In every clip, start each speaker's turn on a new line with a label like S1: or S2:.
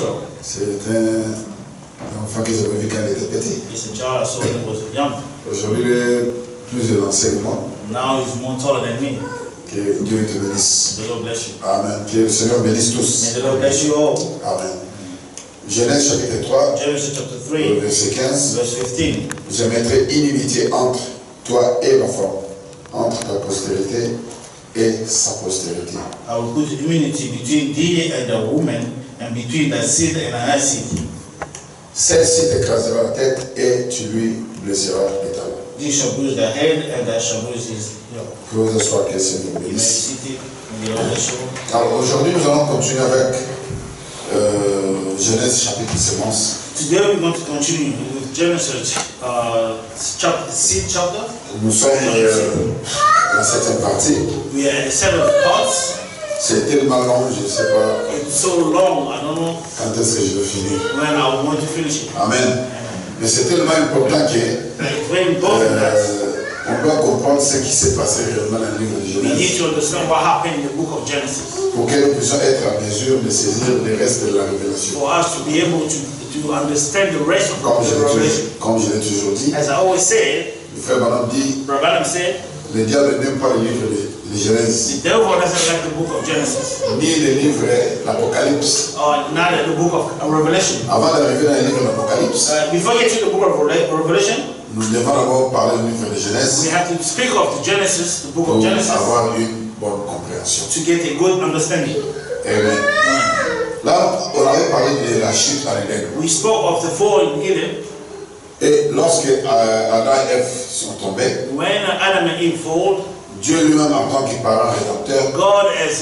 S1: Israel.
S2: C'est un enfant que j'avais vu quand il était petit.
S1: It's a child I saw when he was young.
S2: Aujourd'hui, il est plus élancé que moi.
S1: Now he's more taller than me.
S2: Que Dieu te bénisse.
S1: The Lord bless you.
S2: Amen. Que le Seigneur bénisse tous.
S1: May the Lord bless you all.
S2: Amen. Genèse chapitre 3,
S1: Genesis chapter 3,
S2: verset 15.
S1: verse 15.
S2: Je mettrai inimitié entre toi et l'enfant, entre ta postérité et sa postérité.
S1: I will put immunity between thee and the woman, and between thy seed and her seed.
S2: Celle-ci t'écrasera la tête et tu lui blesseras les talons.
S1: Thee shall bruise the head, and thou shall bruise his heel.
S2: Que vous soit que le Seigneur
S1: You may
S2: bénisse.
S1: sit it, and the Lord bless you.
S2: Alors aujourd'hui, nous allons continuer avec Genèse chapitre 11.
S1: Today we're going to continue with Genesis chapter, the seed chapter.
S2: Nous sommes dans cette partie.
S1: We are at the seventh part.
S2: C'est tellement long, je ne sais pas
S1: It's so long, I don't know
S2: quand est-ce que je vais finir.
S1: when I want to finish it.
S2: Amen. Mais c'est tellement important que
S1: It's very important that
S2: on doit comprendre ce qui s'est passé réellement dans le livre de
S1: we need
S2: Genèse
S1: to understand what happened in the book of Genesis
S2: pour que nous puissions être en mesure de saisir le reste de la révélation.
S1: for us to be able to understand the rest of
S2: Comme
S1: the revelation.
S2: je l'ai toujours dit,
S1: As I always say,
S2: le frère Branham dit,
S1: Brother Branham said,
S2: le diable n'aime pas le livre de Genèse,
S1: the devil doesn't like the book of Genesis,
S2: ni le livre l'Apocalypse.
S1: or neither the book of Revelation.
S2: Avant d'arriver dans le livre de l'Apocalypse,
S1: Before getting to the book of Revelation,
S2: nous devons d'abord parler du livre de
S1: we
S2: Genèse
S1: have to speak of the Genesis, the book
S2: pour
S1: of Genesis,
S2: avoir une bonne compréhension.
S1: to get a good understanding.
S2: Amen. Là, on avait parlé de la chute en Éden.
S1: We spoke of the fall in Eden.
S2: Et lorsque Adam et Ève sont tombés,
S1: When Adam and Eve fall,
S2: Dieu lui-même en tant que parent rédempteur,
S1: God as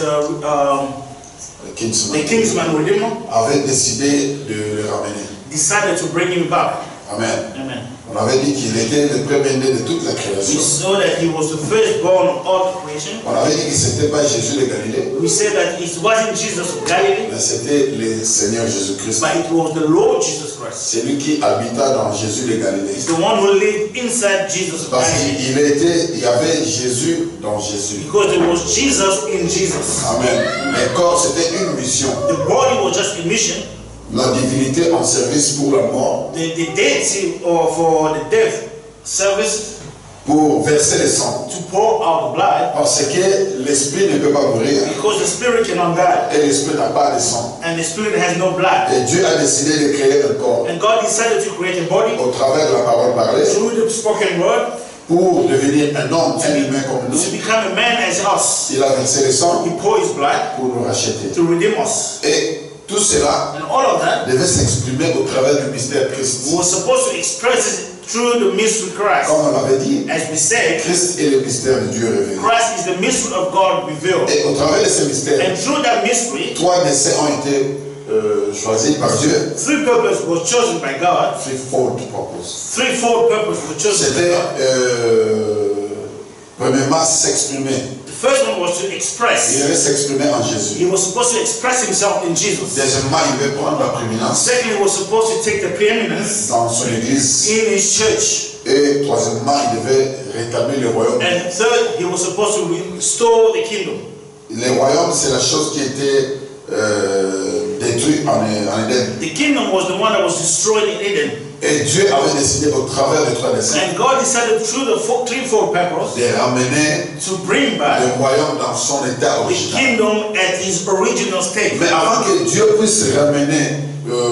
S2: le kinsman,
S1: the kinsman redeemer
S2: avait décidé de le ramener.
S1: decided to bring him back.
S2: Amen.
S1: Amen.
S2: On avait dit qu'il était le premier-né de toute la
S1: We
S2: création.
S1: saw that he was the firstborn of all the creation.
S2: On avait dit que ce n'était pas Jésus de Galilée,
S1: We said that it wasn't Jesus of Galilee,
S2: mais c'était le Seigneur Jésus-Christ.
S1: but it was the Lord Jesus Christ.
S2: C'est lui qui habita dans Jésus de Galilée.
S1: It's the one who lived inside Jesus of
S2: Parce
S1: Galilee.
S2: qu'il y avait Jésus dans Jésus.
S1: Because there was Jesus in Jesus.
S2: Amen. Le corps, c'était une mission.
S1: The body was just a mission.
S2: La divinité en service pour la mort,
S1: The deity or for the death service
S2: pour verser le sang.
S1: to pour out the blood,
S2: Parce que l'esprit ne peut pas mourir
S1: because the spirit cannot die
S2: et l'esprit n'a pas de sang.
S1: and the spirit has no blood.
S2: Et Dieu a décidé de créer un corps
S1: And God decided to create a body
S2: au travers de la parole parlée
S1: through the spoken word
S2: pour devenir un homme, un humain comme
S1: to
S2: nous.
S1: become a man as us.
S2: Il a versé le sang
S1: He poured his blood
S2: pour nous racheter.
S1: to redeem us.
S2: Et tout cela
S1: And all of that
S2: devait s'exprimer au travers du mystère Christ.
S1: was supposed to express it through the mystery Christ.
S2: Comme on l'avait dit,
S1: As we said,
S2: Christ est le mystère de Dieu révélé.
S1: Christ is the mystery of God revealed.
S2: Et au travers de ce mystère,
S1: And through that mystery,
S2: 3 décès ont été choisis par Dieu.
S1: three purposes was chosen by God.
S2: Threefold purpose.
S1: Threefold purpose was chosen by
S2: C'était,
S1: God.
S2: premièrement, s'exprimer.
S1: The first one was to
S2: Il
S1: express.
S2: devait s'exprimer en
S1: He
S2: Jésus.
S1: was supposed to express himself in Jesus.
S2: Deuxièmement, il devait prendre la prééminence
S1: Secondly, he was supposed to take the preeminence
S2: dans son église.
S1: in his church.
S2: Et troisièmement, il devait rétablir le royaume.
S1: And third, he was supposed to restore the kingdom.
S2: Le royaume, c'est la chose qui était détruite en Éden.
S1: The kingdom was the one that was destroyed in Eden.
S2: Et Dieu avait décidé au travers des 3 décès
S1: And God decided through the threefold purpose
S2: de ramener
S1: to bring back
S2: le royaume dans son état
S1: the
S2: original.
S1: kingdom at his original state.
S2: Mais avant que Dieu puisse ramener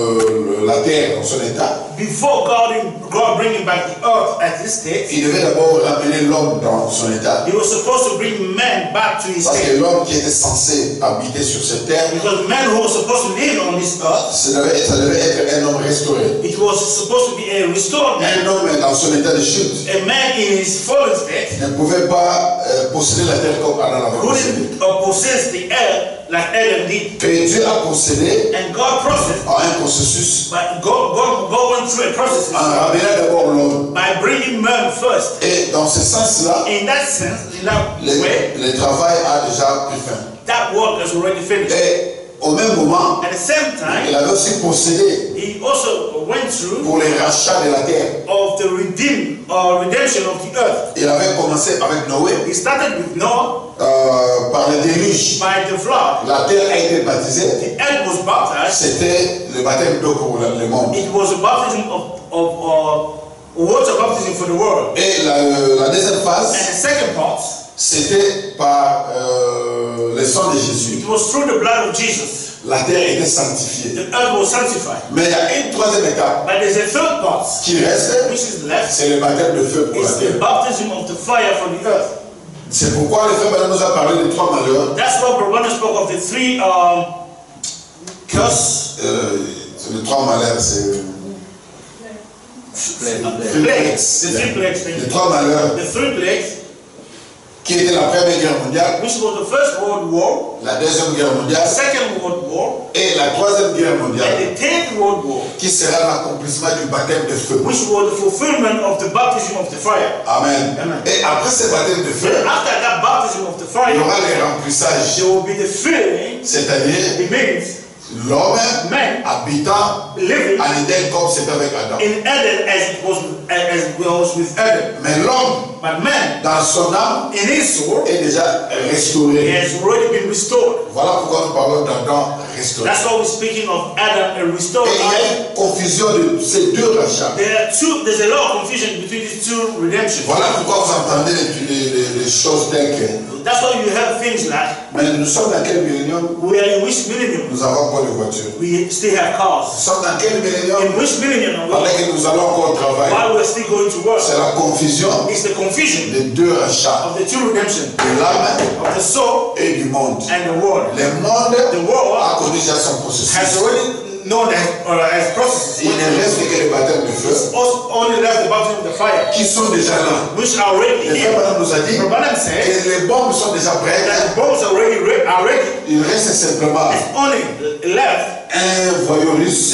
S2: la terre dans son état,
S1: Before God bringing back the earth at this state,
S2: il devait d'abord ramener l'homme dans son état.
S1: he was supposed to bring man back to his
S2: Parce
S1: state.
S2: que l'homme qui était censé habiter sur cette terre,
S1: Because man who was supposed to live on this earth,
S2: ça devait être un homme restauré.
S1: it was supposed to be a restored man.
S2: Un homme dans son état de chute
S1: A man in his fallen state
S2: ne pouvait pas posséder la terre comme Adam avait possédé.
S1: couldn't possess the earth like Adam did.
S2: Et Dieu a procédé
S1: And God processed,
S2: à un processus
S1: but God went through a process
S2: en ramenant d'abord l'homme.
S1: by bringing man first.
S2: Et dans ce sens-là,
S1: In that sense, in that way,
S2: le travail a déjà pris fin.
S1: that work is already finished.
S2: Et au même moment,
S1: At the same
S2: il
S1: time,
S2: avait aussi procédé
S1: he he also went through
S2: pour les rachats de la terre.
S1: of the redemption of the earth.
S2: Il avait commencé avec Noé,
S1: He started with Noah
S2: par le déluge.
S1: by the flood.
S2: La terre a été baptisée.
S1: The earth was baptized.
S2: C'était le baptême d'eau pour le monde.
S1: It was a baptism of water baptism for the world.
S2: Et la deuxième phase,
S1: And the second part,
S2: c'était par le sang de Jésus.
S1: it was through the blood of Jesus.
S2: La terre était sanctifiée.
S1: The earth was sanctified.
S2: Mais il y a une troisième étape
S1: But there's a third part,
S2: qui reste,
S1: which is left.
S2: c'est le baptême de feu pour la
S1: It's the
S2: terre.
S1: baptism of the fire for the earth.
S2: C'est pourquoi le frère Branham nous a parlé des trois malheurs.
S1: That's why Brother spoke of the three curse
S2: Les trois malheurs, c'est
S1: plagues. The three plagues.
S2: les trois malheurs
S1: The three plagues,
S2: qui étaient la Première Guerre mondiale,
S1: which was the First World War,
S2: la Deuxième Guerre
S1: the
S2: mondiale
S1: Second World War,
S2: et la Troisième Guerre mondiale,
S1: and the Third World War,
S2: qui sera l'accomplissement du baptême de feu.
S1: which was the fulfillment of the baptism of the fire.
S2: Amen.
S1: Amen.
S2: Et après ce baptême de feu,
S1: Then after that baptism of the
S2: il y
S1: fire,
S2: aura les remplissages,
S1: there will be the filling.
S2: c'est-à-dire
S1: It means
S2: l'homme
S1: man
S2: habitant
S1: living
S2: en Éden comme c'était avec Adam.
S1: in Eden as it was with Adam.
S2: Mais l'homme,
S1: But man,
S2: dans son âme,
S1: in his soul,
S2: est déjà
S1: he
S2: restauré.
S1: has already been restored.
S2: Voilà pourquoi nous parlons d'Adam restauré.
S1: That's why we're speaking of Adam and restored
S2: Et il y a
S1: Adam.
S2: une confusion de ces deux rachats.
S1: There's a lot of confusion between these two redemptions.
S2: Voilà pourquoi vous entendez les choses telles que.
S1: That's why you have things like,
S2: Mais nous sommes dans quel millénium?
S1: we are in which millennium?
S2: Nous avons pas de voiture.
S1: We still have
S2: Nous
S1: cars.
S2: sommes dans quel millénium?
S1: In which millennium are
S2: Pendant
S1: we?
S2: que nous allons encore travailler.
S1: While we're still going to work.
S2: C'est la confusion
S1: It's the confusion
S2: des deux rachats,
S1: of the two redemptions,
S2: de l'âme
S1: of the soul
S2: et du monde.
S1: and the world.
S2: Le monde
S1: The world
S2: a connu déjà son
S1: has
S2: processus.
S1: already known as processes.
S2: Il ne reste que les baptêmes de feu
S1: Us only left the baptism of the fire,
S2: qui sont déjà là.
S1: which are already
S2: Le frère
S1: here.
S2: Branham nous a dit
S1: Brother said
S2: que les bombes sont déjà prêtes.
S1: that the bones are ready.
S2: Il reste simplement
S1: It's only left
S2: un voyou russe,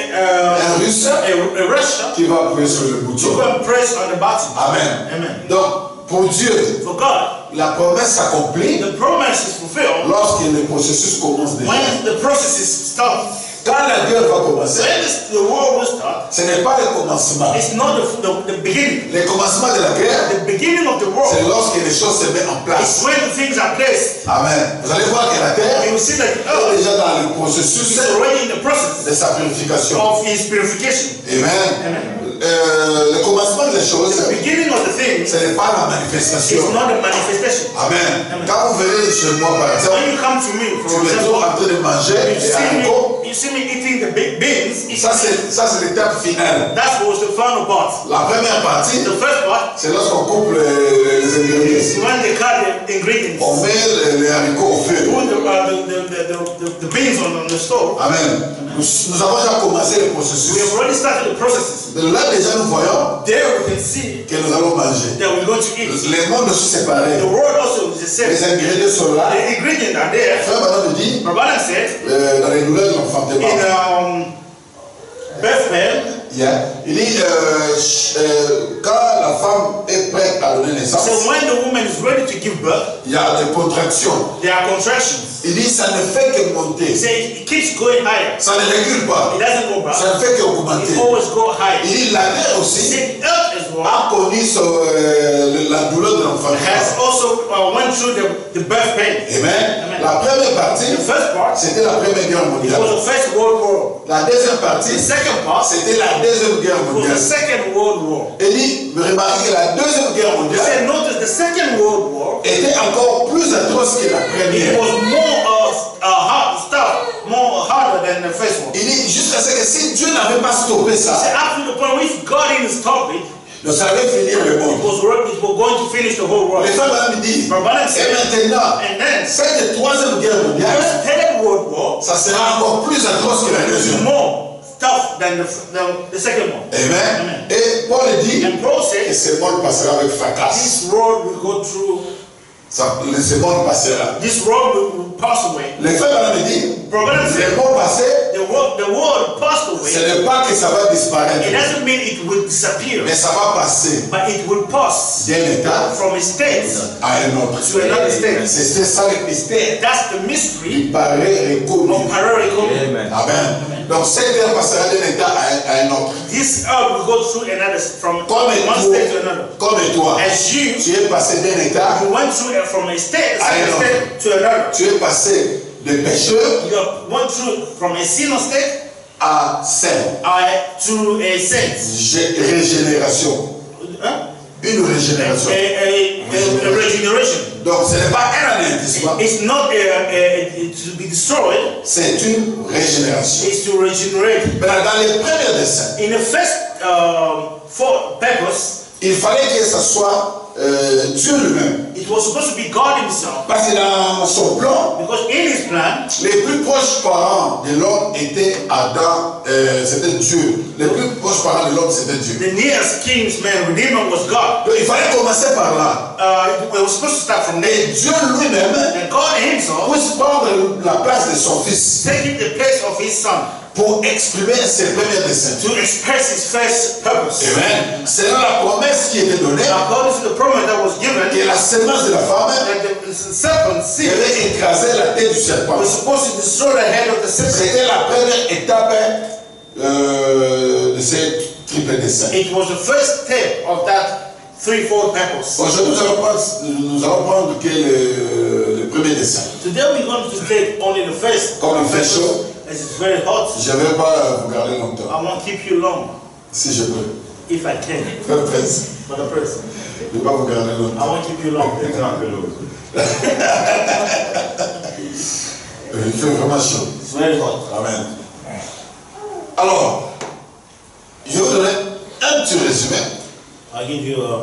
S2: un russe
S1: a Russia
S2: qui va appuyer sur le
S1: to
S2: bouton.
S1: go and press on the button.
S2: Amen.
S1: Amen.
S2: Donc, pour Dieu,
S1: For God,
S2: la promesse s'accomplit
S1: the promise is fulfilled
S2: lorsque le processus commence déjà.
S1: when the process is started.
S2: Quand la guerre va commencer,
S1: When the war will start,
S2: ce n'est pas le commencement.
S1: it's not the beginning.
S2: Le commencement de la guerre,
S1: The beginning of the war
S2: c'est lorsque les choses se mettent en
S1: is
S2: place.
S1: when the things are placed.
S2: Amen. Vous allez voir que la terre
S1: You will see that the
S2: est
S1: earth
S2: déjà dans le processus
S1: is already in the process
S2: de sa purification.
S1: of its purification.
S2: Amen.
S1: Amen.
S2: Le commencement des choses,
S1: The beginning of the thing
S2: ce n'est pas la
S1: is
S2: manifestation.
S1: not the manifestation.
S2: Amen. Quand vous venez chez moi, par exemple,
S1: When you come to me,
S2: tu
S1: for
S2: me trouves
S1: example,
S2: en train de manger des haricots.
S1: you see me eating the big beans.
S2: Ça, c'est l'étape finale.
S1: That was the final part.
S2: La première partie,
S1: The first part
S2: c'est lorsqu'on coupe les ingrédients.
S1: is when they cut the ingredients.
S2: On met les haricots au feu.
S1: Put the beans on the stove.
S2: Amen. Nous avons déjà commencé le
S1: We
S2: processus.
S1: have already started the processes.
S2: De là, déjà, nous voyons
S1: There we can see
S2: que nous allons manger.
S1: that we're going to eat.
S2: Les mondes sont séparés.
S1: The word also is the same.
S2: Les ingrédients sont là.
S1: The ingredients are there.
S2: Frère Branham dit,
S1: Brother said
S2: dans les douleurs de l'enfantement,
S1: in birth pain,
S2: il dit, quand la femme est prête à donner naissance,
S1: so when the woman is ready to give birth,
S2: il y a des contractions.
S1: there are contractions.
S2: Il dit, ça ne fait que
S1: He
S2: monter.
S1: says it keeps going higher.
S2: Ça ne recule pas.
S1: It doesn't go back.
S2: Ça ne fait qu'augmenter.
S1: It always go
S2: Il
S1: higher.
S2: dit, la terre aussi
S1: The earth as well
S2: a connu la douleur de
S1: has
S2: l'enfantement.
S1: also went through the birth pain.
S2: Amen.
S1: Amen.
S2: La première partie,
S1: The first part,
S2: c'était la Première Guerre
S1: it
S2: mondiale.
S1: was the First World War.
S2: La deuxième partie,
S1: The second part,
S2: c'était la Deuxième Guerre
S1: it was the
S2: mondiale.
S1: Second World War.
S2: Il dit, remarquez que la Deuxième Guerre
S1: He
S2: mondiale
S1: said, notice the Second World War,
S2: était encore plus atroce que la
S1: it
S2: première.
S1: was more hard stuff, more harder than the first one.
S2: Il dit, jusqu'à ce que si Dieu n'avait pas stoppé
S1: He said,
S2: ça,
S1: up to the point if God didn't stop it,
S2: ça allait finir le
S1: it
S2: monde.
S1: was going to finish the whole world.
S2: Les femmes me disent,
S1: But Brother
S2: et
S1: said,
S2: maintenant,
S1: and then
S2: cette Troisième Guerre
S1: the
S2: mondiale,
S1: Third World War
S2: ça sera encore plus atroce que la
S1: is
S2: deuxième.
S1: more tough than the second one.
S2: Amen. Et Paul dit
S1: And Paul
S2: que
S1: said,
S2: ce monde passera avec fracas.
S1: this world will go through,
S2: Ce monde passera.
S1: this world will pass away.
S2: Les frères me disent,
S1: Brother
S2: le
S1: said,
S2: monde passé,
S1: the world passed
S2: ce
S1: away.
S2: n'est pas que ça va disparaître,
S1: It doesn't mean it will disappear,
S2: mais ça va passer
S1: but it will pass
S2: d'un état
S1: from a state
S2: à un autre.
S1: to another state.
S2: C'est ça le mystère.
S1: That's the mystery
S2: Il paraît reconnu.
S1: of parallel.
S2: Amen. Donc cette terre passera d'un état à un autre.
S1: This earth will go through another, from
S2: Comme
S1: one state to another.
S2: toi,
S1: As you
S2: tu es passé d'un état,
S1: you went through from a state,
S2: I know.
S1: state to another.
S2: tu es passé de pécheur
S1: You went through from a sinner state
S2: à saint.
S1: to a saint.
S2: Régénération.
S1: Huh?
S2: Une régénération.
S1: A regeneration.
S2: Donc ce n'est pas un anéantissement,
S1: It's not to be destroyed.
S2: c'est une régénération.
S1: It's to regenerate.
S2: Mais dans les premiers dessins,
S1: In the first purpose,
S2: il fallait que ce soit Dieu lui-même.
S1: it was supposed to be God Himself.
S2: Parce que dans son plan,
S1: Because in His plan,
S2: les plus proches parents de l'homme étaient Adam, c'était Dieu. Les plus proches parents de l'homme, c'était Dieu.
S1: the nearest kinsman redeemer was God.
S2: Donc il fallait commencer par là.
S1: It was supposed to start from there.
S2: Et Dieu lui-même
S1: And God Himself
S2: puisse prendre la place de son fils
S1: taking the place of His Son
S2: pour exprimer ses premiers desseins.
S1: to express His first purpose.
S2: Amen. C'est la promesse qui était donnée
S1: According to the promise that was given,
S2: que la sémence de la femme
S1: that the serpent seed
S2: devait écraser la tête du serpent.
S1: was supposed to destroy the head of the serpent.
S2: C'était la première étape de ces triples desseins.
S1: It was the first step of that threefold purpose.
S2: Aujourd'hui, nous allons prendre que le premier dessin.
S1: Today we're going to take only the first.
S2: Comme il fait chaud,
S1: As it's very hot,
S2: je ne vais pas vous garder longtemps,
S1: I won't keep you long
S2: si je peux.
S1: if I can.
S2: Frère Prince,
S1: But the person,
S2: je ne vais pas vous garder
S1: I
S2: longtemps.
S1: won't keep you long.
S2: Il fait vraiment chaud.
S1: It's very hot.
S2: Amen. Alors, je vais vous donner un petit résumé.
S1: I'll give you a.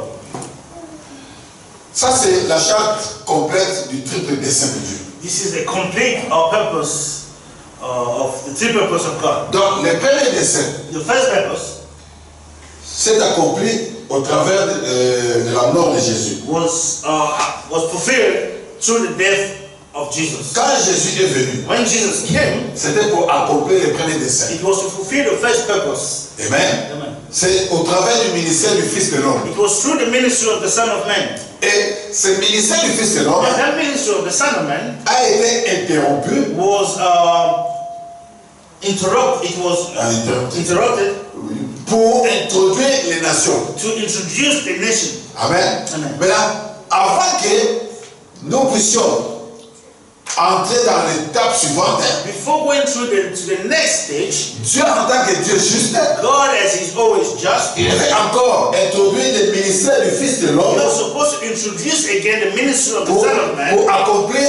S2: Ça, c'est la charte complète du triple dessein de Dieu.
S1: This is a complete purpose of the three purpose of God.
S2: Donc, le premier dessein
S1: The first purpose
S2: s'est accompli au travers de la mort de Jésus.
S1: was fulfilled through the death of Jesus.
S2: Quand Jésus est venu,
S1: When Jesus came,
S2: c'était pour accomplir le premier dessein.
S1: it was to fulfill the first purpose.
S2: Amen.
S1: Amen.
S2: C'est au travers du ministère du Fils de l'homme.
S1: It was through the ministry of the Son of Man.
S2: Et ce ministère du Fils de l'homme
S1: And that ministry of the Son of Man
S2: a été interrompu.
S1: was interrupted. It was interrupted
S2: Pour introduire les nations.
S1: to introduce the nation.
S2: Amen.
S1: Amen.
S2: Maintenant, avant que nous puissions entrer dans l'étape suivante,
S1: Before going through to the next stage,
S2: Dieu en tant que Dieu juste,
S1: God, as He's always just,
S2: il avait encore introduit le ministère du Fils de
S1: He
S2: l'homme
S1: was supposed to introduce again the ministry of the
S2: pour
S1: Son of Man
S2: accomplir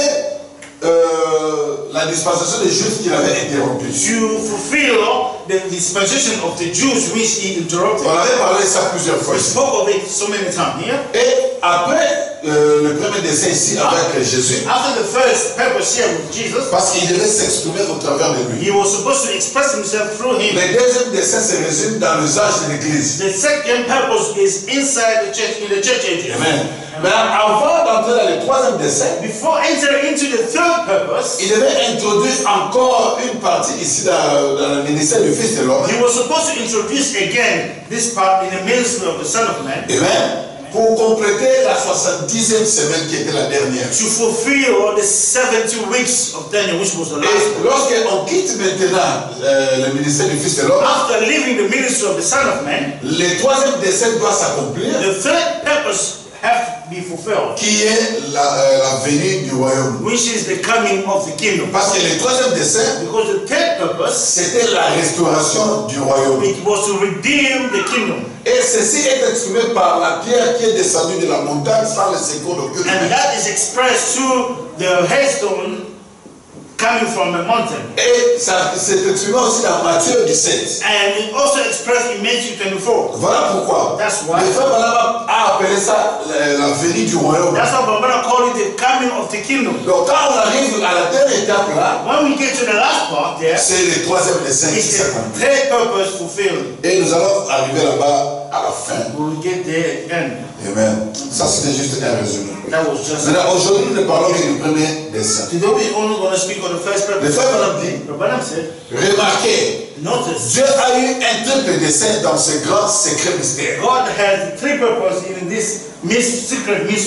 S2: la dispensation des Juifs qu'il avait interrompue.
S1: to fulfill the dispensation of the Jews which He interrupted.
S2: On avait parlé de ça plusieurs fois
S1: We
S2: ici.
S1: spoke of it so many times here.
S2: Et après le premier dessin ici avec Jésus,
S1: After the first purpose here with Jesus,
S2: parce qu'il devait s'exprimer au travers de lui.
S1: He was supposed to express Himself through Him.
S2: Le deuxième dessin se résume dans l'usage de l'Église.
S1: The second purpose is inside the church, in the church ages.
S2: Amen. Mais avant d'entrer dans le troisième dessin,
S1: Before entering into the third purpose,
S2: il devait introduire encore une partie ici dans le ministère du Fils de l'homme.
S1: He was supposed to introduce again this part in the ministry of the Son of Man
S2: Amen. Pour compléter la 70e semaine qui était la dernière.
S1: to fulfill the 70 weeks of Daniel, which was the last
S2: Et
S1: one.
S2: lorsqu'on quitte maintenant le ministère du Fils de l'homme,
S1: After leaving the ministry of the Son of Man,
S2: le troisième dessin doit s'accomplir,
S1: the third purpose have to be fulfilled,
S2: qui est la venue du royaume.
S1: which is the coming of the kingdom.
S2: Parce que le troisième dessin,
S1: Because the third purpose,
S2: c'était la restauration du royaume.
S1: it was to redeem the kingdom.
S2: Et ceci est exprimé par la pierre qui est descendue de la montagne sans le secours d'aucune
S1: And
S2: main.
S1: that is expressed through the headstone coming from the mountain.
S2: Et ça s'est exprimé aussi dans Matthieu 17.
S1: And it also expressed in Matthew 24.
S2: Voilà pourquoi
S1: That's why.
S2: le frère Barnabas a appelé ça la venue du royaume.
S1: That's why Barbara called it the coming of the kingdom.
S2: Donc quand on arrive à la dernière étape là,
S1: When we get to the last part there,
S2: c'est le troisième dessin qui
S1: it's the
S2: s'accomplit.
S1: third purpose fulfilled.
S2: Et nous allons arriver là-bas à la fin.
S1: We will get there at the end.
S2: Amen. Ça c'était juste un résumé.
S1: That was just.
S2: Maintenant aujourd'hui nous parlons du premier dessin.
S1: Today we're only going to speak on the first
S2: Le
S1: purpose.
S2: frère Barnabas dit,
S1: Barbara said,
S2: remarquez,
S1: notice,
S2: Dieu a eu un triple dessein dans ce grand secret mystère.
S1: God has three purposes in this secret mystery.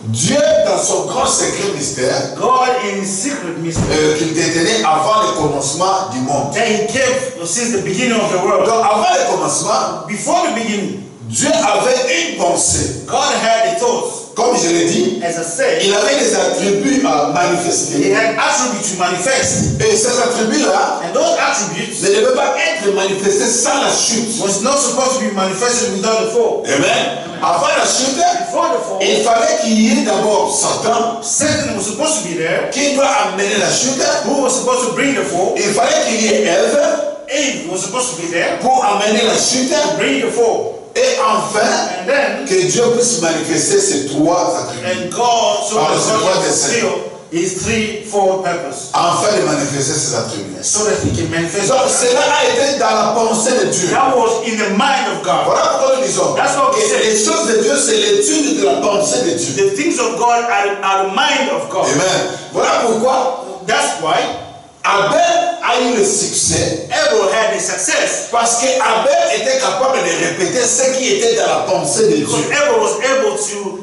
S2: Dieu, dans son grand secret mystère,
S1: God in secret mystery,
S2: qu'il détenait avant le commencement du monde.
S1: that He kept since the beginning of the world.
S2: Donc, avant le commencement,
S1: Before the beginning,
S2: Dieu avait une pensée.
S1: God had a thought.
S2: Comme je l'ai dit,
S1: As I said,
S2: il avait des attributs à
S1: He
S2: manifester.
S1: had attributes to manifest.
S2: Et ces attributs-là
S1: And those attributes
S2: ne devaient pas être manifestés sans la chute.
S1: was not supposed to be manifested without the fall.
S2: Amen. Avant la chute,
S1: Before the fall,
S2: il fallait qu'il y ait d'abord Satan
S1: Satan was supposed to be there.
S2: qui doit amener la chute.
S1: Who was supposed to bring the fall?
S2: Il fallait qu'il y ait Ève
S1: Eve was supposed to be there
S2: pour amener la chute.
S1: to bring the fall.
S2: Et enfin,
S1: And then,
S2: que Dieu puisse manifester ces trois attributs.
S1: and God, so
S2: Ah,
S1: that
S2: c'est
S1: God
S2: quoi
S1: can
S2: des saints?
S1: fulfill His threefold purpose,
S2: Afin de manifester ces attributs.
S1: so that He can manifest.
S2: Donc cela a été dans la pensée de Dieu.
S1: That was in the mind of God.
S2: Voilà pourquoi nous disons
S1: That's what we
S2: que
S1: say.
S2: les choses de Dieu, c'est l'étude de la pensée de Dieu.
S1: The things of God are the mind of God.
S2: Amen. Voilà pourquoi
S1: That's why
S2: Abel a eu le succès.
S1: Abel had a success.
S2: Parce qu'Abel était capable de répéter ce qui était dans la pensée de
S1: Because
S2: Dieu.
S1: Abel was able to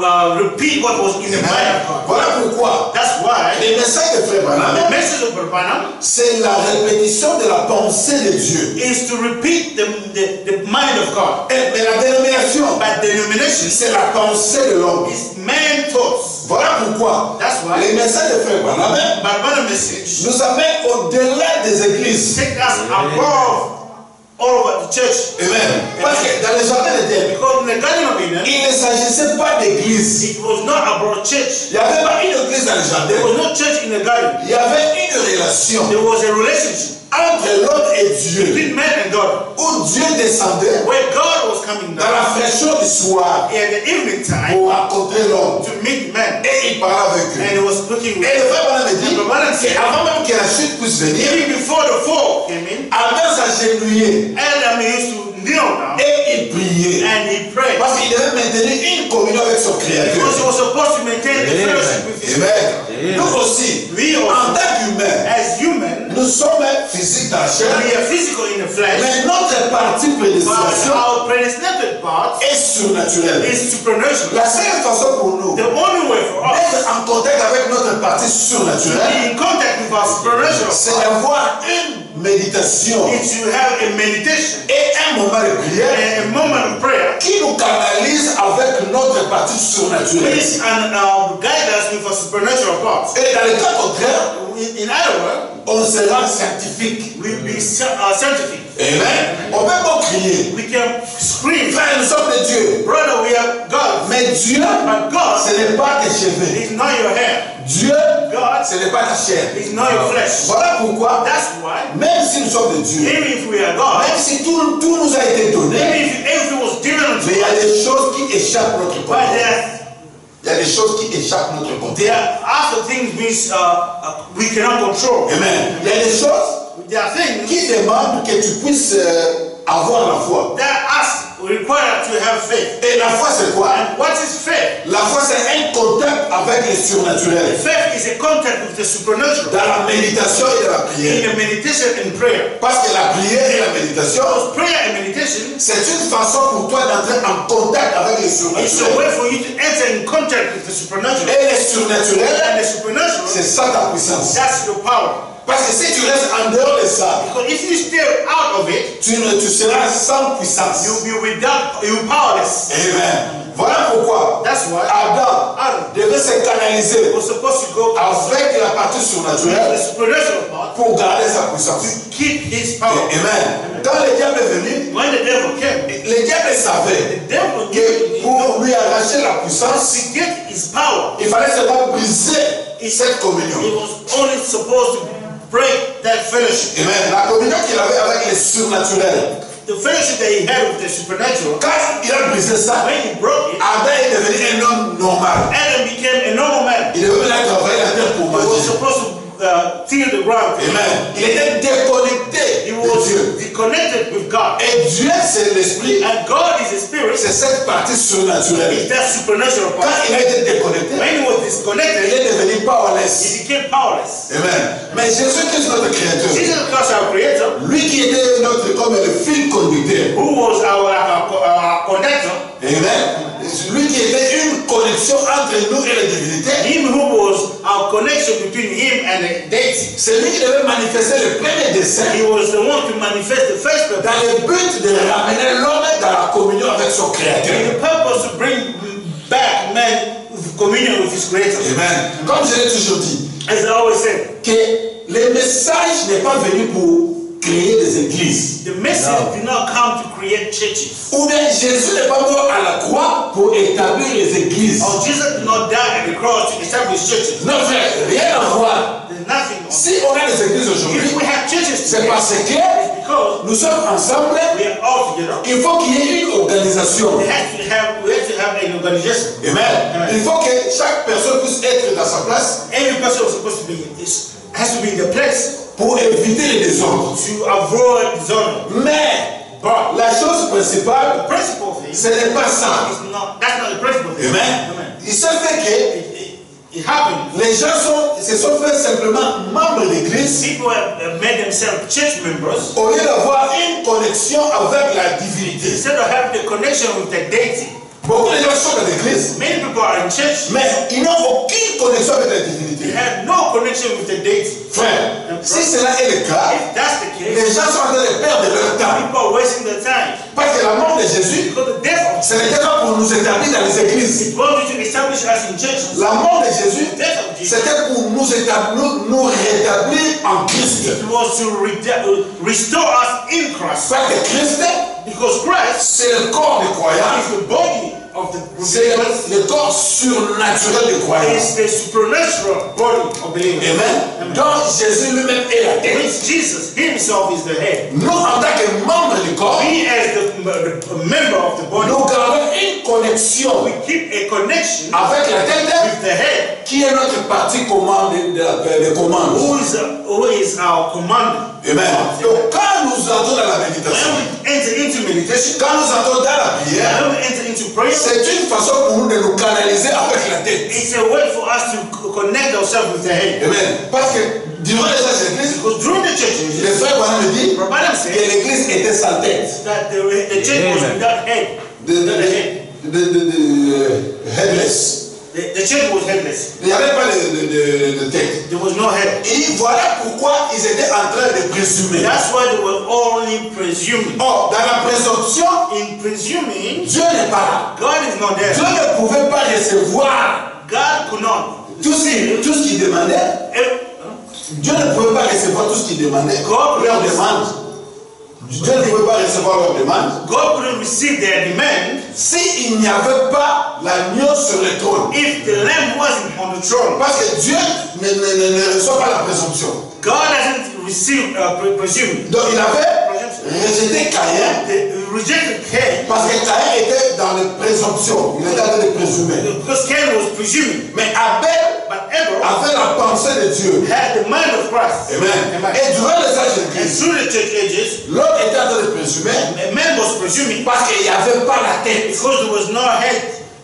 S1: repeat what was in the mind of God.
S2: Voilà pourquoi
S1: That's why
S2: les messages de Frère
S1: the
S2: Branham,
S1: message of Brother Branham
S2: c'est la répétition de la pensée de Dieu.
S1: is to repeat the mind of God.
S2: Mais la dénomination,
S1: But denomination
S2: c'est la pensée de l'homme.
S1: is man thoughts.
S2: Voilà pourquoi
S1: That's why
S2: les messages de Frère Branham
S1: But Brother message
S2: nous amènent au-delà des églises.
S1: take us above all over the church.
S2: Amen. Parce que dans le jardin d'Éden,
S1: Because in the Garden of Eden,
S2: il ne s'agissait pas d'église.
S1: it was not about church.
S2: Il n'y avait pas une église dans le jardin.
S1: There was no church in the garden.
S2: Il y avait une relation
S1: There was a relationship
S2: entre l'homme et Dieu,
S1: between man and God,
S2: où Dieu descendait
S1: where God was coming
S2: dans
S1: down
S2: la fraîcheur du soir
S1: in the evening time
S2: pour rencontrer l'homme.
S1: to meet man,
S2: Et il parlait avec
S1: and
S2: eux.
S1: he was speaking
S2: Et le
S1: with
S2: frère Branham dit
S1: And Branham said,
S2: qu'avant même que la chute puisse venir,
S1: even before the fall came in,
S2: Abel s'agenouillait
S1: Adam used to kneel down
S2: et il priait.
S1: and he prayed
S2: Parce qu'il devait maintenir une communion avec son
S1: because he
S2: Créateur.
S1: was supposed to maintain the fellowship with his
S2: Amen. Nous aussi,
S1: We
S2: en
S1: also,
S2: tant qu'humains,
S1: as human,
S2: nous sommes physiques dans la chair,
S1: we are physical in the flesh,
S2: mais notre partie
S1: but
S2: prédestination
S1: our predestinated part
S2: est surnaturelle.
S1: is supernatural.
S2: La seule façon pour nous
S1: The only way for us
S2: d'être en contact avec notre partie
S1: to
S2: surnaturelle,
S1: be in contact with our supernatural
S2: c'est
S1: part
S2: d'avoir une méditation
S1: is to have a meditation
S2: et un moment de prière
S1: and a moment of prayer,
S2: qui nous canalise avec notre partie surnaturelle.
S1: please, and guide us with our supernatural part.
S2: Et dans le cas contraire,
S1: In other words,
S2: on sera scientifique.
S1: we be scientific.
S2: Amen. On peut pas crier.
S1: We can scream,
S2: Frère, nous sommes de Dieu.
S1: brother, we are God.
S2: Mais Dieu,
S1: But God
S2: ce n'est pas tes cheveux.
S1: is not your hair.
S2: Dieu,
S1: God
S2: ce n'est pas ta chair.
S1: is not your flesh.
S2: Voilà pourquoi,
S1: That's why,
S2: même si nous sommes de Dieu,
S1: even if we are God,
S2: même si tout nous a été donné,
S1: even if everything was given unto
S2: mais il y a
S1: us,
S2: des choses qui échappent notre
S1: but
S2: contrôle. Il y a des choses qui échappent notre contrôle.
S1: there are other things which we cannot control.
S2: Amen. Il y a des choses
S1: There are things
S2: qui demandent que tu puisses avoir la foi.
S1: that us require to have faith.
S2: Et la foi, c'est quoi?
S1: And what is faith?
S2: La foi, c'est un contact avec le surnaturel.
S1: Faith is a contact with the supernatural
S2: Dans la méditation et dans la prière.
S1: in a meditation and prayer.
S2: Parce que la prière et la méditation,
S1: Because prayer and meditation
S2: c'est une façon pour toi d'entrer en contact avec le
S1: is a
S2: surnaturel.
S1: way for you to enter in contact with the supernatural.
S2: Et le surnaturel,
S1: And the supernatural,
S2: c'est ça ta puissance.
S1: that's your power.
S2: Parce que si tu restes en dehors de ça,
S1: Because if you stay out of it,
S2: tu seras sans puissance.
S1: you'll be you'll powerless.
S2: Amen. Voilà pourquoi
S1: That's why
S2: Adam
S1: Adam
S2: devait se canaliser
S1: was supposed to go
S2: avec la partie
S1: with
S2: surnaturelle
S1: the supernatural part
S2: pour garder sa puissance.
S1: to keep his power.
S2: Amen. Quand le diable est venu,
S1: When the devil came,
S2: le diable savait
S1: the devil
S2: que pour lui arracher la puissance,
S1: to get his power,
S2: il fallait seulement briser cette communion.
S1: he was only supposed to break that fellowship.
S2: Amen. La communion qu'il avait avec le surnaturel.
S1: The fellowship that he had with the supernatural,
S2: Quand il a brisé ça,
S1: when he broke it,
S2: Adam est devenu un homme normal.
S1: Adam became a normal man.
S2: Il devait aller travailler la terre pour
S1: He was
S2: manger.
S1: supposed to till the ground.
S2: Amen. Il était déconnecté
S1: He
S2: de
S1: was
S2: Dieu.
S1: disconnected with God.
S2: Et Dieu, c'est l'esprit.
S1: And God is a spirit.
S2: C'est cette partie
S1: It's
S2: surnaturelle.
S1: that supernatural
S2: Quand
S1: part.
S2: il a été déconnecté,
S1: When he was
S2: il
S1: disconnected,
S2: est devenu powerless.
S1: he became powerless.
S2: Amen. Mais Jésus-Christ, notre créateur,
S1: Jesus Christ, our creator,
S2: lui qui était notre comme le fil conducteur.
S1: who was our conductor,
S2: Amen. Lui qui était une connexion entre nous et la divinité,
S1: him who was our connection between him and the deity.
S2: c'est lui qui devait manifester le premier dessein
S1: He was the one to manifest the first purpose.
S2: dans le but de ramener l'homme dans la communion avec son Créateur.
S1: And the purpose to bring back man with communion with his creator.
S2: Amen. Comme je l'ai toujours dit,
S1: As I always said,
S2: que le message n'est pas venu pour créer des églises.
S1: the message did not come to create churches.
S2: Ou bien Jésus n'est pas mort à la croix pour établir les églises.
S1: Or Jesus did not die at the cross to establish churches.
S2: Non frère, rien à voir.
S1: There's nothing on
S2: Si on a des églises aujourd'hui,
S1: If we have churches
S2: c'est
S1: today,
S2: parce que
S1: it's because
S2: nous sommes ensemble.
S1: we are all together.
S2: Il faut qu'il y ait une organisation.
S1: We have to have an organization.
S2: Amen. Il faut que chaque personne puisse être dans sa place
S1: Every person is supposed to be has to be in the place
S2: pour éviter les désordres.
S1: to avoid disorder.
S2: Mais
S1: But
S2: la chose principale,
S1: the principal thing
S2: ce n'est pas ça.
S1: is not that's not the principal thing.
S2: Amen.
S1: Amen.
S2: Il se fait que
S1: It happened.
S2: les gens se sont fait simplement membres d'église
S1: People have made themselves church members
S2: au lieu d'avoir une connexion avec la divinité.
S1: instead of having the connection with the deity.
S2: Beaucoup de gens sont dans l'église,
S1: Many people are in church.
S2: mais ils n'ont aucune connexion avec la
S1: They
S2: divinité.
S1: have no connection with the deity.
S2: Frère, si cela est le cas,
S1: If that's the
S2: les
S1: case,
S2: gens sont en train de perdre leur temps.
S1: people are wasting their time.
S2: Parce que la mort de Jésus,
S1: Because the death of
S2: ce n'était pas pour nous établir dans les églises.
S1: it wanted to establish us in churches.
S2: La mort de Jésus,
S1: The death of Jesus
S2: c'était pour nous rétablir en Christ.
S1: it was to restore us in Christ.
S2: Parce que Christ,
S1: Because Christ
S2: c'est le corps des croyants.
S1: is the body of the
S2: C'est
S1: believers.
S2: le corps surnaturel des croyants.
S1: It's the supernatural body of believers.
S2: Amen. Donc Jésus lui-même est la tête.
S1: Which Jesus himself is the head.
S2: Nous, en tant que membres du corps,
S1: We as the member of the body,
S2: nous gardons une connexion
S1: we keep a connection
S2: avec la tête
S1: with the head,
S2: qui est notre partie commande de commande.
S1: who is our commander.
S2: Amen. Donc quand nous entrons dans la
S1: When
S2: méditation,
S1: we enter into meditation,
S2: quand nous entrons dans la prière,
S1: when we enter into prayer,
S2: c'est une façon pour nous de nous canaliser avec la tête.
S1: it's a way for us to connect ourselves with the head.
S2: Amen. Parce que durant les églises,
S1: Because during the
S2: les
S1: churches,
S2: frères Branham me dit
S1: Rabbanim
S2: que
S1: said
S2: l'église était sans tête.
S1: that the church was without head.
S2: Headless.
S1: The church was headless.
S2: Il n'y avait pas de tête.
S1: There was no head.
S2: Et voilà pourquoi ils étaient en train de présumer.
S1: That's why they were only presuming.
S2: Or, dans la présomption,
S1: In presuming,
S2: Dieu n'est pas là.
S1: God is not
S2: Dieu
S1: there.
S2: ne pouvait pas recevoir
S1: God could not.
S2: tout ce qu'il demandait. Dieu ne pouvait pas recevoir tout ce qu'il demandait. Leur demande. Dieu ne pouvait pas recevoir leur demande.
S1: God couldn't receive their demand
S2: S'il n'y avait pas l'agneau sur le trône.
S1: if the lamb wasn't on the throne.
S2: Parce que Dieu ne reçoit pas la présomption.
S1: God doesn't receive presume.
S2: Donc il avait rejeté Caïn
S1: They rejected Cain
S2: parce que Caïn était dans la présomption. Il était en train de présumer.
S1: because Cain was presuming.
S2: Mais Abel
S1: But Abel
S2: avait la pensée de Dieu.
S1: had the mind of Christ.
S2: Amen. Et durant les âges de
S1: And
S2: Christ,
S1: through the church ages,
S2: l'homme était en train de présumer
S1: a man was presuming
S2: parce qu'il n'y avait pas la tête.
S1: because there was no head.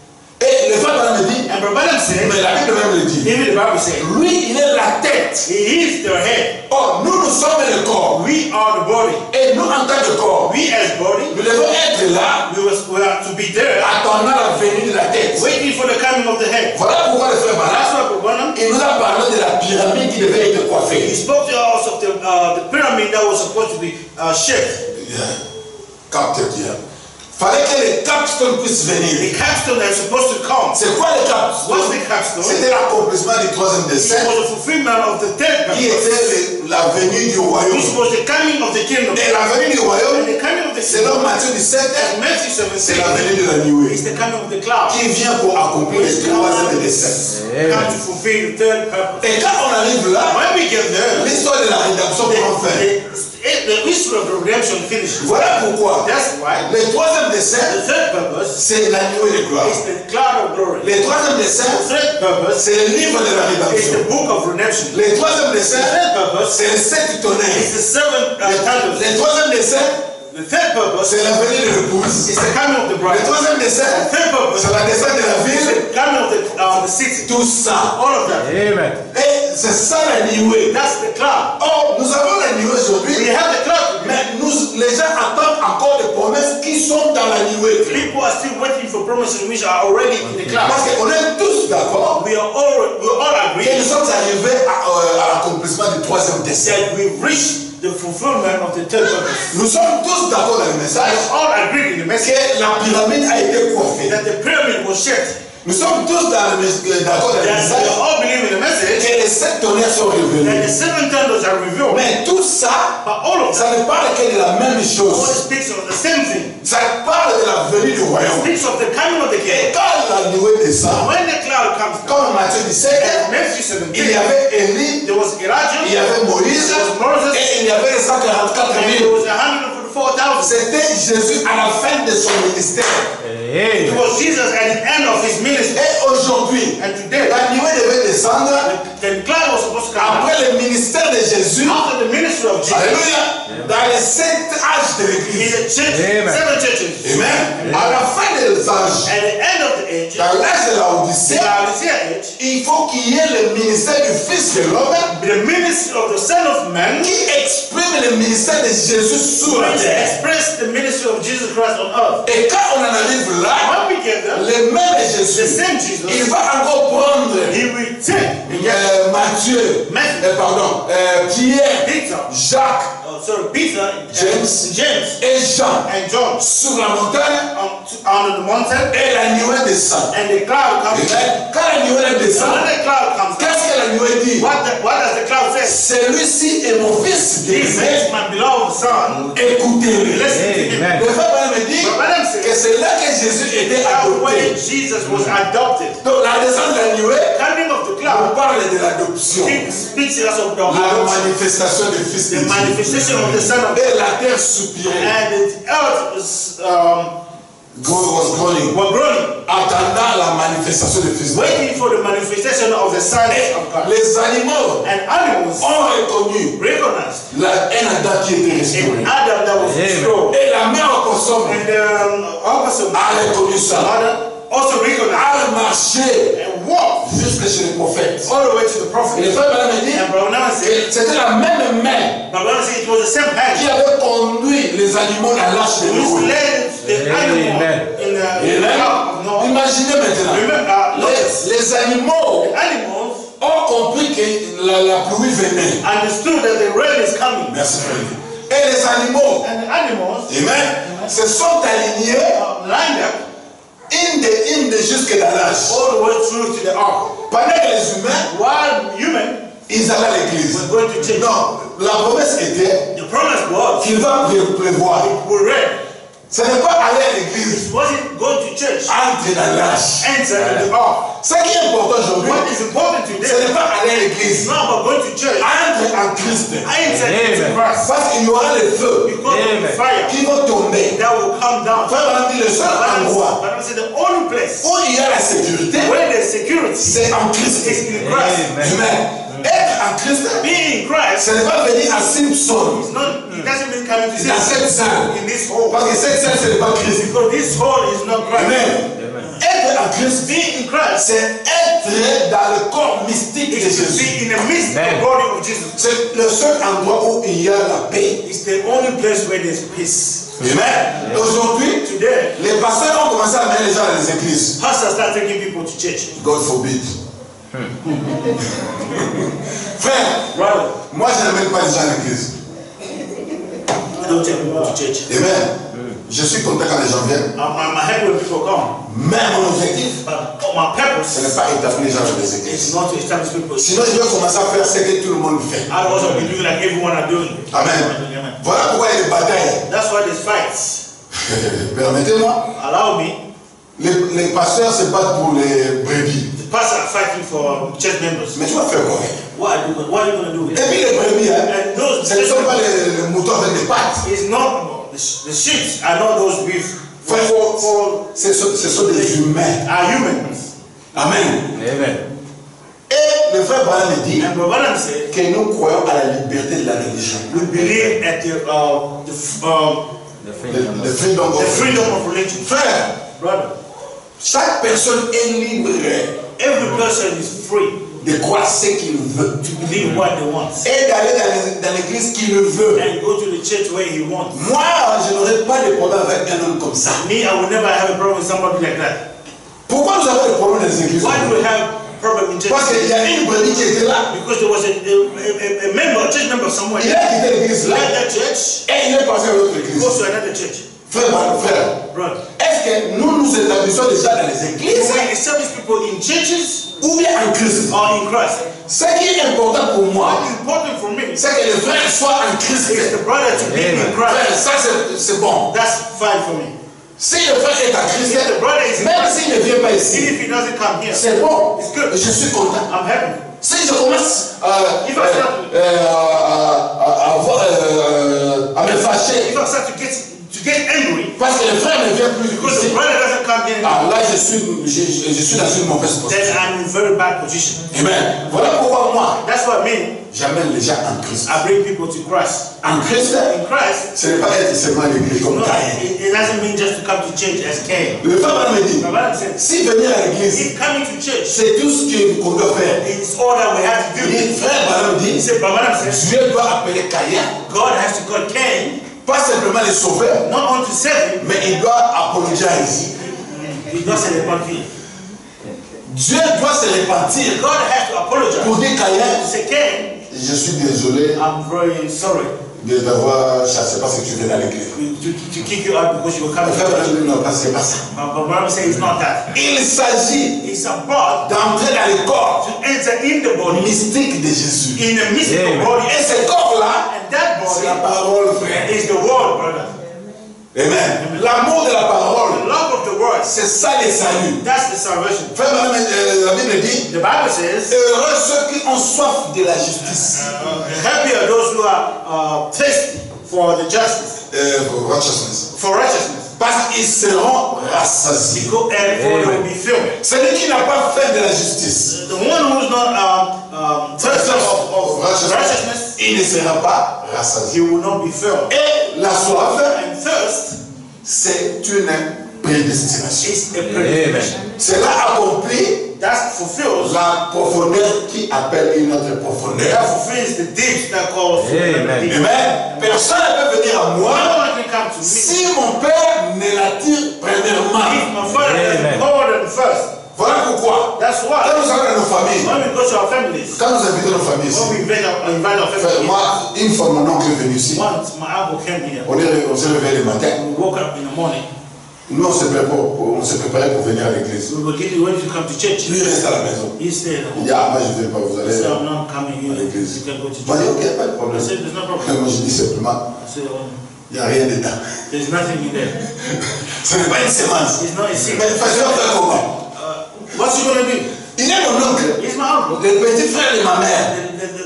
S2: Et le frère me dit,
S1: And Rabbanim said,
S2: mais la Bible même le dit,
S1: even the Bible said,
S2: lui il est la tête.
S1: he is the head.
S2: Or nous sommes le corps.
S1: We are the body.
S2: Et nous en tant que corps,
S1: We as body,
S2: nous devons être là,
S1: we are to be there,
S2: attendant la venue de la tête.
S1: waiting for the coming of the head.
S2: Voilà pourquoi le frère
S1: That's
S2: Barak,
S1: why Rabbanim,
S2: il nous a parlé de la pyramide qui devait être
S1: he
S2: coiffée.
S1: spoke to us of the pyramid that was supposed to be shaped.
S2: Capteur Dieu. Fallait que les capstones puissent venir.
S1: The capstone that is supposed to come.
S2: C'est quoi les capstones?
S1: What's the capstone?
S2: C'était l'accomplissement du troisième
S1: It
S2: dessein
S1: was the fulfillment of the third
S2: qui
S1: purpose,
S2: était la venue du royaume.
S1: which was the coming of the kingdom.
S2: Et la venue du
S1: And
S2: royaume,
S1: the coming of the
S2: selon
S1: kingdom,
S2: Matthieu 17,
S1: as Matthew
S2: c'est
S1: 17,
S2: la venue de la nuée
S1: is the coming of the cloud.
S2: qui vient pour accomplir le troisième dessein.
S1: Come to fulfill the third purpose.
S2: Et quand on arrive là,
S1: When we get there,
S2: l'histoire de la rédemption prend fin.
S1: the history of the redemption finishes.
S2: Voilà pourquoi
S1: That's why
S2: le troisième
S1: the
S2: dessein,
S1: third purpose
S2: c'est la nuée de gloire.
S1: is the cloud of glory.
S2: Le troisième dessein,
S1: The third purpose
S2: c'est le livre de la
S1: is
S2: rédemption.
S1: the book of redemption.
S2: Le troisième
S1: The
S2: dessein,
S1: third purpose
S2: c'est les sept tonnerres.
S1: is the seven candles.
S2: Le troisième dessein,
S1: The third purpose
S2: c'est la venue de l'épouse.
S1: is the coming of the
S2: Le
S1: bride.
S2: troisième dessein,
S1: The third purpose
S2: c'est la descente de la
S1: is
S2: ville.
S1: the coming of the city.
S2: Tout ça.
S1: All of that.
S3: Amen.
S2: Et c'est ça la nuée.
S1: That's the cloud.
S2: Or, nous avons la nuée
S1: We
S2: aujourd'hui,
S1: have the cloud.
S2: mais les gens attendent encore des promesses qui sont dans la nuée.
S1: People are still waiting for promises which are already in the clouds.
S2: Parce qu'on est tous d'accord
S1: We all agree
S2: que nous sommes arrivés à l'accomplissement du troisième dessein.
S1: that we reached the fulfillment of the third purpose.
S2: Nous sommes tous d'accord dans le message
S1: We all agreed in the message
S2: que la pyramide a été coiffée.
S1: that the pyramid was shaped.
S2: Nous sommes tous d'accord dans le
S1: That
S2: message
S1: we all believe in the message
S2: que les 7 tonnerres sont
S1: that
S2: révélés.
S1: the 7 thunders are revealed.
S2: Mais tout ça,
S1: But all of
S2: ça
S1: that
S2: ne parle que de la même
S1: all
S2: chose.
S1: speaks of the same thing.
S2: Ça parle de la venue du
S1: It
S2: royaume.
S1: speaks of the coming of the
S2: Et
S1: king.
S2: quand la nuée descend,
S1: When the cloud comes down,
S2: comme Matthieu 17,
S1: in Matthew
S2: il y
S1: 17,
S2: avait Élie,
S1: there was Elijah,
S2: il y avait Moïse,
S1: there was Moses,
S2: et il y avait les 144
S1: and
S2: 000.
S1: there was 144,000.
S2: C'était Jésus à la fin de son ministère.
S1: It was Jesus at the end of his ministry.
S2: Et aujourd'hui,
S1: And today,
S2: la nuée devait descendre
S1: the cloud was supposed to come
S2: après le ministère de Jésus.
S1: after the ministry of Jesus.
S2: Alléluia. Dans les 7 âges de
S1: In
S2: l'église.
S1: the church,
S3: Amen.
S1: 7 churches.
S2: Amen. À la fin des âges,
S1: At the end of the age,
S2: dans l'âge de la
S1: the
S2: Odyssée,
S1: Laodicea age,
S2: il faut qu'il y ait le ministère du Fils de l'homme
S1: the ministry of the Son of Man,
S2: qui exprime le ministère de Jésus sur la
S1: which
S2: terre.
S1: expressed the ministry of Jesus Christ on earth.
S2: Et quand on en arrive là,
S1: When we get there,
S2: le même
S1: the
S2: Jésus,
S1: same
S2: il
S1: Jesus,
S2: va encore prendre
S1: he will take
S2: Matthieu,
S1: Matthew,
S2: Pierre,
S1: Peter,
S2: Jacques
S1: Peter,
S2: James
S1: and
S2: et Jean
S1: John
S2: sur la montagne
S1: on the mountain,
S2: et la nuée descend.
S1: and the cloud comes down.
S2: Amen. Quand la nuée
S1: And
S2: descend,
S1: when the cloud comes down,
S2: qu'est-ce que la nuée dit?
S1: what does the cloud say?
S2: Celui-ci est mon fils
S1: This
S2: bien-aimé,
S1: is my beloved son.
S2: écoutez-le.
S1: Listen to him.
S3: Amen.
S2: Le frère me dit
S1: But Madame said,
S2: que c'est là que Jésus était
S1: that when
S2: adopté.
S1: Jesus was adopted,
S2: Donc la descente de la nuée,
S1: coming of the
S2: on
S1: cloud,
S2: parle de l'adoption.
S1: it speaks to us of the
S2: La
S1: adoption,
S2: manifestation du Fils de
S1: the
S2: Dieu.
S1: manifestation of the Son of God.
S2: Et la terre soupirait.
S1: And the earth was
S2: groaning.
S1: groaning,
S2: Attendant la manifestation du Fils de Dieu.
S1: waiting for the manifestation of the Son
S2: Et
S1: of God.
S2: les animaux
S1: And animals
S2: ont reconnu
S1: recognized
S2: un Adam qui était
S1: in
S2: restauré.
S1: Adam that was restored.
S2: Et la mère en consomme
S1: And the opposite
S2: a reconnu ça.
S1: mother also recognized
S2: A marché
S1: and walked
S2: jusque chez les prophètes.
S1: all the way to the
S2: Et
S1: prophet.
S2: le frère me dit
S1: And Brother Nana said,
S2: que c'était la même main
S1: Brother Nana said it was the same
S2: qui
S1: hand
S2: avait conduit les animaux dans l'arche de
S1: which
S2: Noé.
S1: led the animal
S3: Amen.
S1: in the ark of Noah.
S2: Imaginez maintenant,
S1: Remember, notice,
S2: les animaux
S1: the animals
S2: ont compris que la pluie venait.
S1: understood that the rain is coming.
S2: Merci frère. Et les animaux,
S1: And the animals
S2: amen, se sont alignés
S1: lined up
S2: inde jusque dans l'âge.
S1: all the way through to the ark.
S2: Pendant que les humains,
S1: While human
S2: ils allaient à l'église.
S1: were going to church.
S2: Non, la promesse était
S1: The promise was
S2: qu'il va pleuvoir.
S1: we read.
S2: Ce n'est pas aller à l'église,
S1: It wasn't going to church.
S2: entrer dans l'âge.
S1: Enter in the ark.
S2: Ce qui est important aujourd'hui,
S1: What is important
S2: ce
S1: today
S2: n'est pas aller à
S1: is
S2: l'église,
S1: not about going to church.
S2: entrer en Christ.
S1: Enter into
S3: Amen.
S1: Christ.
S2: Parce qu'il y aura le feu
S1: Because of the
S3: Amen.
S1: fire
S2: qui va tomber.
S1: that will come down.
S2: Frère Valentin, le seul endroit
S1: But I said the only place
S2: où il y a la sécurité,
S1: where there's security
S2: c'est en Christ.
S1: is in Christ.
S3: Amen.
S2: Amen. Être en Christ,
S1: Being in Christ
S2: ce n'est pas venir à Simpson,
S1: is not, it doesn't mean coming to
S2: dans cette salle.
S1: in this hole.
S2: Parce que cette salle, ce n'est pas Christ.
S1: Because this hole is not Christ.
S2: Amen. Être en Christ,
S1: Being in Christ
S2: c'est être dans le corps mystique de
S1: is to
S2: Jésus.
S1: be in the midst of
S3: Amen.
S1: the body of Jesus.
S2: C'est le seul endroit où il y a la paix.
S1: It's the only place where there's peace.
S2: Amen. Aujourd'hui,
S1: Today,
S2: les pasteurs ont commencé à mener les gens dans les églises.
S1: pastors start taking people to church.
S2: God forbid. Frère,
S1: Brother,
S2: moi je n'amène pas les gens à l'église.
S1: I don't take people to church.
S2: Amen. Je suis content quand les gens viennent.
S1: I'm happy when people come.
S2: Mais mon objectif,
S1: But my purpose
S2: ce n'est pas établir les gens dans les églises.
S1: is not to establish people.
S2: Sinon, je vais commencer à faire ce que tout le monde fait.
S1: Otherwise, I'll be doing like everyone are doing.
S2: Amen. Voilà pourquoi il y a des batailles.
S1: That's why there's fights.
S2: Permettez-moi,
S1: Allow me.
S2: les pasteurs se battent pour les brebis.
S1: The pastors are fighting for church members.
S2: Mais tu vas faire quoi?
S1: What are you going to do with
S2: Et
S1: it?
S2: puis les brebis, hein,
S1: And those
S2: ce ne sont pas les moutons avec des pattes.
S1: It's not the sheep are not those with
S2: Frère, ce sont des humains.
S1: are humans.
S2: Amen.
S3: Amen.
S2: Et le frère Branham dit
S1: And Brother said
S2: que nous croyons à la liberté de la religion.
S1: we believe at
S2: Le freedom
S1: the
S2: of
S1: freedom of religion.
S2: Frère,
S1: Brother,
S2: chaque personne est libre
S1: every person is free
S2: de croire ce qu'il veut.
S1: To believe what they want.
S2: Et d'aller dans l'église qu'il veut.
S1: And go to the church where he wants.
S2: Moi, je n'aurais pas de problème avec un homme comme ça.
S1: Me, I would never have a problem with somebody like that.
S2: Pourquoi nous avons des problèmes dans les églises?
S1: Why do we have problem in church?
S2: Parce qu'il y a une brebis qui était là.
S1: Because there was a member, a church member somewhere.
S2: Il a quitté l'église là.
S1: Left that church.
S2: Et il est passé à l'autre église.
S1: Goes to another church.
S2: Frère, est-ce que nous établissons déjà dans les églises?
S1: We establish people in churches
S2: ou bien en Christ?
S1: Or in Christ.
S2: Ce qui est important pour moi,
S1: What is important for me,
S2: c'est que les frères soient en Christ.
S1: is the brother to be in Christ.
S2: Ça c'est bon.
S1: That's fine for me.
S2: Si le frère est en Christ,
S1: If the brother is in
S2: même
S1: Christ,
S2: s'il ne vient pas ici,
S1: even if he doesn't come here,
S2: c'est bon.
S1: it's good.
S2: Je suis content.
S1: I'm happy.
S2: Si je commence
S1: If I start
S2: à me fâcher,
S1: if I start to get angry,
S2: parce que le frère ne vient plus
S1: because
S2: ici,
S1: the brother doesn't come here,
S2: là je suis dans une mauvaise position.
S1: then I'm in very bad position.
S2: Amen. Voilà pourquoi moi,
S1: That's what I mean.
S2: j'amène les gens en Christ.
S1: I bring people to Christ.
S2: En Christ,
S1: In Christ,
S2: ce n'est pas être seulement l'église comme
S1: no,
S2: Caïn.
S1: it doesn't mean just to come to church as Cain.
S2: Le frère me dit,
S1: My brother said,
S2: si venir à l'église,
S1: if coming to church,
S2: c'est tout ce qu'on doit faire.
S1: it's all that we have to do.
S2: Et frère Branham
S1: He
S2: dit,
S1: said, Brother says,
S2: Dieu doit appeler Caïn,
S1: God has to call Cain,
S2: pas simplement les sauveurs,
S1: not only to save him,
S2: mais il doit apologize.
S1: he does say repent.
S2: Dieu doit se repentir
S1: God has to apologize.
S2: pour dire
S1: To
S2: Caïn,
S1: say, Cain,
S2: je suis désolé
S1: I'm very sorry
S2: de t'avoir chassé parce que tu viens à l'église.
S1: to kick you out because you were coming
S2: Le
S1: to
S2: frère
S1: church.
S2: Branham dit, non, parce que c'est pas ça.
S1: But Brother said it's not that.
S2: Il s'agit
S1: It's about
S2: d'entrer dans le corps
S1: to enter in the body,
S2: mystique de Jésus.
S1: in the mystical
S3: Amen.
S1: body.
S2: Et ce corps-là,
S1: And that
S2: c'est la
S1: body
S2: parole, frère.
S1: is the word, brother.
S2: Amen. L'amour de la
S1: The
S2: parole,
S1: love of the word,
S2: c'est ça le salut.
S1: that's the salvation.
S2: Frère Branham, la Bible dit,
S1: The Bible says,
S2: heureux ceux qui ont soif de la justice.
S1: happy are those who are thirsty for the justice,
S2: For righteousness.
S1: for righteousness,
S2: Parce qu'ils seront rassasiés.
S1: because and for they will be filled.
S2: Celui qui n'a pas fait de la justice,
S1: The one who's not thirsty of righteousness,
S2: il ne sera pas
S1: he
S2: rassasié.
S1: will not be filled.
S2: Et la soif,
S1: And thirst
S2: c'est une prédestination.
S1: is a predestination.
S2: Cela accomplit
S1: That fulfills.
S2: la profondeur qui appelle une autre
S1: That
S2: profondeur.
S1: fulfills the deep that calls for another deep.
S2: Amen. Personne ne peut venir à
S1: No
S2: moi
S1: one can come to me
S2: si mon Père ne l'attire premièrement.
S1: if my father doesn't call them first.
S2: Voilà pourquoi,
S1: That's
S2: quand
S1: why
S2: nous allons dans nos familles,
S1: when we go to our families,
S2: quand nous invitons nos familles
S1: when we
S2: ici,
S1: invite our
S2: frère,
S1: families,
S2: moi, une fois mon oncle est venu ici,
S1: once my uncle came here,
S2: on s'est réveillé le matin,
S1: we woke up in the morning,
S2: nous on s'est préparé pour venir à l'église.
S1: we were getting ready to come to church.
S2: Lui il reste à la maison.
S1: He stayed at
S2: Il
S1: home.
S2: dit, ah moi je ne vais pas, vous
S1: He
S2: allez
S1: said,
S2: à
S1: I'm not coming here.
S2: l'église.
S1: You can go to
S2: Moi je dis,
S1: church.
S2: ok, pas de
S1: I
S2: problème.
S1: said, there's no problem.
S2: Moi je dis simplement,
S1: I said,
S2: il n'y a rien dedans.
S1: there's nothing in there.
S2: Ce n'est pas une sémence.
S1: It's not a sin.
S2: Mais faisons faire comment?
S1: What's he gonna do?
S2: Il est mon oncle,
S1: He's my uncle.
S2: le petit frère de ma mère.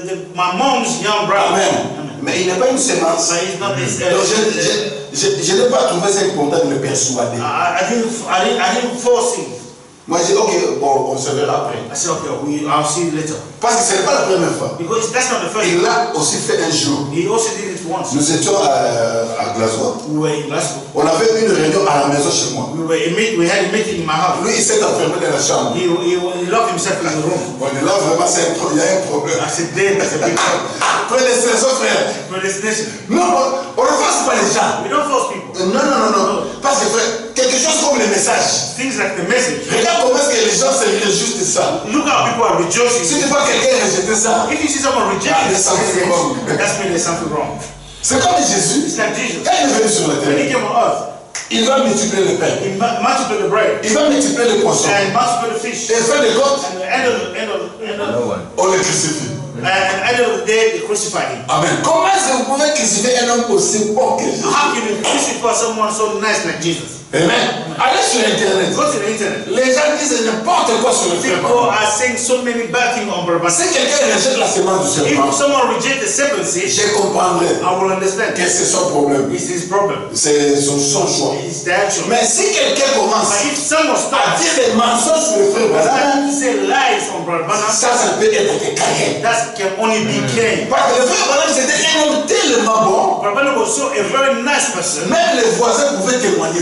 S1: My mom's young brother.
S2: Amen. Mais il n'est pas une sémence.
S1: But he's not this.
S2: Donc je n'ai pas trouvé ça important de le persuader.
S1: I didn't force him.
S2: Moi j'ai dit, ok, bon, on se verra après.
S1: I said, okay, I'll see you later.
S2: Parce que ce n'est pas la première fois.
S1: Because that's not the first
S2: Il
S1: time.
S2: l'a aussi fait un jour.
S1: He also did it once.
S2: Nous étions à Glasgow.
S1: We were in Glasgow.
S2: On avait une réunion à la maison chez moi.
S1: We had a meeting in my house.
S2: Lui, il s'est enfermé dans la chambre.
S1: He locked himself in the room.
S2: On est là, vraiment, il y a un problème.
S1: I said, then that's a big problem.
S2: Prédestination, frère.
S1: Predestination.
S2: Non, on ne force pas les gens.
S1: We don't force people.
S2: Non. Parce que, frère, quelque chose comme le message.
S1: Things like the message.
S2: Regarde comment est-ce que les gens se réjouissent de ça.
S1: Look how people are rejoicing.
S2: Si tu vois quelqu'un rejeter ça,
S1: If you see someone rejecting
S2: there's something wrong.
S1: that's mean there's something wrong.
S2: c'est comme Jésus.
S1: It's like Jesus.
S2: Quand il est venu sur la
S1: When he
S2: terre,
S1: came on earth,
S2: il va multiplier le pain.
S1: he multiplied the bread
S2: Il va multiplier les poissons.
S1: and multiplied the fish.
S2: Et fin de compte,
S1: And at the end of
S2: on le crucifie.
S1: the day, they crucified him.
S2: Amen. Comment est-ce que vous pouvez crucifier un homme aussi bon que Jésus?
S1: How can you crucify someone so nice like Jesus?
S2: Amen. Allez sur Internet.
S1: Go to the internet.
S2: Les gens disent n'importe quoi sur le frère.
S1: People are saying so many bad things on Barabbas.
S2: Si quelqu'un rejette la semence du serpent,
S1: If someone rejects the serpent seed,
S2: je comprendrai
S1: I will understand.
S2: que c'est son problème.
S1: It's his problem.
S2: C'est son choix.
S1: It's the action.
S2: Mais si quelqu'un commence
S1: But if someone
S2: à
S1: starts
S2: dire des mensonges sur le frère Branham,
S1: to say lies on Barabbas,
S2: ça peut être que Caïn.
S1: that can only be Cain.
S2: Parce que le frère Branham c'était un homme tellement bon,
S1: Barabbas was so a very nice person.
S2: même les voisins pouvaient témoigner.
S1: Even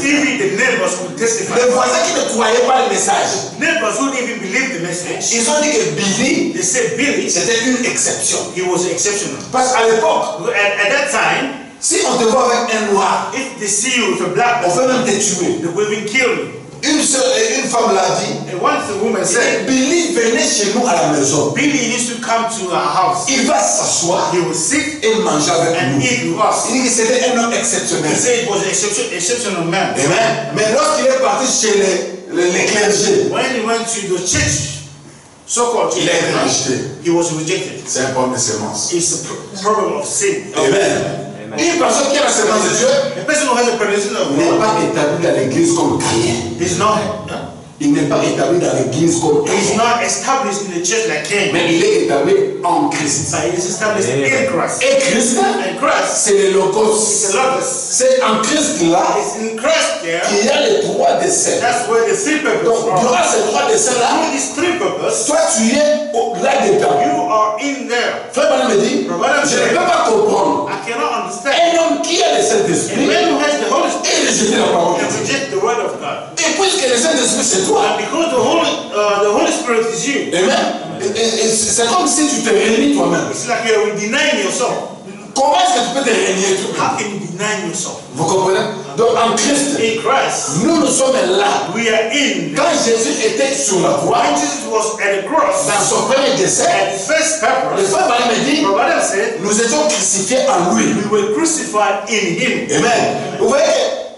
S1: the neighbors who testified.
S2: Les voisins qui ne croyaient pas le message.
S1: Neighbors who didn't even believe the message.
S2: Ils ont dit que Billy,
S1: They said Billy,
S2: c'était une exception.
S1: he was exceptional.
S2: Parce qu'à l'époque,
S1: At that time,
S2: si on te voit avec un noir,
S1: if they see you with a black
S2: on
S1: person,
S2: peut même te tuer.
S1: they will even kill you.
S2: Une femme l'a dit.
S1: And once the woman said,
S2: Billy venait chez nous à la maison.
S1: Billy used to come to our house.
S2: Il va s'asseoir
S1: He would sit
S2: et manger avec
S1: and
S2: nous.
S1: eat with us.
S2: Il dit que c'était un homme
S1: He
S2: exceptionnel.
S1: said it was an exceptional man.
S2: Amen. Mais lorsqu'il est parti chez les clergés,
S1: When he went to the church, so-called church,
S2: il a été rejeté.
S1: he was rejected.
S2: C'est un problème de sémence.
S1: It's a problem of sin.
S2: Amen. Une personne qui a la sémence de Dieu
S1: A person who has a predation of
S2: n'est
S1: God
S2: pas établi dans l'église comme Caïn.
S1: is not,
S2: Il n'est pas établi dans l'église comme
S1: he's
S2: Caïn.
S1: not established in the church like Cain,
S2: Mais il est établi en Christ.
S1: but he is established in Christ.
S2: Et Christ,
S1: And Christ
S2: c'est le
S1: is
S2: logos.
S1: the logos.
S2: C'est en Christ là
S1: It's in Christ there.
S2: qu'il y a les trois desseins.
S1: That's where the three purposes
S2: Donc,
S1: are.
S2: durant ces trois desseins là,
S1: Through these three purposes,
S2: toi tu es là-dedans.
S1: you are in there.
S2: Frère Bana me dit, je ne peux pas comprendre
S1: I cannot understand.
S2: un homme qui a le
S1: A
S2: Saint-Esprit
S1: man who has the Holy Spirit
S2: et rejeter la parole de
S1: and
S2: Dieu.
S1: reject the word of God.
S2: Et puisque le Saint-Esprit c'est toi,
S1: And because the Holy Spirit is you,
S2: amen, et c'est comme si tu te réunis toi-même.
S1: it's like you are denying yourself.
S2: Comment est-ce que tu peux te régner toi-même?
S1: How can you deny yourself?
S2: Vous comprenez? Donc en Christ,
S1: In Christ,
S2: nous sommes là.
S1: we are in.
S2: Quand Jésus était sur la croix,
S1: When Jesus was at the cross,
S2: dans son premier décès,
S1: at the first
S2: le
S1: purpose,
S2: frère Bana me dit,
S1: the Bible said,
S2: nous étions crucifiés en lui.
S1: we were crucified in Him.
S2: Amen. Vous voyez,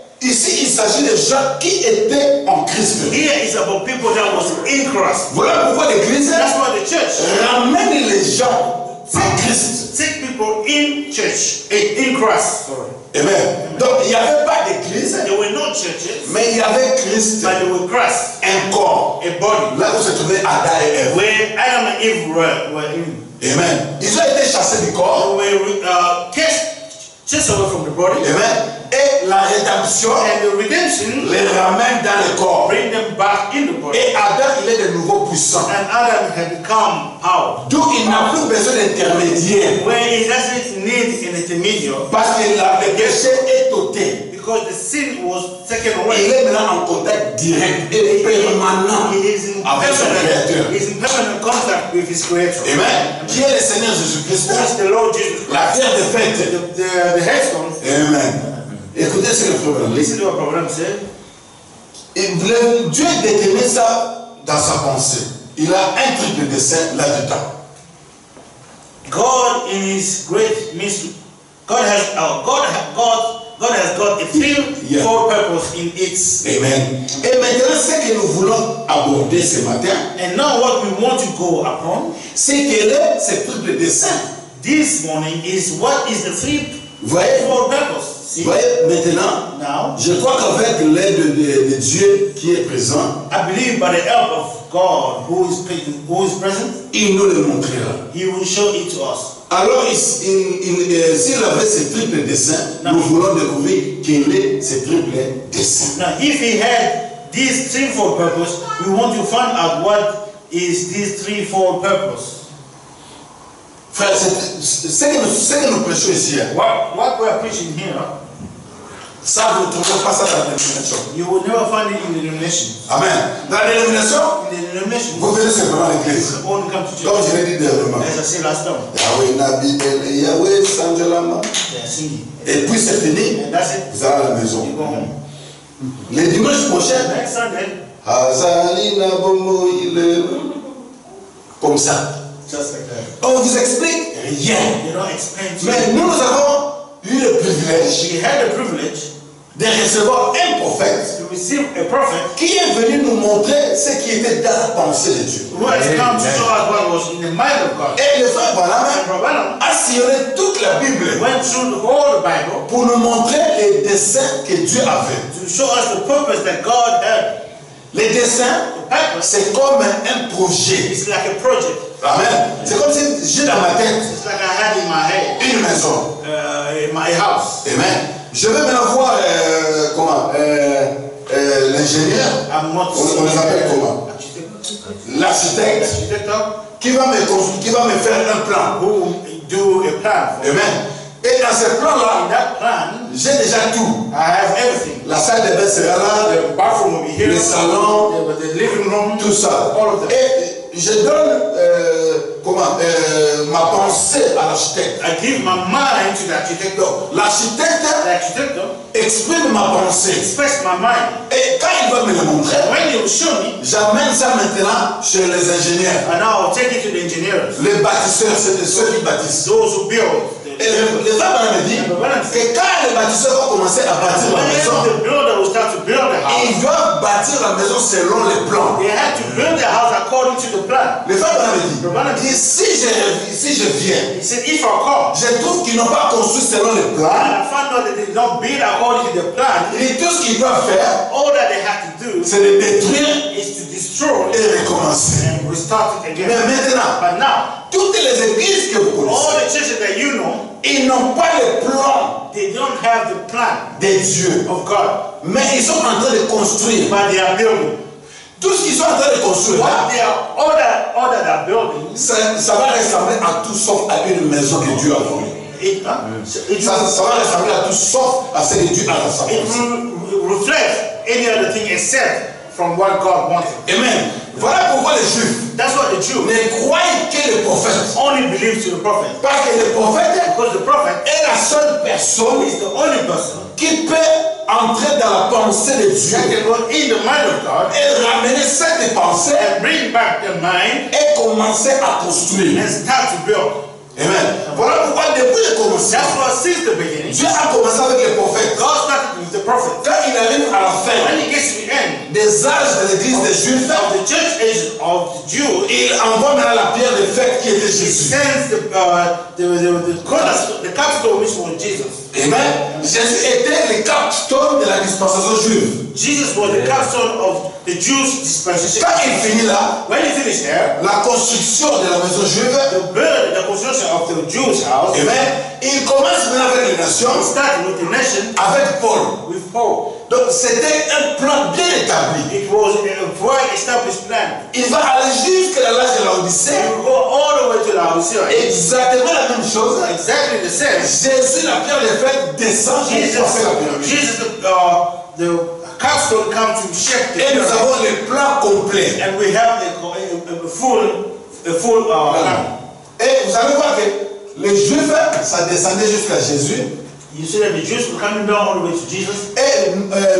S2: ici il s'agit de gens qui étaient en Christ.
S1: Here is about people that was in Christ.
S2: Voilà pourquoi l'église
S1: That's why the church
S2: ramène les gens en Christ.
S1: take people in church, in Christ. Sorry.
S2: Amen. Donc il n'y avait pas d'église,
S1: There were no churches,
S2: mais il y avait Christ,
S1: but there were Christ,
S2: un corps.
S1: a body,
S2: Là où se trouvaient Adam et Ève.
S1: where Adam and Eve were in.
S2: Amen. Ils ont été chassés du corps.
S1: They were chased away from the body,
S2: Amen. Et la rédemption
S1: and the redemption
S2: les ramène dans le corps.
S1: bring them back in the body.
S2: Et Adam, il est de nouveau puissant.
S1: And Adam had become power,
S2: Donc il n'a plus besoin d'intermédiaire.
S1: where he doesn't need an intermediate,
S2: Parce que le péché est ôté.
S1: because the sin was taken
S2: Il
S1: away.
S2: est maintenant en contact direct et permanent
S1: He is in
S2: avec son Créateur.
S1: he is in permanent contact with his Creator.
S2: Amen. Qui est le Seigneur Jésus-Christ?
S1: Who is the Lord Jesus
S2: La
S1: Christ,
S2: pierre de fête.
S1: the headstone.
S2: Amen. Écoutez ce que le problème dit.
S1: Listen to what Problem said.
S2: Dieu détenait ça dans sa pensée. Il a un truc de dessin là-dedans.
S1: God in His great mystery, God has got a threefold purpose in its.
S2: Amen. Et maintenant, ce que nous voulons aborder ce matin,
S1: And now what we want to go upon
S2: c'est quel est ce truc de dessin.
S1: this morning is what is the
S2: Vous voyez,
S1: threefold purpose. See,
S2: vous voyez maintenant,
S1: now
S2: je crois qu'avec l'aide de Dieu qui est présent,
S1: I believe by the help of God who is present,
S2: il nous le montrera.
S1: He will show it to us.
S2: Alors, s'il avait ce triple dessin, nous voulons découvrir quel est ce triple dessin.
S1: Now, if He had this threefold purpose, we want to find out what is this threefold purpose.
S2: Frère, ce que nous prêchons ici,
S1: What we are preaching here,
S2: ça, vous ne trouverez pas ça dans la dénomination.
S1: you will never find it in the denomination.
S2: Amen. Dans la dénomination,
S1: In the denomination,
S2: vous venez simplement à l'église.
S1: you only come to
S2: Comme
S1: church.
S2: je l'ai dit dernièrement.
S1: As I said last time,
S2: Yahweh Nabi El Yahweh Sanjalama.
S1: they are singing.
S2: Et puis c'est fini,
S1: And that's it.
S2: vous allez à la maison.
S1: You go home.
S2: Le dimanche prochain,
S1: Next Sunday,
S2: Hazali Nabomo il comme ça.
S1: just like that.
S2: On vous explique rien.
S1: They don't explain to
S2: Mais
S1: you.
S2: nous avons eu le privilège
S1: We had the privilege
S2: de recevoir un prophète
S1: to receive a prophet
S2: qui est venu nous montrer ce qui était dans la pensée de Dieu.
S1: who has come to show us what was in the mind of God.
S2: Et le frère
S1: And
S2: Branham
S1: Rabbanah
S2: a sillonné toute la Bible
S1: went through the whole Bible
S2: pour nous montrer les desseins que Dieu avait.
S1: to show us the purpose that God had.
S2: Les desseins,
S1: The purpose
S2: c'est comme un projet.
S1: is like a project.
S2: Amen. C'est comme si j'ai dans ma tête
S1: It's like I had in my head
S2: une maison.
S1: in my house.
S2: Amen. Je vais maintenant voir l'ingénieur,
S1: I'm not
S2: on les appelle comment? L'architecte
S1: architect
S2: qui va me faire un plan.
S1: who do a plan for
S2: Amen. Et dans ce plan-là,
S1: In that plan,
S2: j'ai déjà tout.
S1: I have everything.
S2: La salle de bain sera là,
S1: The bathroom will be here.
S2: le salon,
S1: the living room,
S2: tout ça.
S1: all of them.
S2: Et je donne ma pensée à l'architecte.
S1: I give my mind to the architect.
S2: L'architecte
S1: The architect
S2: exprime ma pensée.
S1: express my mind.
S2: Et quand il va me le montrer,
S1: When he will show me,
S2: j'amène ça maintenant chez les ingénieurs.
S1: and now I'll take it to the engineers,
S2: Les bâtisseurs, c'est ceux qui bâtissent.
S1: those who build.
S2: Et le frère me dit que quand les bâtisseurs vont commencer à bâtir la maison,
S1: When the builder will start to build the house,
S2: ils doivent bâtir la maison selon les plans.
S1: they have to build the house according to the plan.
S2: Le frère me dit, si je viens,
S1: He said, if I come,
S2: je trouve qu'ils n'ont pas construit selon les
S1: and
S2: plans,
S1: I found out that they did not build according to the plan,
S2: il dit tout ce qu'ils doivent faire,
S1: all that they have to do
S2: c'est de détruire
S1: is to destroy
S2: et recommencer.
S1: and restart it again.
S2: Mais maintenant,
S1: But now,
S2: toutes les églises que vous
S1: all
S2: connaissez,
S1: the churches that you know,
S2: ils n'ont pas le plan
S1: they don't have the plan
S2: des dieux,
S1: of God,
S2: mais ils sont en train de construire.
S1: but they are building.
S2: Tout ce qu'ils sont en train de construire
S1: What
S2: là,
S1: they are, all that are building,
S2: ça va ressembler à tout sauf à une maison que Dieu a voulu.
S1: it
S2: Ça va ressembler à tout sauf à ce que Dieu a rassemblé.
S1: will reflect any other thing except from what God wanted.
S2: Amen. Voilà pourquoi les Juifs
S1: That's what the Jew
S2: ne croient que le prophète.
S1: only believes to the prophet.
S2: Parce que le prophète
S1: Because the prophet
S2: est la seule personne
S1: is the only person
S2: qui peut entrer dans la pensée de Dieu
S1: that can go in the mind of God
S2: et ramener cette pensée
S1: and bring back the mind
S2: et commencer à construire.
S1: and start to build.
S2: Amen. Voilà pourquoi depuis le commencement,
S1: That's why since the beginning,
S2: Dieu a commencé avec les prophètes.
S1: God started with the prophet.
S2: Quand il arrive à la fin
S1: When he gets to the end
S2: des âges de l'église des Juifs,
S1: of the church age of the Jews,
S2: il envoie maintenant la pierre de fête qui était
S1: he
S2: Jésus.
S1: sends the capital which was Jesus.
S2: Amen. Jésus était le capstone de la dispensation juive.
S1: Jesus was the capstone of the Jews' dispensation.
S2: Quand il finit là,
S1: When he finished there,
S2: la construction de la maison juive,
S1: the construction of the Jewish house,
S2: amen, il commence maintenant avec les nations,
S1: started with the nation,
S2: avec Paul.
S1: with Paul.
S2: Donc c'était un plan bien établi.
S1: It was a well-established plan.
S2: Il va aller jusqu'à l'âge de
S1: It
S2: l'Odyssée.
S1: will go all the way to Laodicea.
S2: Exactement la même chose.
S1: Exactly the same.
S2: Jésus, la pierre de fête, descend pour faire la pyramide.
S1: Jesus, the capstone comes to shape the
S2: Et nous
S1: pyramid.
S2: avons le plan complet.
S1: And we have a full plan.
S2: Et vous allez voir que les Juifs, ça descendait jusqu'à Jésus.
S1: You see that the Jews were coming down all the way to Jesus.
S2: Et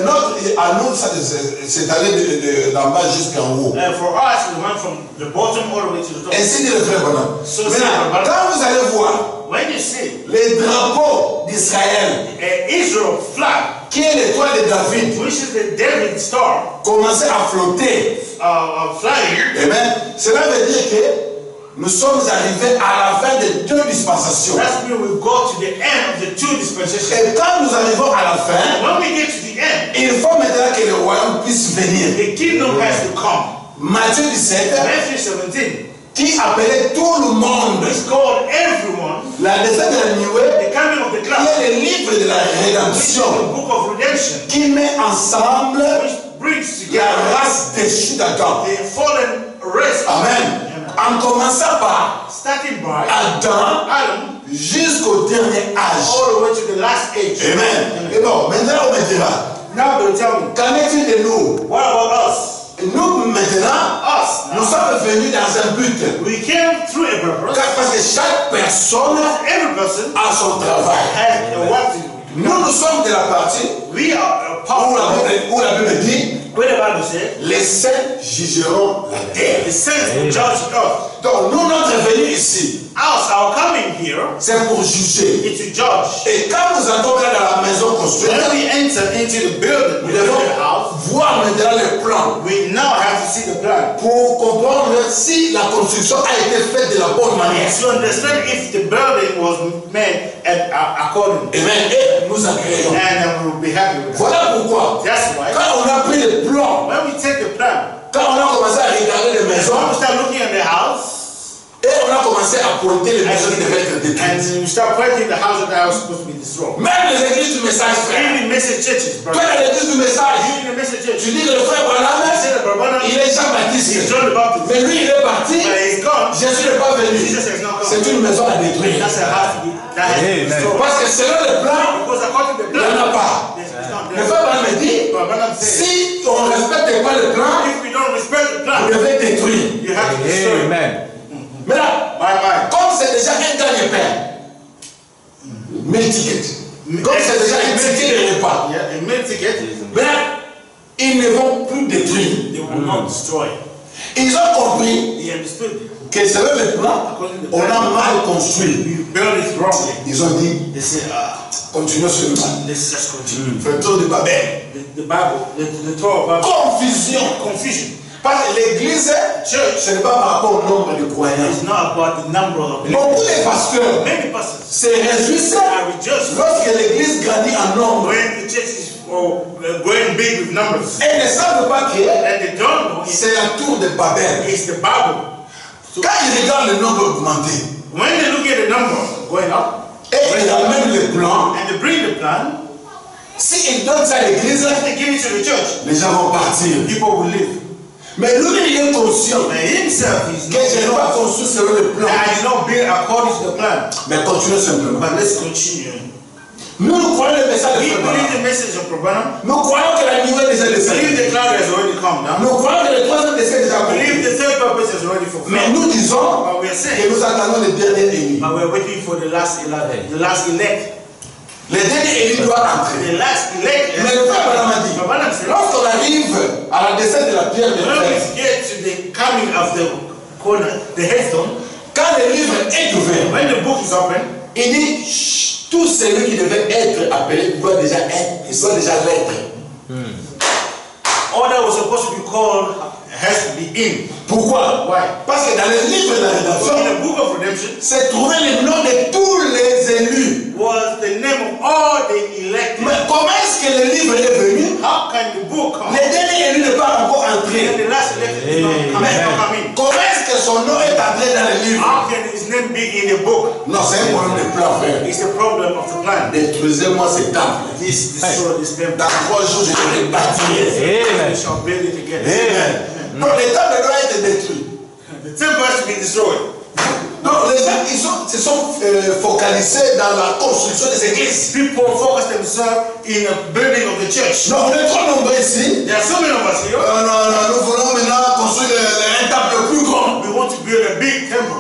S2: à nous, ça c'est allé d'en bas jusqu'en haut.
S1: And for us, we went from the bottom all the way to the top.
S2: Ainsi dit le frère Bonhomme.
S1: So,
S2: Maintenant, quand vous allez voir
S1: when you see
S2: les drapeaux d'Israël,
S1: an Israel flag,
S2: qui est l'étoile de David,
S1: which is the David star,
S2: commencer à flotter,
S1: flying,
S2: amen, cela veut dire que nous sommes arrivés à la fin de deux dispensations.
S1: that means we go to the end of the two dispensations.
S2: Et quand nous arrivons à la fin,
S1: When we get to the end,
S2: il faut maintenant que le royaume puisse venir.
S1: the kingdom has to come.
S2: Matthieu 17,
S1: Matthew 17,
S2: qui appelait tout le monde,
S1: it's called everyone,
S2: la descente de la nuée,
S1: the coming of the
S2: qui
S1: cloud,
S2: est le livre de la
S1: which is the
S2: rédemption,
S1: book of redemption,
S2: qui met ensemble
S1: which brings
S2: la
S1: together
S2: race déchue d'Adam.
S1: the fallen race.
S2: Amen. En commençant par
S1: Starting by
S2: Adam
S1: Adam
S2: jusqu'au dernier âge.
S1: all the way to the last age.
S2: Amen. Et bon, maintenant on me dira,
S1: Now they'll tell me,
S2: qu'en est-il de nous?
S1: what about us?
S2: Nous maintenant,
S1: Us.
S2: nous sommes venus dans un but.
S1: We came through a purpose.
S2: Parce que chaque personne
S1: Every person
S2: a son travail.
S1: has a work to do.
S2: Nous sommes de la partie
S1: We are a
S2: où
S1: part of it.
S2: la Bible dit,
S1: When the Bible says,
S2: les saints jugeront la terre.
S1: the saints will judge the earth.
S2: Donc nous, notre venue ici,
S1: Us, our coming here,
S2: c'est pour juger.
S1: is to judge.
S2: Et quand nous entrons dans la maison construite,
S1: When we enter into the building,
S2: nous
S1: the
S2: devons
S1: house,
S2: voir maintenant le plan
S1: we now have to see the plan.
S2: pour comprendre si la construction a été faite de la bonne manière.
S1: To understand if the building was made according.
S2: Amen. Et nous agréons.
S1: And we will be happy with that.
S2: Voilà pourquoi,
S1: That's why
S2: quand on a pris le plan,
S1: when we take the plan,
S2: quand on a commencé à regarder les
S1: when
S2: maisons,
S1: we start looking at the house,
S2: et on a commencé à pointer les maisons qui devaient être détruites.
S1: And we start pointing the houses that are supposed to be destroyed.
S2: Même les églises du message, frère.
S1: Even message churches,
S2: Toi,
S1: brother.
S2: dans l'église du message,
S1: Even the message church.
S2: tu dis que le frère Branham, il est Jean-Baptiste.
S1: He's John the Baptist.
S2: Mais lui, il est parti.
S1: But he's gone.
S2: Jésus n'est pas venu.
S1: Jesus has not come.
S2: C'est une maison à détruire.
S1: That's a house that has been destroyed.
S2: Parce que selon le plan,
S1: Because according to the
S2: il n'y en a
S1: plan,
S2: pas.
S1: it's not
S2: Le
S1: there.
S2: frère Branham dit,
S1: But Branham said,
S2: si on ne respecte pas le plan,
S1: if we don't respect the
S2: vous
S1: plan,
S2: devez détruire.
S1: you have to destroy it.
S2: Mais là,
S1: Bye.
S2: comme c'est déjà un gagne-pain, 1000 tickets. Comme c'est déjà un ticket de repas,
S1: Yeah, a meal ticket,
S2: mais là, ils ne vont plus détruire.
S1: they will not destroy.
S2: Ils ont compris
S1: They understood.
S2: que selon le plan, on a mal construit.
S1: You build it wrongly.
S2: Ils ont dit,
S1: They say,
S2: continuons seulement.
S1: let's just continue.
S2: Fait le tour de Babel.
S1: The Bible, the Torah, Bible,
S2: Confusion.
S1: confusion.
S2: Parce que l'église,
S1: Church
S2: ce n'est pas par rapport au nombre de croyants.
S1: is not about the number of believers.
S2: Beaucoup de pasteurs
S1: Many pastors
S2: se réjouissent
S1: are rejoicing
S2: lorsque l'église grandit en nombre.
S1: when the church is going big with numbers.
S2: Et ne savent pas que
S1: And they don't know
S2: c'est la tour de Babel.
S1: it's the Bible. So
S2: Quand ils regardent le nombre augmenter,
S1: when they look at the number going up,
S2: et ils amènent le plan,
S1: and they bring the plan,
S2: s'ils donnent ça à l'église,
S1: if they give it to the church,
S2: les gens vont partir.
S1: people will leave.
S2: Mais lui, il est conscient
S1: But himself is
S2: que je n'ai pas
S1: not
S2: construit selon le plan.
S1: I did not build according to the plan.
S2: Mais continuons simplement.
S1: But let's continue.
S2: Nous croyons le message de
S1: We
S2: Frère
S1: believe
S2: Branham.
S1: the message of Branham.
S2: Nous croyons que la nuée est déjà
S1: Believe
S2: descendue.
S1: the cloud has already come down.
S2: Nous croyons que le troisième décès est déjà
S1: Believe
S2: accompli.
S1: the third purpose is already
S2: Mais
S1: fulfilled.
S2: nous disons
S1: But we are
S2: que
S1: saying,
S2: nous attendons le dernier élu.
S1: but we are waiting for the last elect.
S2: Le dernier élu doit entrer.
S1: The last elect.
S2: Mais le frère Branham a dit,
S1: But Branham said,
S2: lorsqu'on arrive à la descente de la pierre de
S1: when
S2: fer,
S1: we get to the coming of the corner, the headstone,
S2: quand le livre est ouvert,
S1: when the book is open,
S2: il dit, chut, tout celui qui devait être appelé doit déjà l'être.
S1: all that was supposed to be called has to be in.
S2: Pourquoi?
S1: Why?
S2: Parce que dans le livre de la
S1: So in
S2: rédemption,
S1: the book of redemption
S2: c'est trouvé le nom de tous les élus.
S1: was the name of all the elected.
S2: Mais comment est-ce que le livre est venu?
S1: How can the book come?
S2: Le dernier élu n'est pas encore
S1: And
S2: entré.
S1: the last elected is not coming.
S2: Comment est-ce que son nom est entré dans le livre?
S1: How can his name be in the book?
S2: Non, c'est un problème de plan, frère.
S1: It's the problem of the plan.
S2: Détruisez-moi ce temple.
S1: This destroy this temple.
S2: Dans 3 jours, je vais le bâtir.
S1: We shall build it again.
S2: Amen. Donc, le temple doit être détruit.
S1: The temple has to be destroyed.
S2: Donc, les gens se sont focalisés dans la construction des églises.
S1: People focus themselves in the building of the church.
S2: Non, on est trop nombreux ici.
S1: There are so many of us here.
S2: Nous voulons maintenant construire un temple plus grand.
S1: We want to build a big temple.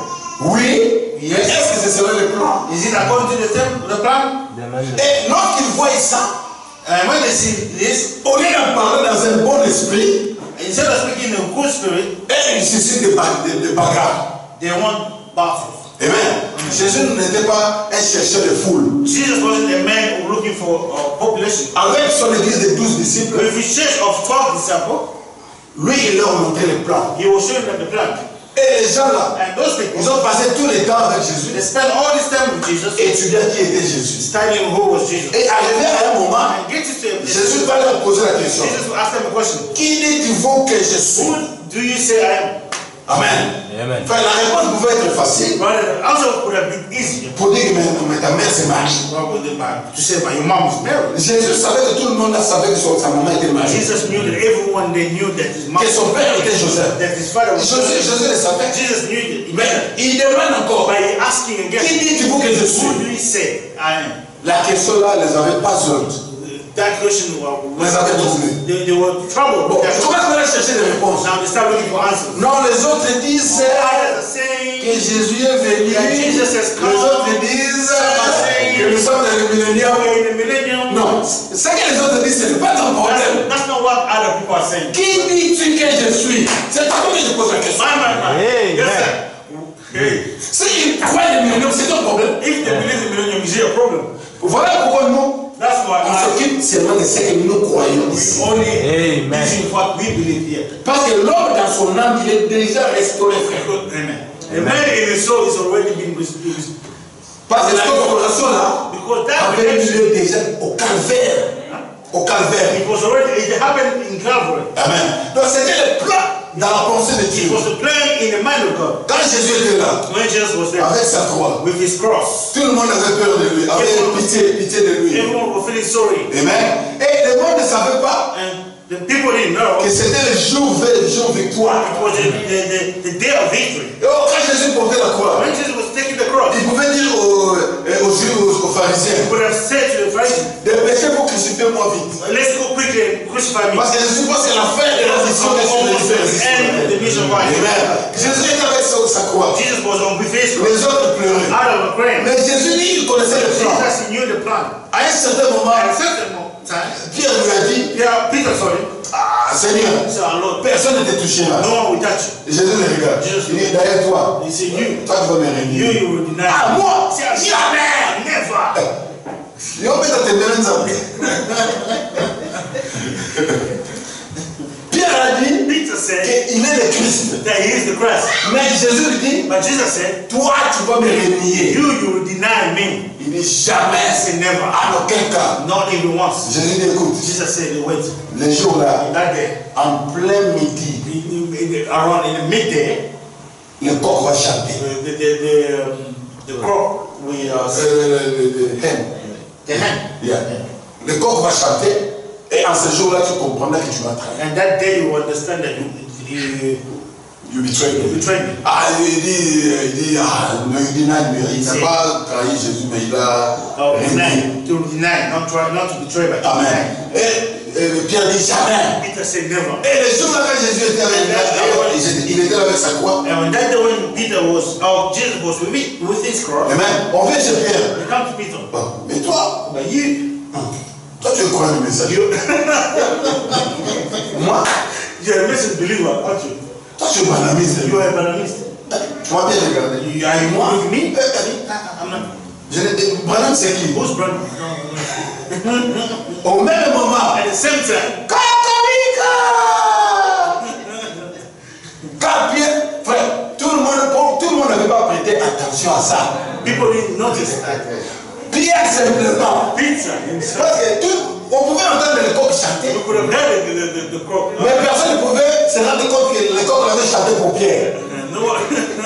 S2: Oui.
S1: Yes.
S2: Est-ce que c'est selon le plan?
S1: Is it according to the temple, the plan?
S2: Et lorsqu'ils voient ça,
S1: And when they see this,
S2: au lieu d'en parler dans un bon esprit,
S1: instead of speaking in a good spirit,
S2: et ils suscitent des bagarres.
S1: they want battles.
S2: Amen. Jésus n'était pas un chercheur de foule.
S1: Jesus wasn't a man who looking for population.
S2: Avec son église de 12 disciples,
S1: With his church of 12 disciples,
S2: lui, il leur montrait le plan.
S1: he was showing them the plan.
S2: Et les gens là,
S1: And those people,
S2: ils ont passé tout le temps avec Jésus,
S1: they spent all this time with Jesus,
S2: étudiant qui était Jésus.
S1: studying who was Jesus.
S2: Et arrivé à un moment,
S1: And get to say,
S2: Jésus va leur poser la question.
S1: Jesus will ask them a question.
S2: Qui dites-vous que je suis?
S1: Who do you say I am?
S2: Amen. Enfin, la réponse pouvait être facile
S1: But the answer would have been easy.
S2: pour dire mais ta mère c'est Marie.
S1: To say, but your mom is married.
S2: Jésus savait que tout le monde savait que sa maman était Marie.
S1: Jesus knew that everyone they knew that his mom,
S2: Que son père était Joseph.
S1: that his father was
S2: Jésus le savait.
S1: Jesus knew that.
S2: Mais il demande encore.
S1: By asking again,
S2: Qui dites-vous que je
S1: who
S2: suis?
S1: do you say I am?
S2: La question là les avait pas honte.
S1: That question
S2: Les avait troublés.
S1: they were troubled.
S2: Bon,
S1: with that
S2: comment
S1: question.
S2: est-ce qu'on va chercher des réponses?
S1: Now they start looking for answers.
S2: Non, les autres disent
S1: Others are
S2: que
S1: saying
S2: Jésus est venu.
S1: that Jesus has come.
S2: Les autres disent que nous sommes dans le millénium.
S1: we're in the millennium.
S2: Non, ce que les autres disent, ce n'est pas ton problème.
S1: That's not what other people are saying.
S2: Qui dis-tu que je suis? C'est à toi que je pose la question.
S1: My.
S3: Hey,
S1: Yes,
S3: man.
S1: sir. Hey.
S2: S'ils croient le millénium, c'est ton problème.
S1: If they believe in the millennium, is it a problem?
S2: Voilà pourquoi nous,
S1: That's why
S2: on s'occupe seulement de ce que nous croyons ici.
S1: we only
S3: Amen.
S1: using what we believe here.
S2: Parce que l'homme dans son âme, il est déjà restauré, frère.
S1: Amen. The man in his soul is already been restored.
S2: Parce que la restauration là,
S1: Because that
S2: avait
S1: redemption,
S2: lieu déjà au calvaire. Au calvaire.
S1: it was already, it happened in Calvary.
S2: Amen. Donc c'était le plan dans la pensée de
S1: It
S2: Dieu.
S1: was the plan in the mind of God.
S2: Quand Jésus était là,
S1: When Jesus was there,
S2: avec sa croix,
S1: with his cross,
S2: tout le monde avait peur de lui, avait pitié de lui.
S1: everyone was feeling sorry.
S2: Amen. Et le monde ne savait pas
S1: And the people didn't know
S2: que c'était le jour victoire.
S1: it was the day of victory.
S2: Et quand Jésus portait la croix,
S1: When Jesus was taking the cross,
S2: il pouvait dire aux Juifs, aux
S1: he
S2: pharisiens,
S1: could have said to the Pharisees,
S2: dépêchez-vous, crucifiez-moi vite.
S1: let's go quickly and crucify me.
S2: Parce que je suppose que la fin de la mission est sur les
S1: And the mission was.
S2: Amen. Jésus était avec sa croix.
S1: Jesus was on with his cross,
S2: Les autres pleuraient.
S1: out of a prayer.
S2: Mais Jésus dit, il connaissait le plan.
S1: Jesus knew the plan.
S2: À un certain moment,
S1: At a certain time,
S2: Pierre lui a dit,
S1: Peter saw him.
S2: ah Seigneur,
S1: He said, our Lord,
S2: personne n'était touché là.
S1: no one will touch you.
S2: Et Jésus le regarde.
S1: Jesus-
S2: Il dit, d'ailleurs toi,
S1: He said, you
S2: toi tu vas me renier.
S1: will deny
S2: Ah
S1: me.
S2: moi,
S1: He said,
S2: jamais.
S1: never.
S2: Yo peut t'atteindre ensemble. Pierre a dit
S1: Peter said
S2: qu'il est le Christ.
S1: that he is the Christ.
S2: Mais Jésus lui dit,
S1: But Jesus said,
S2: toi tu vas me renier.
S1: you will deny me.
S2: Il dit jamais,
S1: Say never.
S2: en aucun cas.
S1: Not even once.
S2: Jésus dit, écoute,
S1: Jesus said, wait,
S2: les jours là,
S1: that day,
S2: en plein midi,
S1: around in the midday,
S2: le coq va chanter.
S1: the crop will
S2: Le hen.
S1: the hen.
S2: Yeah. Le coq va chanter et en ce jour-là, tu comprendras que tu m'as trahi.
S1: And that day you understand that
S2: You betrayed
S1: you
S2: me.
S1: betrayed me.
S2: Ah, il dit, non, il dit, non, il n'a pas trahi Jésus, mais il a
S1: Oh,
S2: renié.
S1: to deny, not to betray, but to
S2: Amen.
S1: deny.
S2: Et Pierre dit jamais.
S1: Peter said never.
S2: Et le jour là, quand Jésus était avec, il était avec sa croix.
S1: And on that day when Peter was, Jesus was with his cross,
S2: Amen. On vient chez Pierre.
S1: we come to Peter.
S2: Bon, mais toi,
S1: But you,
S2: toi tu crois le message. Moi,
S1: you're a message believer, aren't you?
S2: toi tu es banamiste.
S1: You are a Branhamist.
S2: Tu m'as bien regardé.
S1: Are you
S2: Moi,
S1: with me? I'm not.
S2: je l'ai dit, Branham c'est qui?
S1: Who's Branham?
S2: Au même moment,
S1: At the same time,
S2: Catholique! Quand Pierre, frère, tout le monde n'avait pas prêté attention à ça.
S1: people didn't notice that.
S2: Pierre simplement.
S1: Peter himself,
S2: Parce que on pouvait entendre le coq chanter,
S1: we could have heard the crop.
S2: mais personne ne pouvait se rendre compte que le coq avait chanté pour Pierre.
S1: No one.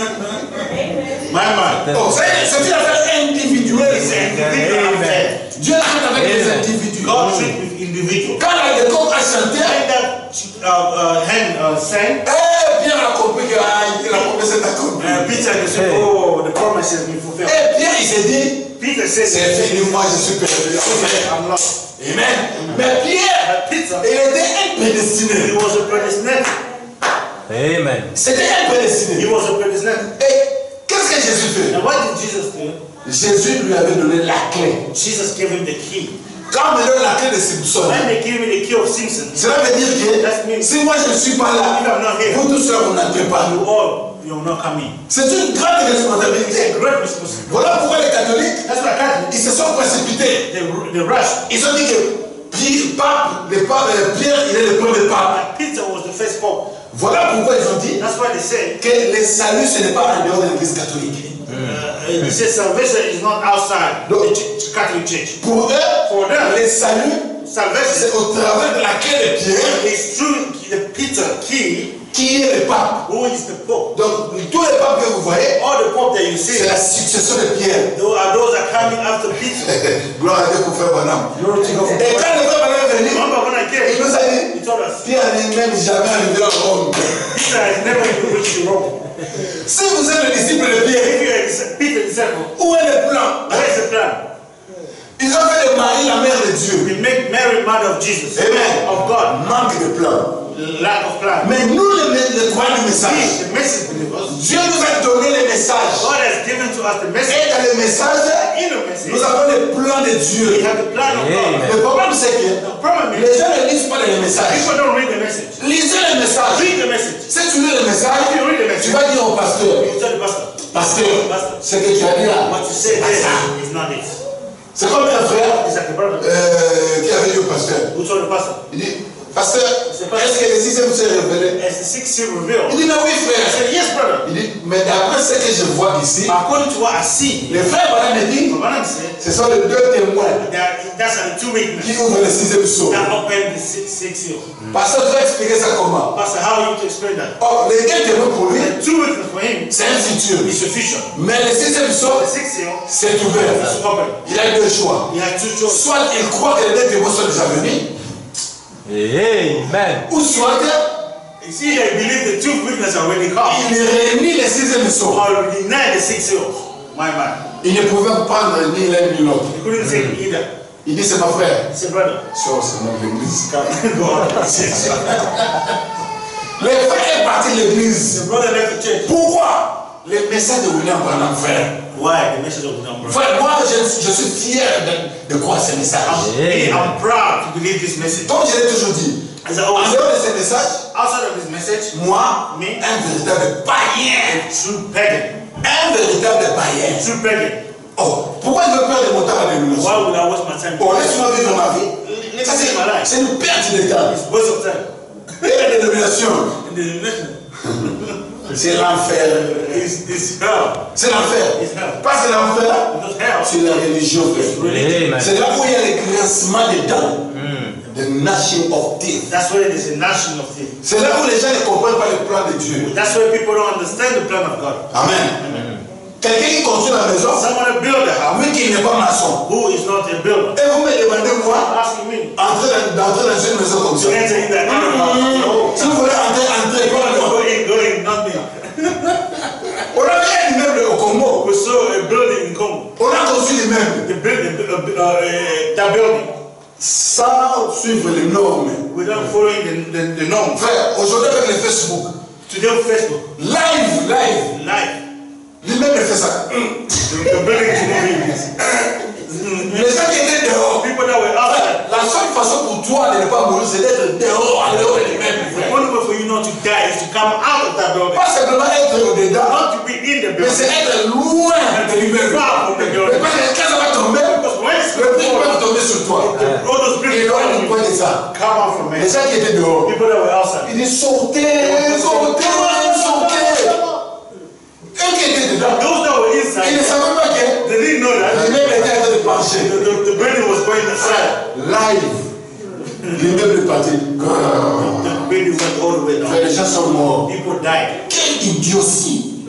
S1: My man.
S2: Oh, c'est une affaire individuelle.
S1: Amen.
S2: Dieu l'a fait avec les individus.
S1: God treat with individuals.
S2: Quand le coq a chanté,
S1: When that hen sang,
S2: Pierre a compris que la promesse est accomplie.
S1: Peter said, "Oh, the promise has been fulfilled."
S2: Et Pierre, il s'est dit,
S1: Peter said,
S2: c'est fini, moi je suis perdu.
S1: "I'm lost."
S2: Amen. Mais Pierre,
S1: But Peter,
S2: il était un
S1: he
S2: prédestiné.
S1: was a predestinated.
S3: Amen.
S2: C'était un
S1: He
S2: prédestiné.
S1: was a predestinated.
S2: Et qu'est-ce que Jésus fait?
S1: And what did Jesus do?
S2: Jésus lui avait donné la clé.
S1: Jesus gave him the key.
S2: Quand on me donne la clé de Simpson,
S1: When they gave me the key of Simpson,
S2: cela veut dire que si moi je ne suis pas là,
S1: if I'm not here,
S2: vous tous là, vous n'entrez pas.
S1: you will not come in.
S2: C'est une grande
S1: It's
S2: responsabilité.
S1: a great responsibility.
S2: Voilà pourquoi les catholiques,
S1: That's why Catholics,
S2: ils se sont précipités.
S1: they rushed.
S2: Ils ont dit que Pierre, il est le premier pape.
S1: Peter was the first pope.
S2: Voilà pourquoi ils ont dit
S1: That's why they say,
S2: que le salut, ce n'est pas en dehors de l'église catholique.
S1: they say salvation is not outside
S2: No.
S1: the Catholic Church.
S2: Pour eux,
S1: For them,
S2: le salut,
S1: salvation
S2: c'est au travers de la clé de Pierre
S1: is through the Peter key,
S2: qui est le pape.
S1: who is the pope.
S2: Donc, tous les papes que vous voyez,
S1: All the pope that you see,
S2: c'est la succession de Pierre.
S1: those are coming after Peter.
S2: Gloire à Dieu pour frère Branham.
S1: Glory to God.
S2: Et quand le frère Branham est venu,
S1: Remember when I
S2: il
S1: came,
S2: nous a dit,
S1: he told us,
S2: Pierre n'est même jamais arrivé à Rome.
S1: Peter has never even reached Rome.
S2: Si vous êtes le disciple de Pierre,
S1: If you are Peter's disciple,
S2: où est le plan?
S1: where is the plan?
S2: Ils ont fait de Marie la mère de Dieu.
S1: We make Mary mother of Jesus,
S2: Amen.
S1: of God.
S2: Manque de plan.
S1: Lack of plan.
S2: Mais nous, les croyants du message,
S1: We, the message believers,
S2: Dieu nous a donné les messages.
S1: God has given to us the message.
S2: Et dans les messages,
S1: In the message,
S2: nous avons le plan de
S1: we
S2: Dieu.
S1: have the plan of God.
S3: Amen.
S2: Le problème, c'est que
S1: The problem is,
S2: les gens ne lisent pas les messages.
S1: people don't read the message.
S2: Lisez les messages.
S1: Read the message.
S2: Si tu lis le message,
S1: If you read the
S2: tu
S1: message,
S2: vas dire au pasteur,
S1: you tell the pastor,
S2: pasteur, ce que tu as dit là,
S1: what you say
S2: c'est pas ça.
S1: there is not it.
S2: C'est comme un frère
S1: It's like a brother
S2: qui avait dit au pasteur.
S1: who told the pastor,
S2: Il dit, pasteur, est-ce que le sixième s'est révélé?
S1: as the sixth seal revealed,
S2: Il dit, mais oui
S1: I
S2: frère.
S1: said, yes, brother.
S2: Il dit, mais d'après ce que je vois ici,
S1: According to what I see,
S2: les frères Branham me dit,
S1: Branham said,
S2: ce sont les deux témoins
S1: that's the two witnesses
S2: qui ouvrent le sixième saut.
S1: that opened the six seals.
S2: Pasteur, tu vas expliquer ça comment?
S1: Pastor, how are you to explain that?
S2: Oh, les 2 témoins pour lui,
S1: The 2 witnesses for him
S2: c'est un futur.
S1: is sufficient.
S2: Mais le 6e sceau,
S1: The 6th seal
S2: c'est ouvert.
S1: is open.
S2: Il a 2 choix.
S1: He had 2 choices.
S2: Soit il croit que les 2 témoins sont déjà venus,
S3: Amen.
S2: ou soit
S1: You see, I believe the 2 witnesses are already come.
S2: il réunit les 6e sceau.
S1: Or deny the 6th seal. My man.
S2: Il ne pouvait prendre ni l'un ni l'autre.
S1: He couldn't say either.
S2: Il dit, c'est ma frère.
S1: He said, brother,
S2: Ça, c'est notre église.
S1: go on. He said,
S2: Le frère est parti de l'église.
S1: the brother left the church.
S2: Pourquoi? Le message de William Branham, frère.
S1: Why? The message of the number.
S2: Frère, moi, je suis fier de croire ce message.
S1: I'm proud to believe this message.
S2: Comme je l'ai toujours dit,
S1: As I
S2: en
S1: always
S2: dehors de ce message,
S1: outside of this message,
S2: moi,
S1: Me?
S2: un véritable païen.
S1: true pagan.
S2: Un véritable païen.
S1: True pagan.
S2: Oh, pourquoi je veux perdre mon temps à l'élimination?
S1: Why would I waste my time?
S2: Bon, laisse-moi vivre ma vie.
S1: Let
S2: Ça,
S1: me live my life.
S2: c'est une perte de temps.
S1: It's waste of time.
S2: Et la dénomination,
S1: And the denomination
S2: c'est l'enfer.
S1: is hell.
S2: C'est l'enfer.
S1: It's hell.
S2: Parce que l'enfer,
S1: Because hell
S2: c'est la religion, frère.
S3: Amen.
S2: C'est là où il y a le grincement des dents. The gnashing of teeth.
S1: That's where it is a gnashing of teeth.
S2: C'est là où les gens ne comprennent pas le plan de Dieu.
S1: That's where people don't understand the plan of God.
S2: Amen. Quelqu'un qui construit la maison,
S1: Someone build a house
S2: lui qui n'est pas maçon.
S1: who is not a builder.
S2: Et vous me demandez, moi,
S1: Asking me
S2: d'entrer dans une maison comme
S1: to
S2: ça.
S1: enter in that kind of house.
S2: Si vous voulez entrer,
S1: Go
S2: pas
S1: in, go in, not me.
S2: on a fait un immeuble au Congo.
S1: We saw a building in Congo.
S2: On a construit l'immeuble
S1: The building, that building,
S2: sans suivre les normes.
S1: without following the norms.
S2: Frère, aujourd'hui avec le Facebook,
S1: Today on Facebook,
S2: live,
S1: live,
S2: l'immeuble fait ça.
S1: the building is moving.
S2: Les gens qui étaient dehors,
S1: People that were outside.
S2: la seule façon pour toi de ne pas mourir, c'est d'être dehors, en dehors de l'immeuble,
S1: The
S2: frère.
S1: only way for you not to die is to come out of that building.
S2: Pas simplement être au-dedans,
S1: Not to be in the
S2: mais c'est
S1: building.
S2: être loin de l'immeuble.
S1: Far from the
S2: Mais
S1: building.
S2: parce que quand ça va tomber,
S1: Because when it's
S2: le prix
S1: falling,
S2: va tomber sur toi.
S1: all those
S2: Et
S1: bricks
S2: là,
S1: fall on
S2: on
S1: you.
S2: point de ça.
S1: Come out from
S2: Les
S1: it.
S2: gens qui étaient dehors,
S1: People that were outside.
S2: ils disent sautez, sautez, sautez. Eux qui étaient dedans,
S1: Those that were
S2: ils ne
S1: inside,
S2: savaient pas que
S1: they didn't know that
S2: l'immeuble était en train de pencher.
S1: the building was going aside.
S2: Live. L'immeuble est parti.
S1: The building went all the way down.
S2: Les gens sont morts.
S1: People died.
S2: Quelle idiotie.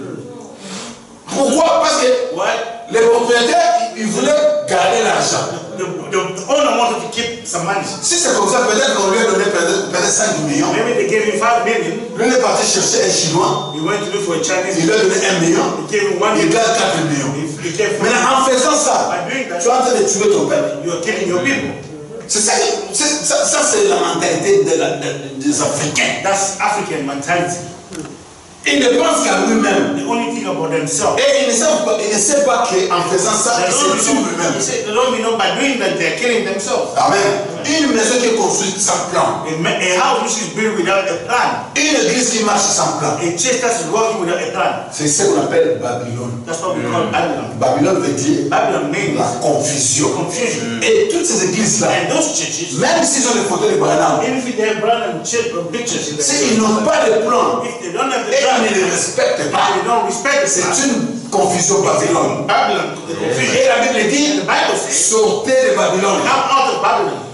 S2: Pourquoi? Parce que
S1: Why?
S2: les propriétaires, ils voulaient garder l'argent.
S1: The owner wanted to keep some money.
S2: Si c'est comme ça, peut-être qu'on lui a donné peut-être 5 millions.
S1: Maybe they gave him 5 million.
S2: Lui, il est parti chercher un Chinois.
S1: He went to look for a Chinese.
S2: Il lui a donné 1 million.
S1: He gave him 1
S2: Il
S1: million.
S2: garde 4 millions.
S1: He gave him.
S2: Maintenant, en faisant ça,
S1: By doing
S2: tu
S1: that,
S2: es en train de tuer ton peuple.
S1: you are killing your people.
S2: C'est ça, ça c'est la mentalité des Africains.
S1: That's African mentality.
S2: Ils ne pensent qu'à lui-même.
S1: They only think about themselves.
S2: Et ils ne savent pas qu'en faisant ça,
S1: They
S2: ils se tuent lui-même.
S1: don't know by doing that they are killing themselves.
S2: Amen. Une maison qui est construite sans plan.
S1: A house which is built without a plan.
S2: Une église qui marche sans plan.
S1: A church that is working without a plan.
S2: C'est ce qu'on appelle Babylone.
S1: That's what we call Babylon.
S2: Babylone veut dire
S1: Babylon means
S2: la confusion.
S1: confusion.
S2: Et toutes ces églises-là,
S1: And those churches,
S2: même s'ils ont les photos de Branham,
S1: even if they have brand and pictures in
S2: s'ils
S1: there,
S2: n'ont pas de plan
S1: if they don't have the
S2: et
S1: plan,
S2: ils ne les respectent pas,
S1: they don't respect the
S2: c'est
S1: plan.
S2: une confusion Babylone.
S1: Babylon, the confusion.
S2: Et la Bible dit,
S1: The Bible says,
S2: sortez de Babylone.
S1: come out of Babylon.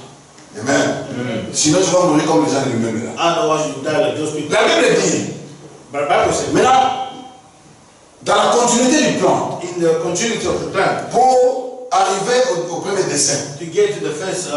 S2: Amen. Sinon, tu vas mourir comme les gens de lui-même là.
S1: Otherwise, you die like those people.
S2: La Bible dit,
S1: But the Bible says,
S2: maintenant, dans la continuité du plan,
S1: in the continuity of the plan,
S2: pour arriver au premier dessin,
S1: to get to the first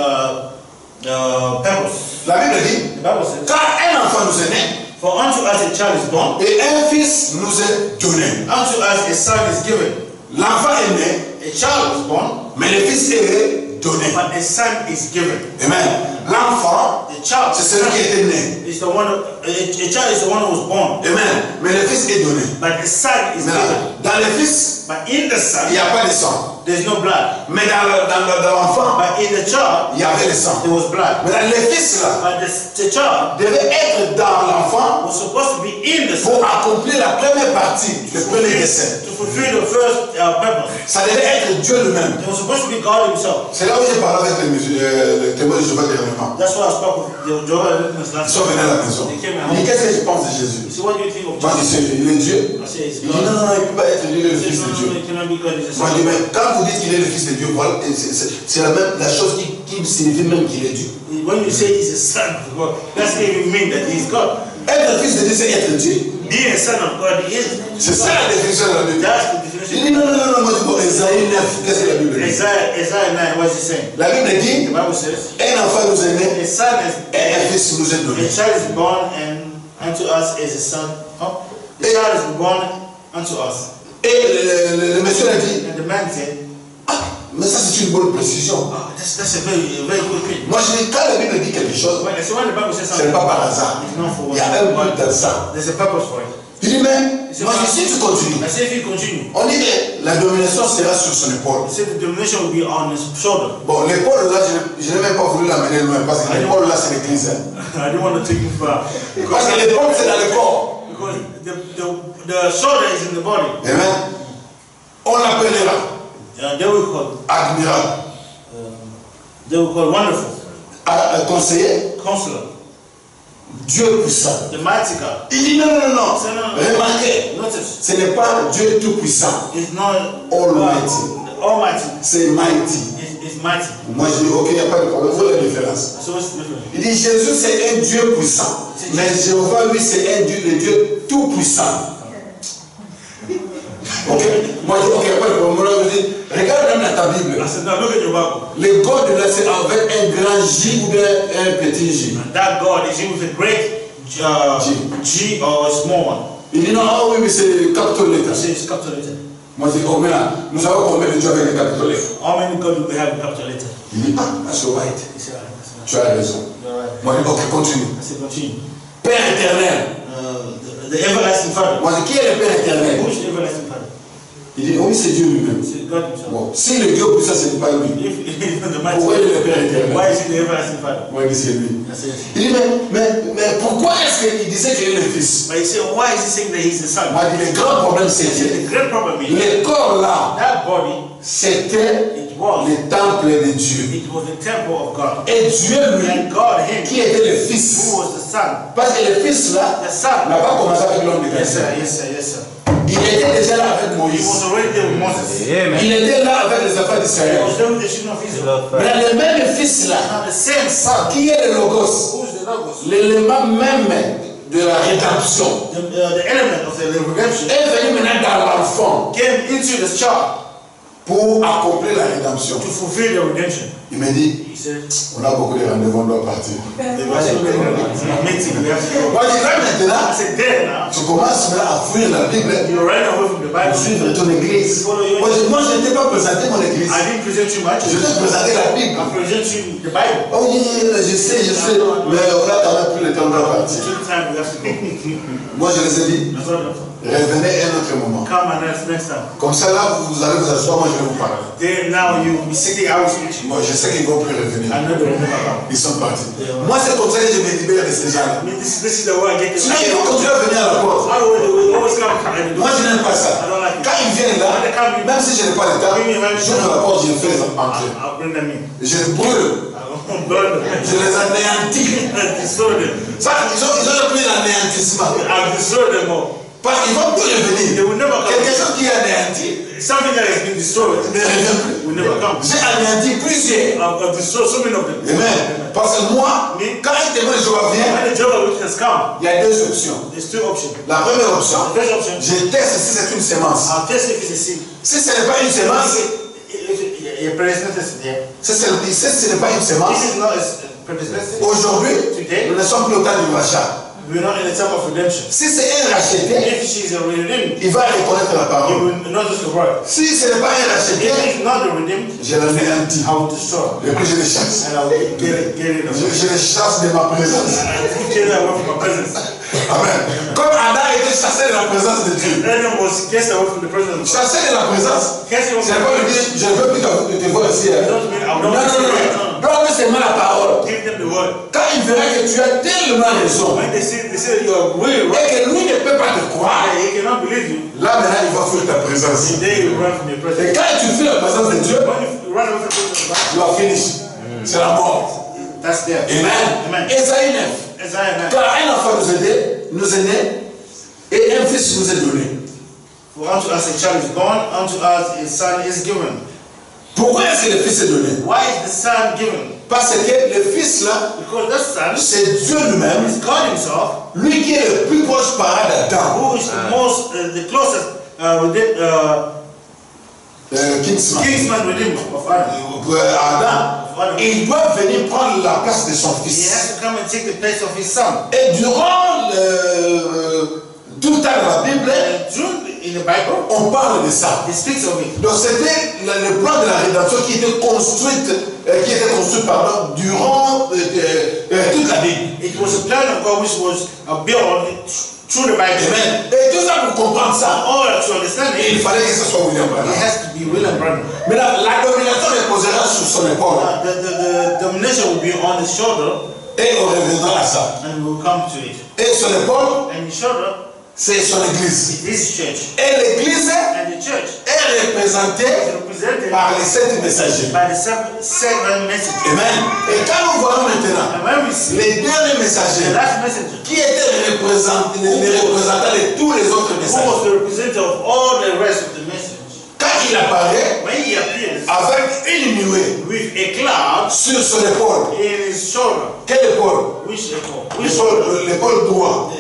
S1: purpose,
S2: la Bible dit,
S1: the Bible says,
S2: car un enfant nous est né,
S1: for unto us a child is born,
S2: et un fils nous est donné.
S1: unto us a son is given.
S2: L'enfant est né,
S1: A child is born,
S2: mais le fils est donné.
S1: but a son is given.
S2: Amen. L'enfant,
S1: The child
S2: c'est celui qui était né.
S1: is the one. A child is the one who was born,
S2: Amen. Mais le fils est donné.
S1: but the son is given.
S2: Maintenant, dans le fils,
S1: But in the
S2: il
S1: son,
S2: n'y a pas de sang.
S1: there's no blood.
S2: Mais dans l'enfant,
S1: But in the child,
S2: il y avait le sang.
S1: there was blood.
S2: Maintenant, le fils là
S1: But the child
S2: devait être dans l'enfant
S1: was supposed to be in the
S2: pour
S1: son
S2: accomplir la première partie, le premier dessin.
S1: to fulfill the first purpose.
S2: Ça devait être Dieu lui-même.
S1: It was supposed to be God Himself.
S2: C'est là où j'ai parlé avec les témoins de Jéhovah dernièrement.
S1: That's why I spoke with the Jehovah's Witness
S2: Ils
S1: last
S2: sont venus à la
S1: time.
S2: maison.
S1: They came
S2: Il
S1: at
S2: dit,
S1: home.
S2: qu'est-ce que je pense de Jésus?
S1: He said, what do you think of
S2: Moi, je
S1: Jesus?
S2: dis, il est Dieu.
S1: I said, it's
S2: Il dit, non,
S1: God.
S2: non, il ne peut pas être lui, le
S1: He
S2: fils
S1: said,
S2: de
S1: no,
S2: Dieu.
S1: no, it cannot be God. He's a
S2: Moi, je
S1: son.
S2: dis, mais quand vous dites qu'il est le fils de Dieu, voilà, c'est la chose qui signifie même qu'il est Dieu.
S1: when you say he's a son of God, doesn't even mean that he's God.
S2: Être fils de Dieu, c'est être Dieu.
S1: Being a son of God is.
S2: C'est ça la définition de la Bible.
S1: That's the definition.
S2: Il dit non, moi je dis, Esaïe 9, qu'est-ce que la Bible dit?
S1: Isaiah 9, what is it saying?
S2: La Bible dit,
S1: The Bible says,
S2: un enfant nous est né,
S1: a son is,
S2: et un fils nous est
S1: a
S2: donné.
S1: child is born, and unto us is a son. Oh, the child is born unto us.
S2: Et le monsieur a dit,
S1: And the man said,
S2: mais ça c'est une bonne précision.
S1: oh, that's a very good thing.
S2: Moi je dis, quand la Bible dit quelque chose,
S1: So when the Bible says
S2: ce
S1: something,
S2: n'est pas par hasard.
S1: it's not for
S2: Il y a un but dans ça.
S1: There's a purpose for it.
S2: Il dit même, moi je dis, si tu continues,
S1: I say if you continue,
S2: on dit que la domination sera sur son épaule.
S1: I say the domination will be on his shoulder.
S2: Bon, l'épaule là, je n'ai même pas voulu l'amener loin parce que l'épaule là c'est l'église.
S1: I don't want to take you far.
S2: Parce que l'épaule c'est dans le corps.
S1: Because the shoulder is in the body.
S2: Amen. On l'appellera
S1: They will call
S2: admirable,
S1: wonderful,
S2: conseiller,
S1: counselor,
S2: Dieu puissant.
S1: the mighty God.
S2: Il dit non. Remarquez,
S1: Notice,
S2: ce n'est pas Dieu tout puissant,
S1: it's not
S2: Almighty. C'est mighty.
S1: It's mighty.
S2: Moi je dis ok, il n'y a pas de problème, vous la différence.
S1: So what's the difference?
S2: Il dit Jésus c'est un Dieu puissant, mais Jéhovah lui c'est un Dieu, le Dieu tout puissant. Ok, moi je dis ok, pas de problème. Je dis, regarde même dans ta Bible.
S1: I said, now look at your Bible.
S2: Le God de là c'est avec un grand J ou bien un petit J.
S1: And that God is with a great G or a small one.
S2: Il dit non, ah oui, mais c'est capital letter.
S1: It's capital letter.
S2: Moi je dis combien? Nous savons combien de Dieu avec les capital letter.
S1: How many God do we have in capital letter?
S2: Il dit ah, that's right.
S1: He said, that's right.
S2: Tu as raison.
S1: You're right.
S2: Moi je dis ok, continue.
S1: I said, continue.
S2: Père éternel.
S1: The everlasting Father.
S2: Moi je dis qui est le Père éternel?
S1: Who is the everlasting Father?
S2: Il dit oui, c'est Dieu lui-même.
S1: It's God himself.
S2: Bon, si le Dieu puissant ce n'est pas lui,
S1: If the mighty,
S2: pourquoi il est le Père éternel?
S1: why is he the everlasting Father?
S2: Moi je dis c'est lui.
S1: I said,
S2: Il dit mais pourquoi est-ce qu'il disait qu'il est le fils?
S1: but he said, why is he saying that he's the son?
S2: Moi je dis le grand problème
S1: He
S2: c'est
S1: said,
S2: que
S1: the great problem is
S2: le corps là,
S1: that body,
S2: c'était
S1: it was
S2: le temple de Dieu.
S1: the temple of God.
S2: Et Dieu lui,
S1: And God, him,
S2: qui était le fils,
S1: who was the son,
S2: parce que le fils là
S1: the son.
S2: n'a pas commencé avec l'homme de
S1: Yes,
S2: Galilée.
S1: sir.
S2: Il était déjà là avec
S1: He
S2: Moïse.
S1: was already there with Moses.
S3: Amen.
S2: Il était là avec les enfants
S1: He
S2: d'Israël.
S1: was there with the children of Israel.
S2: Mais le même fils là,
S1: Now the same son,
S2: qui est le Logos,
S1: who's the Logos,
S2: l'élément même de la rédemption,
S1: the element of the redemption,
S2: est venu maintenant dans l'enfant
S1: came into the child
S2: pour accomplir la rédemption.
S1: to fulfill the redemption.
S2: Il me dit,
S1: He said,
S2: on a beaucoup de rendez-vous, on doit partir.
S1: there was so many meeting, we have to go.
S2: Moi, je dis là maintenant,
S1: I said, there now,
S2: tu commences maintenant à fouiller la Bible
S1: you're running away from the
S2: pour
S1: Bible.
S2: suivre ton église. Moi, je n'étais pas présenté mon église.
S1: I didn't present you much.
S2: Je t'ai présenté la Bible.
S1: I present you the Bible.
S2: Oh oui, je sais, mais on a quand même plus le temps de partir.
S1: Two times we have to go.
S2: Moi, je les ai dit,
S1: That's what I'm saying.
S2: revenez un autre moment.
S1: Come and next time.
S2: Comme ça, là, vous allez vous asseoir, moi, je vais vous parler.
S1: Then now you be sitting out with you.
S2: Moi, je sais qu'ils ne vont plus revenir.
S1: I know they will never come.
S2: Ils sont partis. Moi, c'est comme ça que je me libère de ces gens-là.
S1: I mean, this is the way I get
S2: Sinon, ils vont continuer à venir à la porte.
S1: I always come and do
S2: Moi, je n'aime pas ça.
S1: I don't like it.
S2: Quand ils viennent là, même si je n'ai pas le temps, j'ouvre la porte, je les fais entrer.
S1: I'll bring them in.
S2: Je les brûle.
S1: I'll burn them.
S2: Je les anéantis.
S1: I'll destroy them.
S2: Ça, ils ont pris l'anéantissement.
S1: I'll destroy them all.
S2: Parce qu'ils ne vont plus
S1: They
S2: revenir.
S1: will never come.
S2: Quelque chose qui est anéanti,
S1: Something that has been destroyed will never come.
S2: j'ai anéanti plusieurs.
S1: I'll destroy so many of them.
S2: Amen. Parce que moi, quand un témoin de Jéhovah vient,
S1: When the Jehovah Witness come,
S2: il y a deux options.
S1: there's two options.
S2: La première option,
S1: The first option,
S2: je teste si c'est une sémence.
S1: I'll test if it's a seed.
S2: Si ce n'est pas une sémence,
S1: If your prayer is not tested there,
S2: si ce n'est pas une sémence,
S1: this is not a predestined.
S2: aujourd'hui, nous ne sommes plus au temps du rachat.
S1: We're not in the time of redemption.
S2: Si c'est un racheté,
S1: If she's a redeemed,
S2: il va reconnaître la
S1: you
S2: parole.
S1: will not just the word.
S2: Si ce n'est pas un
S1: If
S2: racheté,
S1: it's not the redeemed,
S2: je l'anéantis.
S1: I will destroy.
S2: Et puis je les chasse.
S1: And I will get rid of it.
S2: Je les chasse de ma présence.
S1: I get away from my presence.
S2: Amen. Comme Adam a été chassé de la présence de Dieu.
S1: Adam was cast away from the presence of God.
S2: Chassé de la présence,
S1: Cast away
S2: je ne
S1: from
S2: vais pas
S1: the
S2: lui dire, je ne veux plus te voir ici.
S1: It doesn't mean I
S2: Non,
S1: don't
S2: non, non. Donne-lui seulement la parole.
S1: give them the word.
S2: Quand il verra que tu as tellement raison
S1: When they say you are way
S2: et
S1: right,
S2: que lui ne peut pas te croire,
S1: he cannot believe you.
S2: là maintenant il va fuir ta présence.
S1: And then you run from your
S2: Et
S1: presence.
S2: quand tu fuis la présence de Dieu,
S1: When you run away from the presence of God,
S2: tu as fini. C'est la mort.
S1: that's there.
S2: Amen.
S1: Amen.
S2: Ésaïe 9.
S1: Isaiah 9.
S2: Car un enfant nous est né et un fils nous est donné.
S1: For unto us a child is born, unto us a son is given.
S2: Pourquoi est-ce que le fils est donné?
S1: Why is the son given?
S2: Parce que le Fils là,
S1: Because that son
S2: c'est Dieu lui-même,
S1: is God himself,
S2: lui qui est le plus proche parent d'Adam.
S1: who is the closest kinsman redeemer of Adam.
S2: Adam. Il doit venir prendre la place de son
S1: He
S2: fils.
S1: has to come and take the place of his son.
S2: Et durant tout le temps de la Bible,
S1: In the Bible,
S2: on parle de ça.
S1: it speaks of it.
S2: Donc c'était le plan de la rédemption qui était construit durant toute la Bible.
S1: It was a plan of God which was built through the Bible.
S2: Amen. Et tout ça pour comprendre ça,
S1: All to understand
S2: il
S1: it,
S2: fallait que ce soit William
S1: it
S2: Branham.
S1: has to be William Branham.
S2: Maintenant, la domination reposera sur son épaule.
S1: The domination will be on his shoulder,
S2: Et on reviendra à ça.
S1: and we'll come to it.
S2: Et son épaule,
S1: And his shoulder
S2: c'est son église.
S1: is his church.
S2: Et l'église
S1: And the church
S2: est représentée
S1: is represented
S2: par les 7 messagers.
S1: by the seven messages.
S2: Amen. Et quand nous voyons maintenant
S1: And when we see
S2: les derniers
S1: the
S2: messagers
S1: last messenger,
S2: qui étaient les représentants de tous les autres
S1: who
S2: messagers,
S1: was the representative of all the rest of the message,
S2: quand il apparaît
S1: when he appears
S2: avec une nuée
S1: with a cloud
S2: sur son épaule,
S1: in his shoulder,
S2: quelle épaule?
S1: which shoulder?
S2: L'épaule droite.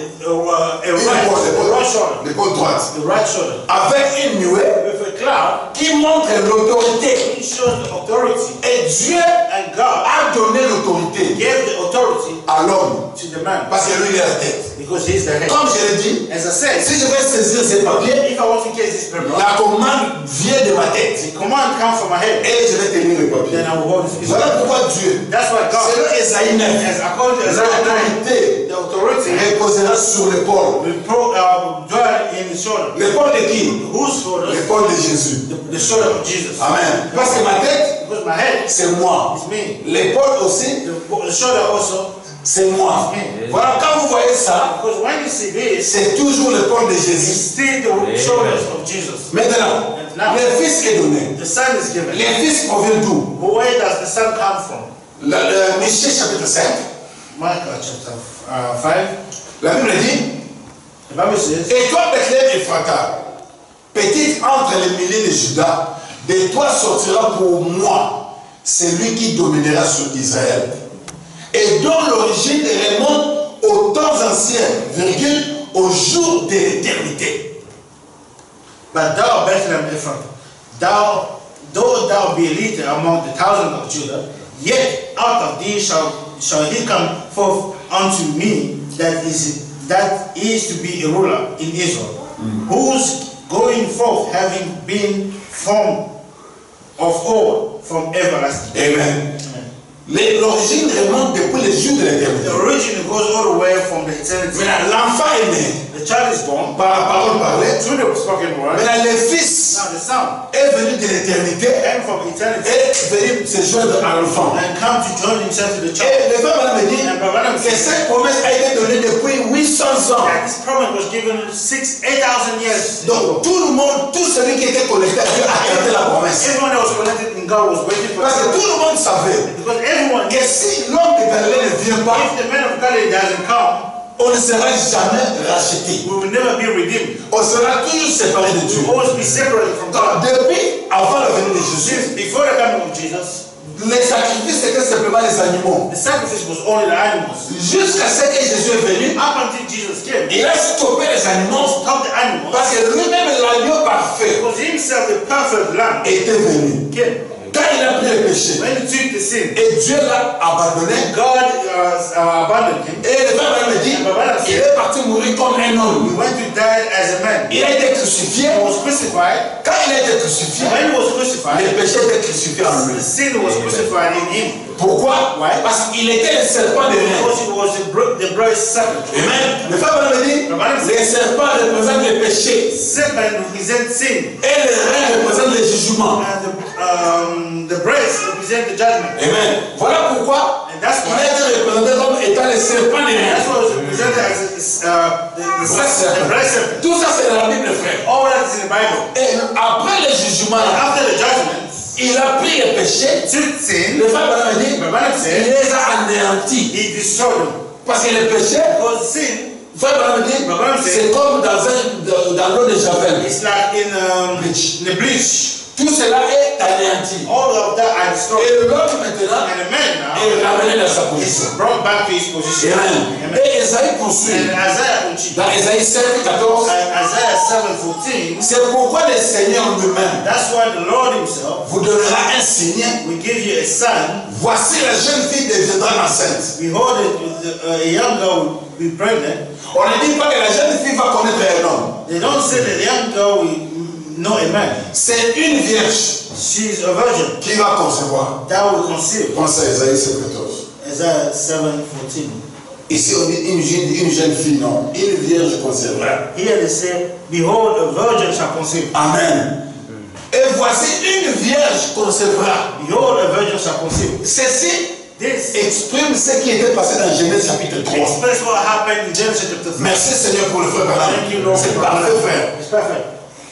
S2: L'épaule droite.
S1: The right shoulder.
S2: Avec une nuée
S1: With a cloud,
S2: qui montre l'autorité.
S1: it shows the authority.
S2: Et Dieu
S1: And God
S2: a donné l'autorité
S1: gave the authority
S2: à l'homme.
S1: to the man
S2: Parce que lui, il est la tête.
S1: because he is the head.
S2: Comme je l'ai dit,
S1: As I said,
S2: si je vais saisir ces papiers,
S1: if I want to get this paper,
S2: la commande vient de ma tête.
S1: the command comes from my head.
S2: Et je vais tenir les papiers.
S1: Then I will hold this.
S2: Voilà pourquoi Dieu,
S1: That's why God,
S2: selon Esaïe 9,
S1: as according to Isaiah 9,
S2: l'autorité
S1: the authority
S2: reposera sur l'épaule.
S1: will dwell in his shoulder.
S2: L'épaule de qui?
S1: Whose shoulder?
S2: L'épaule de Jésus.
S1: The shoulder of Jesus.
S2: Amen. Parce que ma tête,
S1: Because my head
S2: c'est moi.
S1: is me.
S2: L'épaule aussi,
S1: The shoulder also
S2: c'est moi.
S1: is me.
S2: Voilà, quand vous voyez ça,
S1: Because when you see this,
S2: c'est toujours l'épaule de
S1: it's
S2: Jésus.
S1: still the shoulders of Jesus.
S2: Maintenant, le Fils est donné.
S1: The Son is given.
S2: Le Fils provient d'où?
S1: But where does the Son come from?
S2: Michée chapitre 5,
S1: Mark chapter 5.
S2: la Bible dit,
S1: The Bible says,
S2: et toi, Bethléem Ephrata, petite entre les milliers de Judas, de toi sortira pour moi celui qui dominera sur Israël, et dont l'origine remonte aux temps anciens, virgule, au jour de l'éternité.
S1: But thou, Bethlehem Ephraim, though thou be little among the thousands of Judah, yet out of thee shall he come forth unto me that is to be a ruler in Israel, whose going forth having been formed of old from everlasting.
S2: Amen. L'origine remonte depuis les jours de l'éternité.
S1: The origin goes all the way from the eternity.
S2: Maintenant, l'enfant est né
S1: The child is born
S2: par la parole parlée.
S1: through the spoken word.
S2: Maintenant, le Fils
S1: Now the Son
S2: est venu de l'éternité
S1: came from eternity
S2: et est venu se joindre à l'enfant.
S1: and come to join himself to the child.
S2: Et le frère me dit
S1: And Brother
S2: que cette promesse a été donnée depuis 800 ans.
S1: And this promise was given 8,000 years ago.
S2: Donc tout le monde, tout celui qui était connecté à Dieu attendait la promesse.
S1: Everyone that was connected in God was waiting for
S2: Parce que
S1: it.
S2: tout le monde savait
S1: Because everyone,
S2: que si l'homme de Galilée ne vient pas,
S1: if the man of Galilee doesn't come,
S2: on ne sera jamais racheté.
S1: we will never be redeemed.
S2: On sera toujours séparé de
S1: We
S2: Dieu.
S1: will always be separated from
S2: Donc
S1: God.
S2: depuis avant la venue de Jésus,
S1: Since before the coming of Jesus,
S2: les sacrifices étaient simplement les animaux.
S1: the sacrifice was only the animals.
S2: Jusqu'à ce que Jésus est venu,
S1: Up until Jesus came,
S2: il a stoppé les animaux
S1: stopped the animals
S2: parce que lui-même l'agneau parfait
S1: because himself, the perfect lamb,
S2: était venu.
S1: came.
S2: Quand il a pris le péché,
S1: When he took the sin,
S2: et Dieu l'a abandonné,
S1: God abandoned him.
S2: et le frère me dit, il est parti mourir comme un
S1: He
S2: homme.
S1: went to die as a man.
S2: Il a été crucifié.
S1: He was crucified.
S2: Quand il a été crucifié,
S1: When he was crucified,
S2: le péché était crucifié en lui.
S1: the sin was crucified in him.
S2: Pourquoi?
S1: Why?
S2: Parce qu'il était le serpent de mer.
S1: Because he was the brass serpent.
S2: Amen. Le frère me dit, le serpent représente le péché.
S1: Serpent represents sin.
S2: Et le rein représente le jugement.
S1: And the brass represents the judgment.
S2: Amen. Voilà pourquoi
S1: And that's
S2: il
S1: why.
S2: a été représenté comme étant le serpent de
S1: That's
S2: mer.
S1: why it was represented as the brass serpent.
S2: Tout ça c'est dans la Bible, frère.
S1: All that is in the Bible.
S2: Et après le jugement,
S1: After the judgment,
S2: il a pris le péché.
S1: took sin,
S2: Le frère me dit,
S1: Brother
S2: il
S1: said,
S2: les a anéantis.
S1: he destroyed them.
S2: Parce que le péché,
S1: Because sin,
S2: frère me dit, c'est comme dans l'eau de Javel.
S1: it's like in
S2: Bleach.
S1: the bleach.
S2: Tout cela est anéanti.
S1: All of that are destroyed.
S2: Et l'homme maintenant
S1: And the man now
S2: est ramené dans sa position.
S1: is brought back to his position.
S2: Amen.
S1: Amen.
S2: Et Esaïe poursuit.
S1: And Isaiah continues.
S2: Dans Esaïe 7, 14.
S1: Isaiah 7:14.
S2: C'est pourquoi le Seigneur lui-même
S1: That's why the Lord himself
S2: vous donnera un signe.
S1: will give you a son.
S2: Voici la jeune fille deviendra enceinte.
S1: Behold, a young girl will be pregnant.
S2: On ne dit pas que la jeune fille va connaître un homme.
S1: They don't say that the young girl will know a man.
S2: C'est une vierge
S1: She's a virgin
S2: qui va concevoir.
S1: that will conceive.
S2: Pense à Esaïe 7, 14.
S1: Isaiah 7:14.
S2: Ici on dit une jeune fille, non. Une vierge concevra.
S1: Here they say, behold, a virgin shall conceive.
S2: Amen. Et voici une vierge concevra.
S1: Behold, a virgin shall conceive.
S2: Ceci
S1: This
S2: exprime ce qui était passé dans Genèse chapitre 3.
S1: explains what happened in Genesis chapter 3.
S2: Merci Seigneur pour le frère Branham.
S1: Thank you, Lord.
S2: C'est parfait, frère.
S1: It's perfect.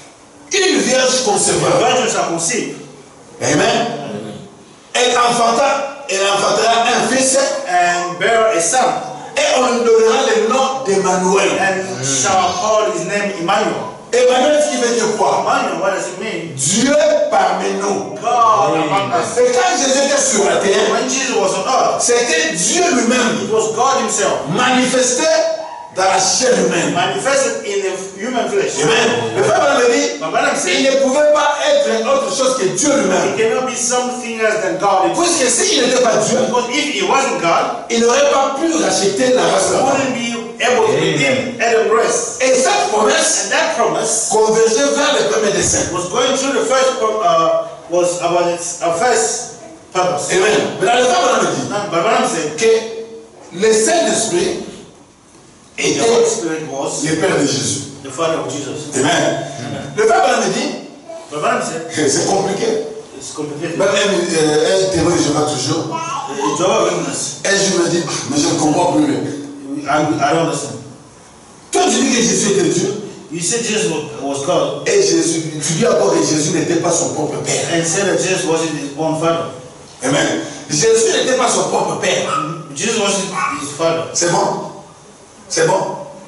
S2: Une vierge
S1: A
S2: concevra.
S1: virgin shall conceive.
S2: Amen. Elle enfantera un fils
S1: And bear a son.
S2: et on lui donnera le nom d'Emmanuel.
S1: And shall call his name Emmanuel.
S2: Emmanuel, ce qui veut dire quoi?
S1: Emmanuel, what does it mean?
S2: Dieu parmi nous.
S1: God among us.
S2: Et quand Jésus était sur la terre,
S1: When Jesus was on earth,
S2: c'était Dieu lui-même
S1: it was God himself
S2: manifesté dans la chair humaine.
S1: manifested in the human flesh.
S2: Amen. Le frère me dit,
S1: But Branham
S2: il
S1: said,
S2: ne pouvait pas être autre chose que Dieu
S1: it
S2: lui-même.
S1: cannot be something else than God.
S2: Puisque s'il n'était pas Dieu,
S1: Because if he wasn't God,
S2: il n'aurait pas pu racheter la race
S1: he
S2: d'Adam.
S1: wouldn't be able to redeem Adam's race.
S2: Et cette promesse
S1: And that promise
S2: convergeait vers le premier dessein.
S1: was going through the first, was about its first purpose.
S2: Amen. Mais dans le frère me dit
S1: But Branham said,
S2: que le Saint-Esprit
S1: the
S2: était
S1: Holy Spirit was
S2: le Père de Jésus.
S1: the Father of Jesus.
S2: Amen. Le frère me dit
S1: But Branham said,
S2: que c'est compliqué.
S1: it's complicated.
S2: Même un témoin de Jéhovah toujours.
S1: Jehovah Witness,
S2: Et je me dis, mais je ne comprends plus.
S1: I don't understand.
S2: Toi, tu dis que Jésus était Dieu.
S1: You said Jesus was God,
S2: Et Jésus, tu dis encore que Jésus n'était pas son propre Père.
S1: and said that Jesus wasn't his own father.
S2: Amen. Jésus n'était pas son propre Père.
S1: Jesus wasn't his father.
S2: C'est bon? C'est bon?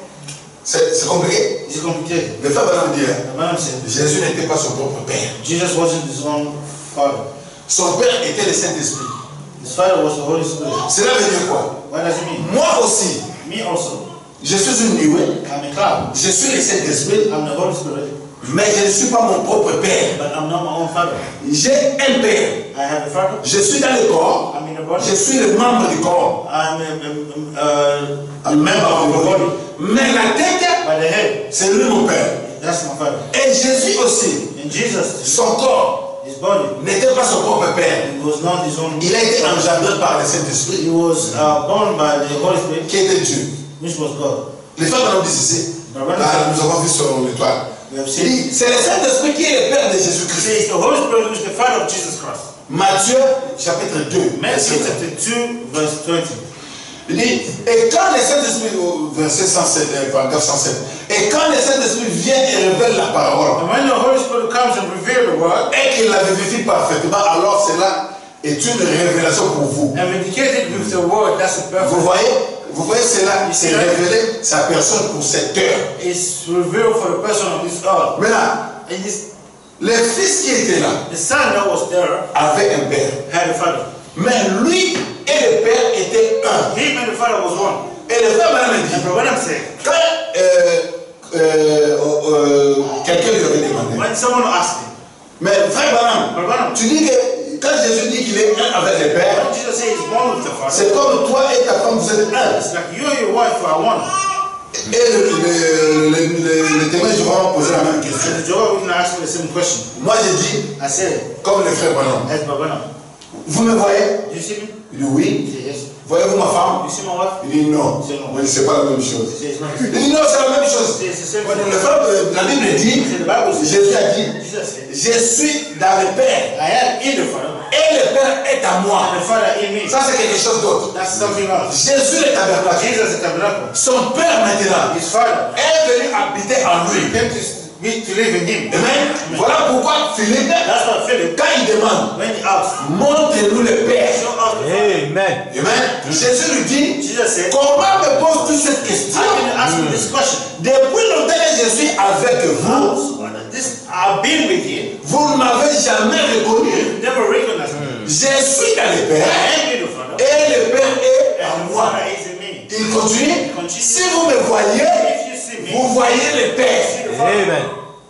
S2: C'est compliqué?
S1: It's complicated.
S2: Le frère Branham dit,
S1: But Branham said,
S2: Jésus n'était pas son propre Père.
S1: Jesus wasn't his own father.
S2: Son Père était le Saint-Esprit.
S1: His father was the Holy Spirit.
S2: Cela veut dire quoi?
S1: What does it mean?
S2: Moi aussi,
S1: Me also.
S2: je suis une nuée.
S1: I'm a cloud.
S2: Je suis le Saint-Esprit,
S1: I'm the Holy Spirit,
S2: mais je ne suis pas mon propre Père.
S1: but I'm not my own father.
S2: J'ai un Père.
S1: I have a father.
S2: Je suis dans le corps.
S1: I'm in the body.
S2: Je suis le membre du corps.
S1: I'm
S2: Un membre
S1: of
S2: du
S1: the
S2: corps.
S1: body.
S2: Mais la tête,
S1: By the head.
S2: c'est lui mon Père.
S1: That's my father.
S2: Et Jésus aussi,
S1: And Jesus,
S2: son corps
S1: his body,
S2: n'était pas son propre Père.
S1: it was not his own.
S2: Il a été engendré par le Saint-Esprit,
S1: He was born by the Holy Spirit,
S2: qui était Dieu.
S1: which was God.
S2: Les frères nous disent ici, là, nous avons vu sur l'étoile.
S1: We have
S2: Il
S1: seen.
S2: dit, c'est le Saint-Esprit qui est le Père de
S1: See,
S2: Jésus-Christ.
S1: it's the Holy Spirit who is the father of Jesus Christ.
S2: Matthieu, chapitre 2.
S1: Matthew chapter 2, verse 20.
S2: Il dit, et quand le Saint-Esprit, au verset 107, paragraphe 107, et quand le Saint-Esprit vient et révèle la parole,
S1: And when the Holy Spirit comes and reveals the word,
S2: et qu'il la vérifie parfaitement, alors cela est une révélation pour vous.
S1: and vindicated with the word, that's a perfect.
S2: Vous voyez cela, c'est révélé sa personne pour cette heure.
S1: It's revealed for the person on this earth.
S2: Maintenant,
S1: And this,
S2: le fils qui était là
S1: the son that was there
S2: avait un père.
S1: had a father.
S2: Mais lui et le père étaient un.
S1: Him and the father was one.
S2: Et le frère Branham
S1: And
S2: dit,
S1: Brother Branham said,
S2: quand quelqu'un lui avait demandé,
S1: when someone asked him,
S2: mais frère Branham,
S1: Brother Branham,
S2: tu dis que quand Jésus dit qu'il est un avec le père,
S1: when Jesus said he's one with the father,
S2: c'est comme toi et ta femme, vous êtes un.
S1: it's like you and your wife are one.
S2: Et le témoin, je vais poser la même question.
S1: And the Jehovah Witness asked me the same question.
S2: Moi, j'ai dit,
S1: I said,
S2: comme le frère Branham,
S1: as Brother Branham,
S2: vous me voyez?
S1: do you see me?
S2: Il dit oui.
S1: He said, yes.
S2: Voyez-vous ma femme?
S1: Do you see my wife?
S2: Il dit non.
S1: C'est non.
S2: Mais c'est pas la même
S1: He
S2: chose.
S1: said, it's not.
S2: Il dit non, c'est la même chose.
S1: It's the same
S2: Quand
S1: thing.
S2: le frère, la Bible dit,
S1: The Bible says,
S2: Jésus a dit,
S1: Jesus said,
S2: je suis dans le Père
S1: I am in the Father,
S2: et le Père est à moi.
S1: and the Father in me.
S2: Ça, c'est quelque chose d'autre.
S1: That's something else.
S2: Jésus est tabernacle.
S1: Jesus is the tabernacle.
S2: Son Père maintenant
S1: His Father
S2: est venu habiter en lui.
S1: came to live in him.
S2: Amen. Voilà pourquoi Philippe,
S1: That's what Philip,
S2: quand il demande,
S1: when he asked,
S2: montre-nous le Père.
S1: show us the Father.
S3: Amen.
S2: Amen. Jésus lui dit,
S1: Jesus said,
S2: comment me poses-tu cette question?
S1: how can you ask me this question?
S2: Depuis longtemps que je suis avec vous,
S1: I've been with him.
S2: Vous ne m'avez jamais reconnu.
S1: You never recognized me.
S2: Je suis dans le Père.
S1: I am in the Father.
S2: Et le Père est
S1: And
S2: en
S1: the
S2: moi.
S1: Father is in me.
S2: Il continue. Si vous me voyez,
S1: If you see me,
S2: vous voyez le Père.
S1: see the Father.
S3: Amen.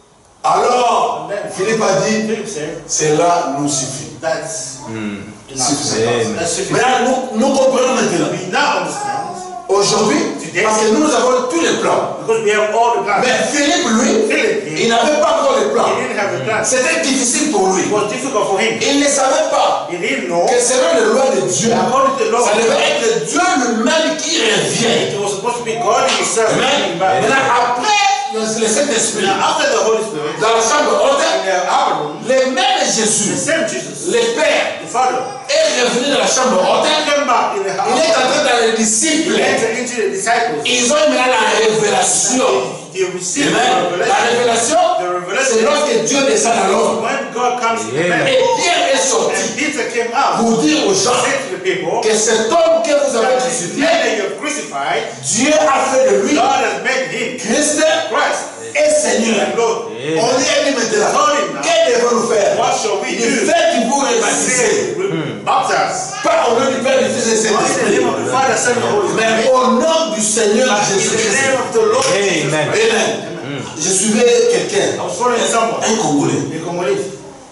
S2: Alors, Philippe a dit,
S1: Philip said,
S2: cela nous suffit.
S1: that's
S2: Suffisant.
S3: Amen.
S1: that's sufficient.
S2: Maintenant, nous comprenons maintenant.
S1: We now understand
S2: Aujourd'hui, parce que nous avons tous les plans.
S1: because we have all the plans.
S2: Mais Philippe, lui,
S1: Philip,
S2: il n'avait pas encore les plans.
S1: he didn't have the plans.
S2: C'était difficile pour lui.
S1: It was difficult for him.
S2: Il ne savait pas
S1: He didn't know.
S2: que selon les lois de Dieu,
S1: According to the law,
S2: ça devait être Dieu lui-même qui revient.
S1: it was supposed to be God himself coming back.
S2: Maintenant, après le Saint-Esprit,
S1: Now, after the Holy Spirit,
S2: dans la chambre haute,
S1: in the upper room,
S2: le même
S1: the
S2: Jésus,
S1: same Jesus,
S2: le Père,
S1: the Father,
S2: est revenu dans la chambre haute.
S1: came back in the
S2: Il est
S1: house.
S2: entré dans les
S1: He
S2: disciples.
S1: entered into the disciples.
S2: Ils ont eu maintenant la révélation.
S1: They received the
S2: Amen. La
S1: revelation.
S2: révélation, c'est lorsque Dieu descend dans l'homme.
S1: When God comes in the man,
S2: Et Pierre est sorti
S1: and Peter came out,
S2: pour dire aux gens
S1: said to the people,
S2: que cet homme que vous avez
S1: that the
S2: crucifié,
S1: man that you have crucified,
S2: Dieu a fait de lui
S1: God has made him
S2: Christ
S1: Christ
S2: et Seigneur.
S1: and Lord.
S2: On lui a dit maintenant,
S1: Told him now,
S2: que devons-nous faire?
S1: what shall we
S2: Il dit,
S1: do?
S2: faites-vous rebaptiser.
S1: Baptize.
S2: Pas au nom du Père, du Fils et
S1: Not in the
S2: Saint-Esprit,
S1: name of the Father, Son, and Holy
S2: mais
S1: Spirit,
S2: au nom du Seigneur
S1: but in the
S2: Jésus-Christ.
S1: name of the Lord Jesus
S3: Amen.
S1: Christ.
S2: Amen. Je suivais quelqu'un,
S1: I was following someone,
S2: un Congolais.
S1: the Congolese.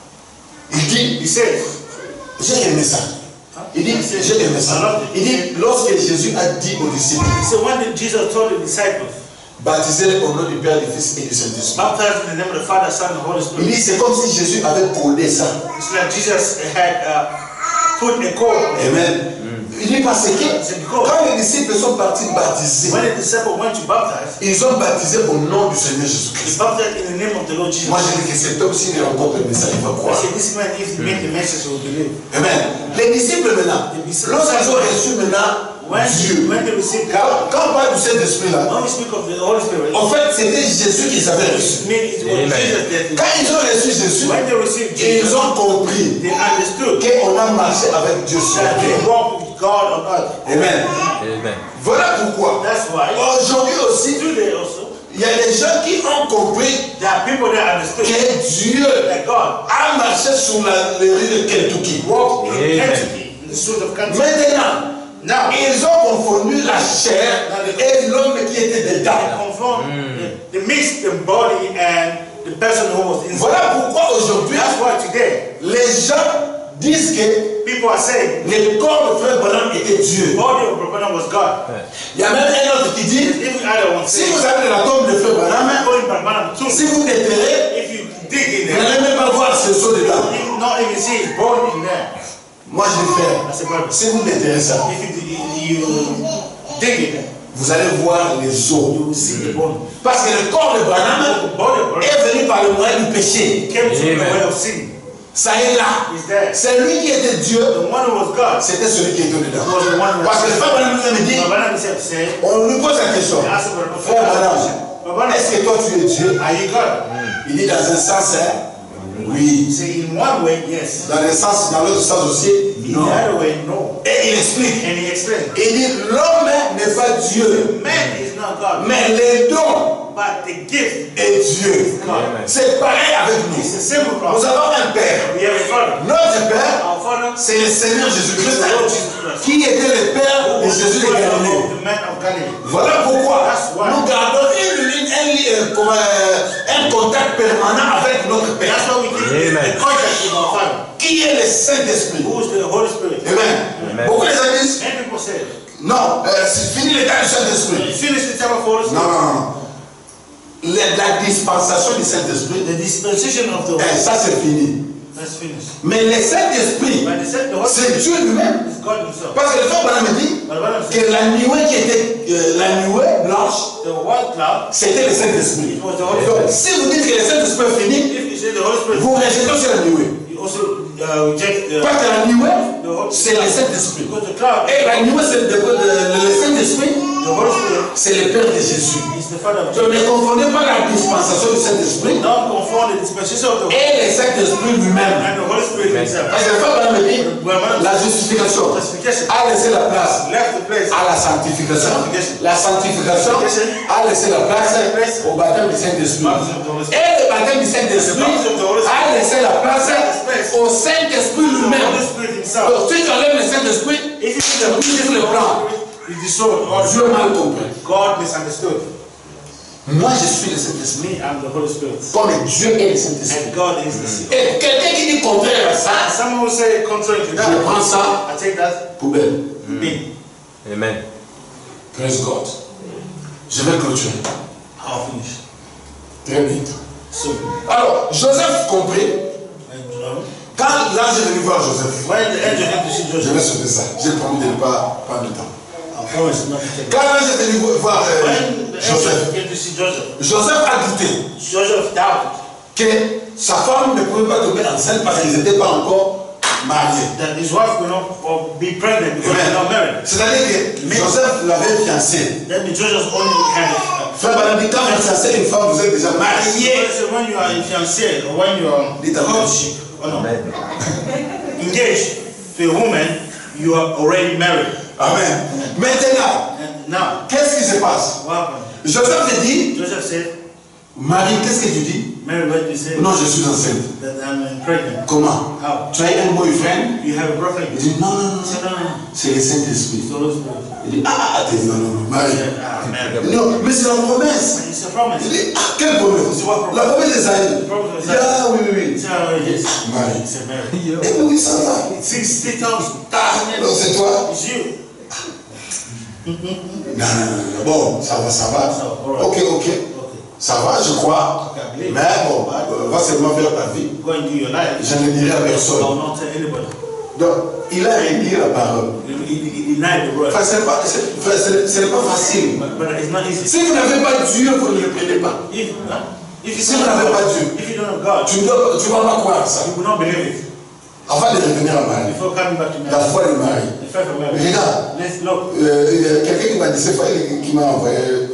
S2: Il dit,
S1: He said,
S2: j'ai aimé ça. Il dit, j'ai aimé ça. Il dit, lorsque Jésus a dit aux disciples,
S1: so when did Jesus told the disciples,
S2: baptisez au nom du Père, du Fils et du Saint-Esprit.
S1: baptize in the name of the Father, Son, and Holy
S2: Il
S1: Spirit?
S2: dit, c'est comme si Jésus avait codé ça.
S1: It's like Jesus had put a code.
S2: Amen. Il dit parce que quand les disciples sont partis baptiser,
S1: When the disciples went to baptize,
S2: ils ont baptisé au nom du Seigneur
S1: he
S2: Jésus-Christ.
S1: baptized in the name of the Lord Jesus.
S2: Moi, je dis que cet homme, s'il rencontre le message, il va
S1: I
S2: croire.
S1: said, this man, if he make the message, he will believe.
S2: Amen. Les disciples maintenant, lorsqu'ils ont reçu maintenant Dieu,
S1: When they received God,
S2: quand on parle du Saint-Esprit là,
S1: when we speak of the Holy Spirit,
S2: en fait, c'était Jésus qu'ils avaient reçu.
S1: it was
S3: Amen.
S1: Jesus that
S2: Quand ils ont reçu Jésus,
S1: when they received
S2: ils
S1: Jesus,
S2: ont compris
S1: they understood
S2: qu'on a marché avec Dieu sur la
S1: that they
S2: terre.
S1: walk with God on earth.
S2: Amen.
S3: Amen.
S2: Voilà pourquoi.
S1: That's why
S2: Aujourd'hui aussi,
S1: today also,
S2: il y a des gens qui ont compris
S1: there are people that understood
S2: que Dieu
S1: that God
S2: a marché sur les rues de Kentucky.
S1: walked in
S3: Amen.
S1: Kentucky, in the streets of Kentucky.
S2: Maintenant,
S1: Now,
S2: ils ont confondu la chair et l'homme qui était
S1: they
S2: dedans.
S1: confront, they mix the body and the person who was inside.
S2: Voilà pourquoi aujourd'hui,
S1: That's why today
S2: les gens disent que
S1: people are saying
S2: le corps de frère Branham était
S1: the
S2: Dieu.
S1: body of Brother was God.
S2: Il y a même un autre qui dit,
S1: Even other one
S2: si
S1: saying,
S2: vous avez la tombe de frère Branham,
S1: going back man too.
S2: si vous déterrez,
S1: If you dig in
S2: vous
S1: there,
S2: n'allez même pas voir ce saut dedans.
S1: you not even see his bone in there.
S2: Moi je vais faire.
S1: That's a brother.
S2: Si vous déterrez ça,
S1: If you dig in there,
S2: vous allez voir les
S1: you
S2: os.
S1: will see the bone.
S2: Parce que le corps de Branham
S1: The body of Brother
S2: est venu par le moyen du péché.
S1: came to the
S3: Amen.
S1: way of sin.
S2: Ça est là.
S1: He's there.
S2: C'est lui qui était Dieu,
S1: The one who was God
S2: c'était celui qui était dedans.
S1: was the one who
S2: Parce que le frère Branham nous a dit,
S1: Brother himself said,
S2: on lui pose la question,
S1: ask Brother,
S2: frère Branham, est-ce que toi tu es Dieu?
S1: are you God?
S2: Il dit dans un sens, oui.
S1: He said, in one way, yes.
S2: Dans l'autre sens aussi,
S1: In
S2: non.
S1: the other way, no.
S2: Et il explique.
S1: And he explained,
S2: Il dit l'homme n'est pas Dieu,
S1: man is not God,
S2: mais les dons
S1: but the gift
S2: est Dieu.
S1: is God.
S3: Amen.
S2: C'est pareil avec nous.
S1: It's a simple
S2: Nous
S1: problem.
S2: avons un Père.
S1: We have a father.
S2: Notre Père,
S1: Our father
S2: c'est le Seigneur
S1: is
S2: Jésus-Christ,
S1: the Lord Jesus Christ.
S2: qui était le Père de
S1: Who was
S2: Jésus
S1: the
S2: de
S1: father
S2: Galilée.
S1: of the man of Galilee.
S2: Voilà pourquoi
S1: That's why.
S2: nous gardons un contact permanent avec notre Père,
S1: That's why we keep
S3: Amen.
S1: the contact with our father,
S2: qui est le Saint-Esprit.
S1: who is the Holy Spirit.
S2: Amen.
S3: Amen.
S2: Beaucoup de gens disent,
S1: Many people say,
S2: non, c'est fini le temps du Saint-Esprit.
S1: you finish the time of Holy
S2: Non,
S1: Spirit.
S2: non, non. La dispensation du Saint-Esprit,
S1: The dispensation of the Holy
S2: ça c'est fini.
S1: That's finished.
S2: Mais le Saint-Esprit,
S1: But the Holy
S2: c'est
S1: Spirit
S2: Dieu lui-même.
S1: is God himself.
S2: Parce que le frère Branham me dit
S1: But the Bible says,
S2: que la nuée qui était la nuée blanche,
S1: the white cloud,
S2: c'était le Saint-Esprit.
S1: it was the Holy
S2: Donc,
S1: Spirit.
S2: si vous dites que le Saint-Esprit est fini,
S1: If you say the Holy Spirit,
S2: vous rejetez sur la nuée.
S1: you also reject
S2: Parce que la nuée,
S1: the Holy
S2: c'est le Saint-Esprit.
S1: Because the cloud,
S2: Et la nuée, c'est le Saint-Esprit,
S1: the Holy Spirit,
S2: c'est le Père de Jésus.
S1: He's the Father of
S2: Donc
S1: Jesus.
S2: ne confondez pas la dispensation du Saint-Esprit
S1: Don't confond the dispensation of the
S2: et le Saint-Esprit lui-même.
S1: and the Holy Spirit himself.
S2: Parce que la femme me dit, la justification a laissé la place
S1: Left the place.
S2: à la sanctification. La sanctification a laissé la place au baptême du Saint-Esprit. Et le baptême du Saint-Esprit a laissé la place au Saint-Esprit
S1: The
S2: lui-même.
S1: Holy Spirit himself.
S2: Donc si tu enlèves le Saint-Esprit,
S1: If you
S2: tu brises le plan.
S1: is destroyed,
S2: Dieu
S1: or
S2: mal compris.
S1: God misunderstood.
S2: Moi je suis le Saint-Esprit.
S1: Me, I'm the Holy Spirit.
S2: Comme Dieu est le Saint-Esprit.
S1: And God is the Spirit.
S2: Et quelqu'un qui dit contraire à ça,
S1: Someone will say contrary to
S2: je
S1: that.
S2: prends ça,
S1: I take that.
S2: poubelle.
S1: Me.
S3: Amen.
S2: Praise God. Je vais clôturer.
S1: I'll finish.
S2: Très vite.
S1: So,
S2: Alors, Joseph comprit.
S1: and,
S2: Quand l'ange est venu voir Joseph,
S1: when the angel came to see
S2: je
S1: Joseph,
S2: vais sauver ça. J'ai promis de ne pas prendre le temps.
S1: I promise not to take it.
S2: Quand l'ange est venu voir
S1: When the
S2: Joseph,
S1: angel came to see Joseph,
S2: Joseph a douté
S1: Joseph doubted
S2: que sa femme ne pouvait pas tomber enceinte parce qu'ils n'étaient pas encore mariés.
S1: that his wife would not be pregnant because they're not married.
S2: C'est-à-dire que Joseph l'avait fiancée.
S1: Then Joseph only had
S2: Frère Barnaby, quand vous fiancez une femme, vous êtes déjà marié.
S1: So when you are fiancé or when you are
S2: Dites amen.
S1: courtship, or no,
S3: Amen.
S1: engaged to a woman, you are already married.
S2: Amen. Maintenant,
S1: And now,
S2: qu'est-ce qui se passe?
S1: what happened?
S2: Joseph te dit,
S1: Joseph said,
S2: Marie, qu'est-ce que tu dis?
S1: Mary, what did you say?
S2: Non, je suis enceinte.
S1: That I'm pregnant.
S2: Comment?
S1: How?
S2: Tu as un boyfriend?
S1: You have a boyfriend?
S2: Il dit non, non, non,
S1: He said, no, no, no.
S2: c'est le Saint-Esprit.
S1: It's the Holy Spirit.
S2: Il dit ah, t'es non, non, non,
S1: He
S2: Marie.
S1: said, man.
S2: Non, mais c'est la promesse.
S1: It's a promise.
S2: Il dit ah, quelle promesse?
S1: C'est quoi
S2: La promesse d'Esaïe.
S1: The promise of
S2: Il dit ah, oui, oui,
S1: He
S2: oui.
S1: said, oh, yes.
S2: Marie.
S1: He said, Mary.
S2: Et oui, ça va.
S1: 60,000.
S2: Ah, non, c'est toi.
S1: It's you.
S2: Non, non, non, bon, ça va, ça va. Ok, ok.
S1: Okay.
S2: Ça va, je crois.
S1: Okay, I believe.
S2: Mais bon, va seulement faire ta vie.
S1: Go and do your life.
S2: Je ne dirai à
S1: I will
S2: personne.
S1: not tell anybody.
S2: Donc, il a réduit la parole.
S1: He denied the word.
S2: Enfin, ce n'est pas facile.
S1: But it's not easy.
S2: Si vous n'avez pas Dieu, vous ne le prenez pas.
S1: If
S2: Si
S1: you
S2: vous
S1: don't
S2: n'avez
S1: have
S2: pas
S1: God,
S2: Dieu,
S1: if you don't have God,
S2: tu ne vas pas croire ça.
S1: you will not believe it.
S2: Avant de revenir à Marie,
S1: Before coming back to
S2: la
S1: Mary,
S2: foi de Marie.
S1: the faith of Mary.
S2: Regarde,
S1: Let's look.
S2: il y a quelqu'un qui m'a dit, c'est pas qui m'a envoyé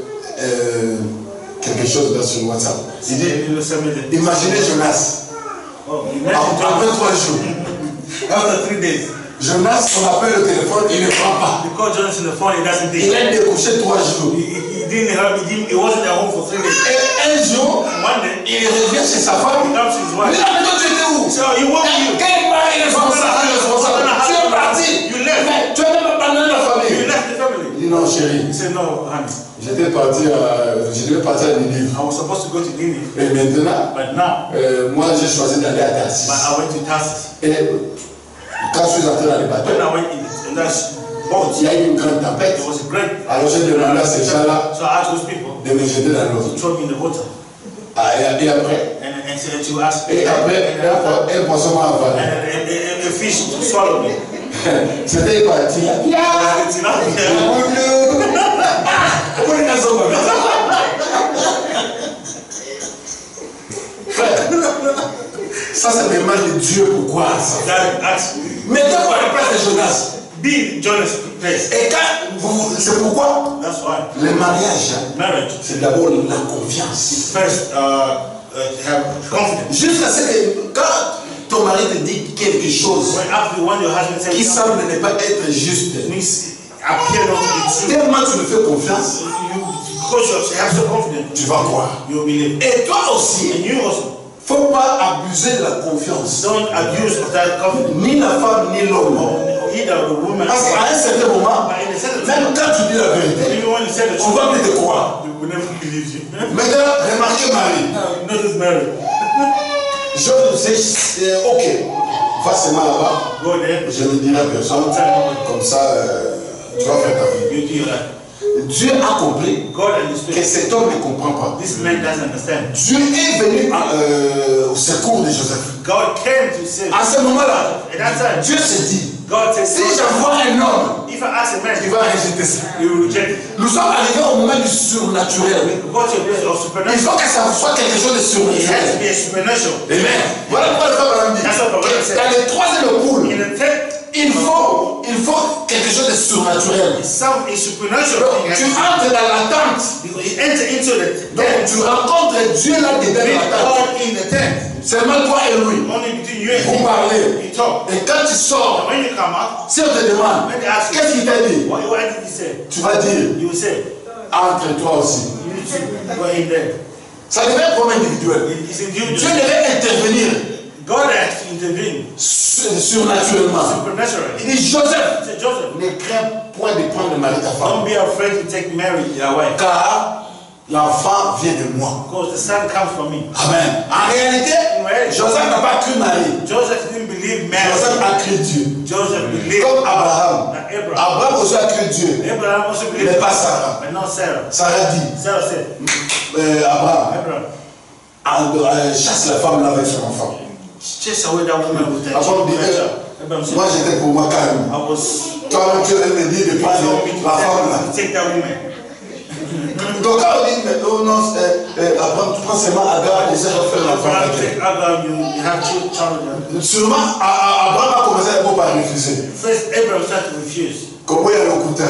S2: quelque chose là sur WhatsApp. Il dit,
S1: You will send me the.
S2: imaginez Jonas,
S1: Oh,
S2: après 3 jours.
S1: after 3 days.
S2: Jonas, on appelle le téléphone, il ne prend pas.
S1: You call Jonas on the phone, he doesn't take
S2: Il
S1: it.
S2: a découché 3 jours.
S1: He wasn't at home for 3 days.
S2: Et un jour,
S1: One day,
S2: il revient chez sa femme.
S1: he comes to his
S2: Il
S1: wife.
S2: dit, mais toi tu étais où?
S1: So he woke you.
S2: Quel mari responsable? Tu es parti.
S1: You left.
S2: Mais tu as même abandonné la
S1: You
S2: famille.
S1: left the family.
S2: Il dit non chérie,
S1: He said, no, honey.
S2: je devais partir à Ninive.
S1: I was supposed to go to Nineveh,
S2: Et maintenant,
S1: but now,
S2: moi j'ai choisi d'aller à Tarsis.
S1: but I went to Tarsus.
S2: Et quand je suis entré dans le bateau,
S1: When I went in that boat,
S2: il y a eu une grande tempête.
S1: it was a great.
S2: Alors j'ai demandé à ces gens-là
S1: So I asked those people
S2: de me jeter dans l'eau.
S1: to throw me in the water.
S2: Et après,
S1: And said to ask.
S2: un poisson m'a avalé.
S1: And a fish swallowed me.
S2: C'était parti.
S1: It's not
S2: Frère, ça c'est vraiment de Dieu pourquoi ça. Mettez-vous à la place de Jonas.
S1: Be Jonas place.
S2: Et quand c'est pourquoi
S1: That's why
S2: le mariage,
S1: marriage
S2: c'est d'abord la confiance.
S1: first have confidence.
S2: Jusqu'à ce que quand ton mari te dit quelque chose
S1: When your husband says
S2: qui
S1: something
S2: semble ne pas être juste,
S1: means appear not to be true,
S2: tellement tu me fais confiance,
S1: because you have so confidence,
S2: tu vas croire.
S1: you will believe.
S2: Et toi aussi,
S1: And you also
S2: faut pas abuser de la confiance.
S1: don't abuse of that confidence.
S2: Ni la femme, ni l'homme.
S1: Or either the woman.
S2: Parce qu'à un certain moment,
S1: But in a certain
S2: même quand tu dis la vérité,
S1: even when you say the
S2: on
S1: truth,
S2: va plus te croire.
S1: they will never believe you.
S2: Maintenant, remarquez Marie.
S1: Now, notice Mary.
S2: Je sais, ok, va seulement là-bas.
S1: Go there.
S2: Je ne dirai à personne. Comme ça, tu vas faire ta vie.
S1: You do your life.
S2: Dieu a compris
S1: God
S2: que
S1: understood.
S2: cet homme ne comprend pas.
S1: This man doesn't understand.
S2: Dieu est venu au secours de Joseph.
S1: God came to save.
S2: À ce moment-là,
S1: At that time,
S2: Dieu se dit,
S1: God said,
S2: si j'envoie un homme,
S1: if I ask a man,
S2: il va rejeter ça.
S1: he will reject it.
S2: Nous sommes arrivés au moment du surnaturel.
S1: What's your place of
S2: Il
S1: supernatural?
S2: faut que ça soit quelque chose de
S1: It has to
S2: surnaturel.
S1: be a supernatural.
S2: Amen. Voilà pourquoi le frère Madame dit,
S1: That's what Papa said.
S2: dans les troisième poule,
S1: In the third
S2: il faut quelque chose de surnaturel.
S1: Some is supernatural
S2: Donc,
S1: thing
S2: tu
S1: happens.
S2: entres dans la tente.
S1: You enter into the
S2: Donc,
S1: tent.
S2: tu rencontres Dieu là dedans
S1: Meet
S2: dans la tente.
S1: God in the tent.
S2: Seulement toi et lui.
S1: Only between you and
S2: Vous
S1: him.
S2: parlez.
S1: You talk.
S2: Et quand tu
S1: And
S2: sors,
S1: when you come out,
S2: si on te demande,
S1: when they ask you,
S2: qu'est-ce qu'il t'a dit?
S1: what did he say?
S2: Tu vas dire,
S1: You will say,
S2: entre toi aussi.
S1: you two go in there.
S2: Ça devait être comme individuel.
S1: It's in you.
S2: Dieu devait intervenir
S1: God has to intervene
S2: surnaturellement.
S1: supernaturally.
S2: Il dit, Joseph,
S1: Say, Joseph,
S2: ne crains point de prendre le mari de ta femme.
S1: don't be afraid to take Mary, your wife,
S2: Car l'enfant vient de moi.
S1: because the son comes from me.
S2: Amen. En réalité, Joseph n'a pas cru Marie.
S1: Joseph didn't believe Mary.
S2: Joseph a cru Dieu.
S1: Joseph believed
S2: Comme Abraham.
S1: Abraham.
S2: Abraham aussi a cru Dieu.
S1: Abraham also believed,
S2: Mais pas Sarah.
S1: but not Sarah.
S2: Sarah dit,
S1: Sarah said,
S2: Abraham,
S1: Abraham,
S2: chasse la femme là avec son enfant.
S1: chase away that woman with her
S2: Abraham dit,
S1: child. Abraham said,
S2: moi j'étais pour moi calme.
S1: I was
S2: Toi-même tu allais me dire de prendre la femme là.
S1: take that woman.
S2: Donc quand on dit, mais oh non, Abraham, tu prends seulement Agar et ça va faire l'enfant
S1: Abraham
S2: avec
S1: said, Abraham, you have two children.
S2: Sûrement, Abraham a commencé à par refuser.
S1: First, Abraham started to refuse.
S2: Comment il y a le couteau?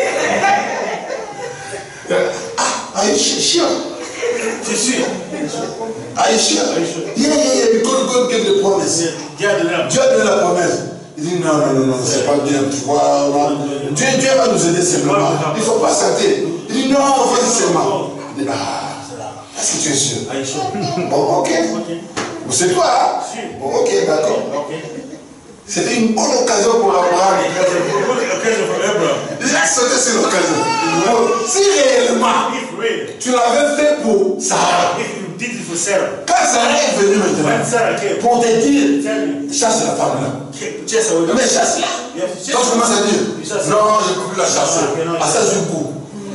S2: Aïcha.
S1: Tu suis?
S2: Aïcha. Yeah, because God gave the promise.
S1: Dieu a donné la
S2: Dieu a donné la promesse. Il dit non, c'est pas bien. Tu vois, Dieu va nous aider seulement. Il ne faut pas s'arrêter. Il dit non, vas-y seulement. Il dit est-ce que tu es sûr?
S1: Aïcha.
S2: Bon, ok. C'est toi, hein? Bon, ok, d'accord. C'était une bonne occasion pour Abraham.
S1: That's a good occasion for Abraham.
S2: Il a sauté sur l'occasion. Si réellement
S1: If really,
S2: tu l'avais fait pour Sarah,
S1: if you did it for Sarah,
S2: quand Sarah est venue
S1: when
S2: maintenant,
S1: Sarah came,
S2: pour te dire,
S1: tell you,
S2: chasse la femme là.
S1: chase away
S2: Mais
S1: the
S2: chasse-la.
S1: You have to chase
S2: Quand tu commences à dire, non, je ne peux plus la chasser. À ça, je coupe.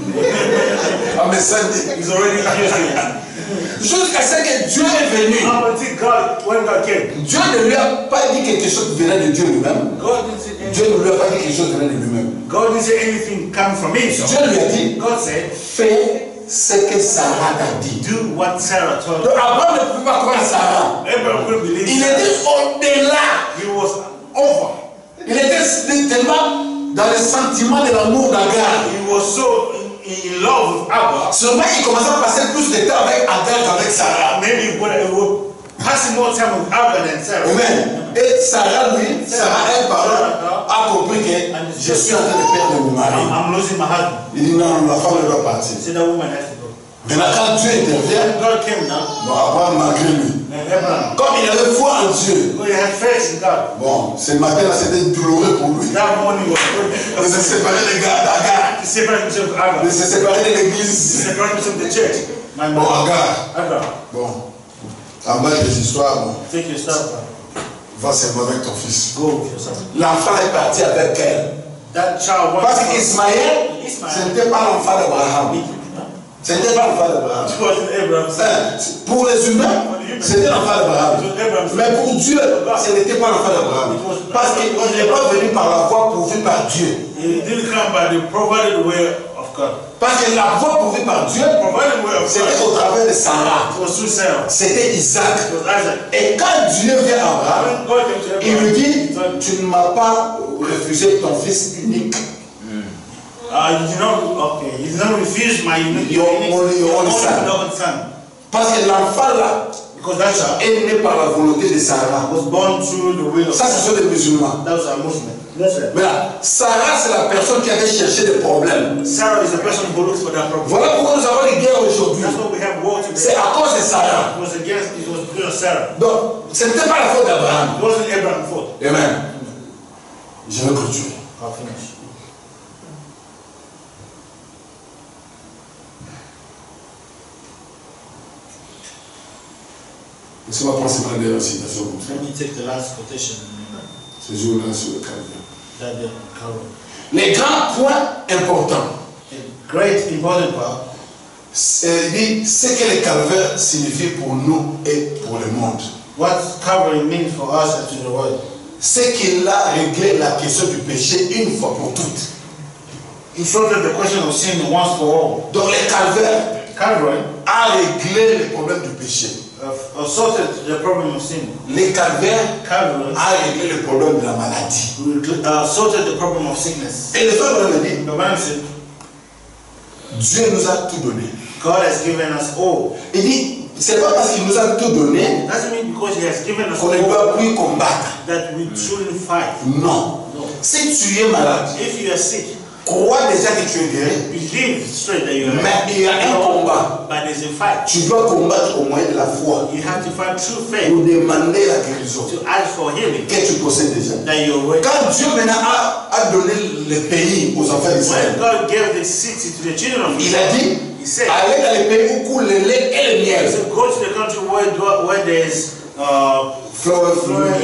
S2: Ah, mais ça dit.
S1: He's already used
S2: Jusqu'à ce que Dieu est venu.
S1: it. Up until God, when God came,
S2: Dieu ne lui a pas dit quelque chose qui venait de Dieu lui-même.
S1: God didn't say
S2: Dieu
S1: anything.
S2: ne lui a pas dit quelque chose qui venait de lui-même.
S1: God didn't say anything come from himself.
S2: Dieu lui a dit,
S1: God said,
S2: fais ce que Sarah t'a dit.
S1: do what Sarah told
S2: Donc
S1: you.
S2: Abraham ne pouvait pas croire Sarah.
S1: Abraham couldn't believe
S2: Il
S1: Sarah.
S2: était au-delà.
S1: He was over.
S2: Il était tellement dans le sentiment de l'amour d'Agar.
S1: He was so in love with Abraham.
S2: Seulement, il commençait à passer plus de temps avec Agar qu'avec Sarah.
S1: Maybe he would passing more time with Abraham than Sarah.
S2: Amen. Et Sarah, lui, Sarah, elle a compris que je suis en train de perdre mon mari.
S1: I'm losing my husband.
S2: Il dit non, la femme doit partir.
S1: He said that woman has to go.
S2: Maintenant, quand Dieu intervient,
S1: God came now.
S2: bon, Abraham, malgré lui,
S1: And Abraham,
S2: comme il avait foi en Dieu,
S1: he had faith in God.
S2: bon, ce matin-là, c'était douloureux pour lui.
S1: That morning was
S2: De se séparer des gars d'Agar,
S1: to separate himself from
S2: de
S1: Abraham.
S2: se séparer de
S1: To
S2: l'église.
S1: separate himself from the church. My
S2: Bon,
S1: man,
S2: Agar,
S1: Abraham,
S2: bon, en bas des histoires, bon,
S1: take your stuff.
S2: va seulement avec ton fils.
S1: Go with your son.
S2: L'enfant est parti avec elle.
S1: That child
S2: Parce
S1: wanted
S2: qu'Ismaël, ce n'était pas l'enfant d'Abraham. Ce n'était pas l'enfant d'Abraham.
S1: It wasn't Abraham's son.
S2: Pour les humains, c'était l'enfant d'Abraham. Mais pour Dieu, ce n'était pas l'enfant d'Abraham. Parce qu'il n'est pas venu par la voie pourvue par Dieu.
S1: He didn't come by the provided way of God.
S2: Parce que la voie pourvue par Dieu,
S1: Provided way of
S2: c'était
S1: God.
S2: au travers de Sarah.
S1: It was through Sarah.
S2: C'était Isaac.
S1: It was Isaac.
S2: Et quand Dieu vient à Abraham,
S1: When God came to
S2: il
S1: Abraham,
S2: lui
S1: he
S2: dit,
S1: told him,
S2: tu ne m'as pas refusé ton fils unique.
S1: you did not, okay, you did not refuse my unique,
S2: Your only son.
S1: begotten son.
S2: Parce que l'enfant là
S1: Because that child
S2: est né par la volonté de Sarah.
S1: was born through the will of
S2: Ça, ce sont les musulmans.
S1: That was a Muslim. Muslim.
S2: Mais là, Sarah, c'est la personne qui avait cherché des problèmes.
S1: Sarah is the person who looks for that problem.
S2: Voilà pourquoi nous avons des guerres aujourd'hui.
S1: That's why we have war today.
S2: C'est à cause de Sarah.
S1: It was because of Sarah.
S2: Donc, ce n'était pas la faute d'Abraham.
S1: It wasn't Abraham's fault.
S2: Amen. Je vais clôturer.
S1: I'll finish.
S2: Laissez-moi prendre cette dernière citation comme ça.
S1: Let me take the last quotation.
S2: Ce jour-là sur le calvaire.
S1: That the Calvary.
S2: Les grands points importants.
S1: A great important part.
S2: Il dit ce que le calvaire signifie pour nous et pour le monde.
S1: What Calvary means for us and to the world.
S2: C'est qu'il a réglé la question du péché une fois pour toutes.
S1: He solved the question of sin once for all.
S2: Donc le calvaire
S1: Calvary
S2: a réglé le problème du péché.
S1: sorted the problem of sin.
S2: Les calvaires
S1: Calvary
S2: a réglé le problème de la maladie.
S1: sorted the problem of sickness.
S2: Et le frère me dit,
S1: The man said,
S2: Dieu nous a tout donné.
S1: God has given us all.
S2: Il dit, c'est pas parce qu'il nous a tout donné
S1: Doesn't mean because He has given us
S2: qu'on ne
S1: all
S2: doit plus combattre.
S1: that we shouldn't fight.
S2: Non. Si tu es malade,
S1: If you are sick,
S2: crois déjà que tu es guéri.
S1: believe straight that you are
S2: Mais il y a un combat.
S1: but there's a fight.
S2: Tu dois combattre au moyen de la foi
S1: You have to find true faith
S2: pour demander la guérison
S1: to ask for healing
S2: que tu possèdes déjà.
S1: that you're ready.
S2: Quand Dieu maintenant a donné le pays aux enfants
S1: When
S2: d'Israël,
S1: God gave the city to the children of
S2: il a
S1: Israel,
S2: dit,
S1: He said,
S2: allez dans les pays où coule le lait et le
S1: He
S2: miel.
S1: said, go to the country where there's
S2: Fleur,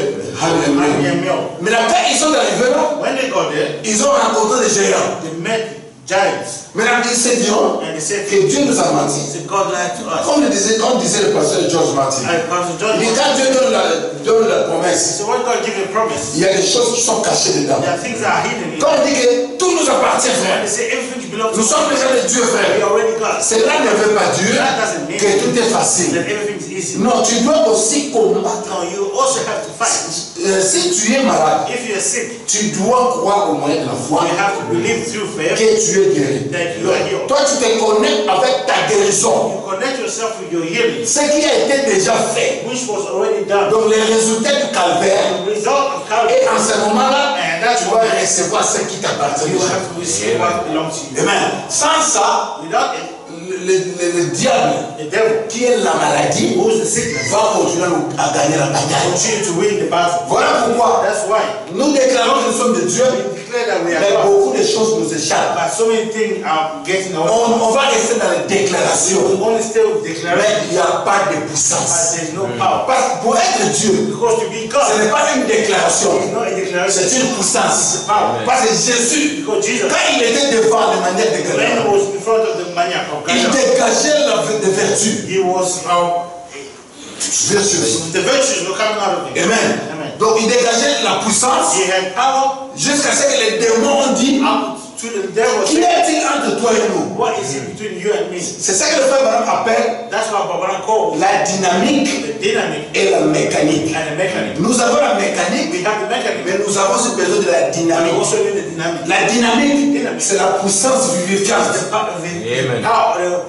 S1: honey and milk.
S2: Mais quand ils sont arrivés là,
S1: When they got there,
S2: ils ont rencontré des géants.
S1: they met giants.
S2: Maintenant, ils se diront
S1: And they said,
S2: que Dieu nous a menti.
S1: God lied to us.
S2: Comme disait le pasteur George Martin.
S1: And Pastor John,
S2: Il dit, quand Dieu donne la promesse,
S1: so when God gives a promise,
S2: il y a des choses qui sont cachées dedans.
S1: there are things that are hidden in it.
S2: Quand on dit que tout nous appartient,
S1: When
S2: frère,
S1: they say everything belongs
S2: nous
S1: to
S2: sommes
S1: God,
S2: déjà de Dieu,
S1: we
S2: frère.
S1: are already God.
S2: Cela ne veut pas dire
S1: That doesn't mean
S2: que tout est facile.
S1: that everything is easy.
S2: Non, tu dois aussi combattre.
S1: No, you also have to fight.
S2: Si tu es malade,
S1: If you are sick,
S2: tu dois croire au moyen de la foi
S1: you have to believe through faith
S2: que tu es guéri.
S1: that you are healed.
S2: Toi, tu te connectes avec ta guérison.
S1: You connect yourself with your healing,
S2: Ce qui a été déjà fait.
S1: which was already done.
S2: Donc, les résultats du calvaire.
S1: The result of
S2: Et
S1: Calvary,
S2: en ce moment-là,
S1: and that's
S2: tu
S1: what
S2: vas recevoir ce qui t'appartient
S1: you
S2: déjà.
S1: have to receive what belongs to you.
S2: Amen. Sans ça,
S1: Without it,
S2: le diable,
S1: the devil,
S2: qui est la maladie,
S1: who is the sickness,
S2: va continuer à gagner la bataille.
S1: continue to win the battle.
S2: Voilà pourquoi
S1: That's why
S2: nous déclarons que nous sommes de Dieu,
S1: we declare that we are
S2: mais
S1: God.
S2: beaucoup de choses nous échappent.
S1: But so many things are getting away.
S2: On va rester dans les
S1: We
S2: déclarations,
S1: only stay with
S2: mais
S1: declaration,
S2: il n'y a pas de
S1: but
S2: puissance.
S1: there's no power.
S2: Parce que pour être Dieu,
S1: Because to be
S2: ce
S1: God,
S2: n'est pas une déclaration,
S1: it's not a declaration,
S2: c'est une
S1: it's
S2: puissance.
S1: a power.
S2: Parce que Jésus,
S1: Because Jesus,
S2: quand il était devant de manière
S1: when he
S2: déclarée,
S1: was in front of the maniac of
S2: il
S1: Gadara,
S2: dégageait des vertus
S1: he was
S2: vertueuses.
S1: the virtues were coming out of him.
S2: Amen.
S1: Amen.
S2: Donc il dégageait la puissance
S1: He had power
S2: jusqu'à ce que les démons ont dit,
S1: up to the devil.
S2: qu'y a-t-il entre toi et nous?
S1: What is it between you and me?
S2: C'est ça que le frère Branham appelle
S1: That's what Babana called
S2: la dynamique
S1: the dynamic
S2: et la mécanique.
S1: and the mechanic.
S2: Nous avons la mécanique,
S1: We have the mechanic,
S2: mais nous avons aussi besoin de la
S1: and we
S2: dynamique.
S1: also need the dynamic.
S2: La dynamique, c'est la puissance vivifiante.
S1: The
S3: Amen.
S1: power,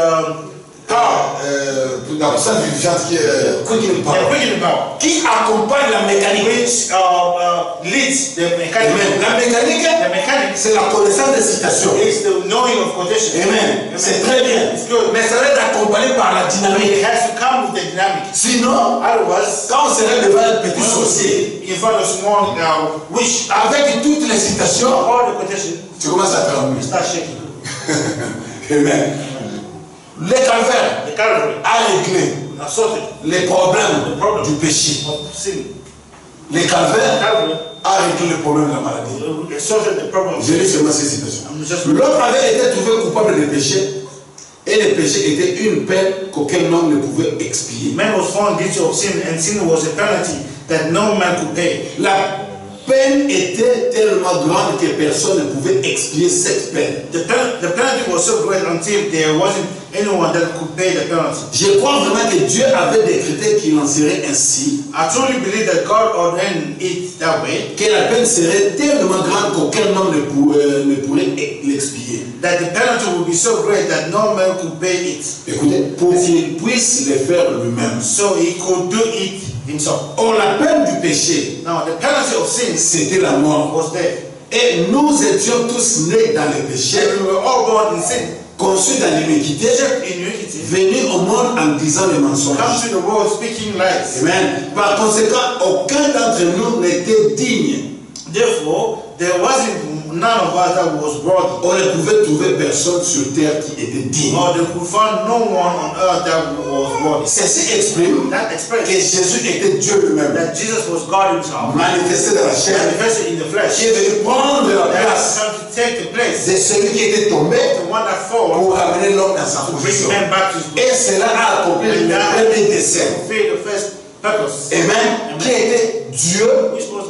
S2: La puissance vivifiante qui est quickening
S1: the
S2: power,
S1: quickening power,
S2: qui accompagne la mécanique.
S1: which leads the mechanic.
S2: Amen. La mécanique,
S1: The mechanic
S2: c'est la connaissance des citations.
S1: is the knowing of quotation.
S2: Amen. C'est très bien.
S1: It's good.
S2: Mais ça va être accompagné par la
S1: It
S2: dynamique.
S1: has to come with the dynamic.
S2: Sinon,
S1: Otherwise,
S2: quand on serait devant un petit
S1: when we
S2: sorcier,
S1: see in front of small wish,
S2: avec toutes les citations,
S1: all the quotation,
S2: tu commences à trembler.
S1: you start shaking.
S2: Amen. Le calvaire
S1: The Calvary
S2: a réglé
S1: are sorted
S2: les problèmes du péché.
S1: of sin.
S2: Le calvaire
S1: Calvary
S2: a réglé le problème de la maladie.
S1: sorted the problem of
S2: Je
S1: sin.
S2: lis seulement ces citations.
S1: I'm just
S2: L'homme avait été trouvé coupable de péché, et le péché était une peine qu'aucun homme ne pouvait expier.
S1: Man was found guilty of sin, and sin was a penalty that no man could pay.
S2: La peine était tellement grande que personne ne pouvait expier cette peine.
S1: The penalty was so great until there wasn't anyone that could pay the penalty.
S2: Je crois vraiment que Dieu avait décrété qu'il en serait ainsi,
S1: I truly believe that God ordained it that way,
S2: que la peine serait tellement grande qu'aucun homme ne pourrait l'expier.
S1: that the penalty would be so great that no man could pay it.
S2: Écoutez, pour qu'il puisse le faire lui-même.
S1: So he could do it himself.
S2: Or, la peine du péché,
S1: Now the penalty of sin
S2: c'était la mort.
S1: was death.
S2: Et nous étions tous nés dans le péché,
S1: And we were all born in sin,
S2: conçus dans l'iniquité,
S1: shaped in iniquity,
S2: venus au monde en disant des mensonges.
S1: come to the world speaking lies.
S2: Amen. Par conséquent, aucun d'entre nous n'était digne.
S1: Therefore, there wasn't none of us that was worthy,
S2: On ne pouvait trouver personne sur terre qui était digne.
S1: or they could find no one on earth that was worthy.
S2: Ceci exprime
S1: That
S2: que
S1: expressed
S2: Jésus était Dieu lui-même,
S1: that Jesus was God himself,
S2: manifesté dans la chair,
S1: manifested in the flesh,
S2: qui est venu prendre la
S1: that
S2: place
S1: has come to take the place,
S2: de celui qui était tombé
S1: the one that falls,
S2: pour ramener l'homme dans sa
S1: to bring
S2: position.
S1: man back to his
S2: Et cela a accompli le premier dessein.
S1: fulfill the first purpose,
S2: Amen. Qui était Dieu
S1: which was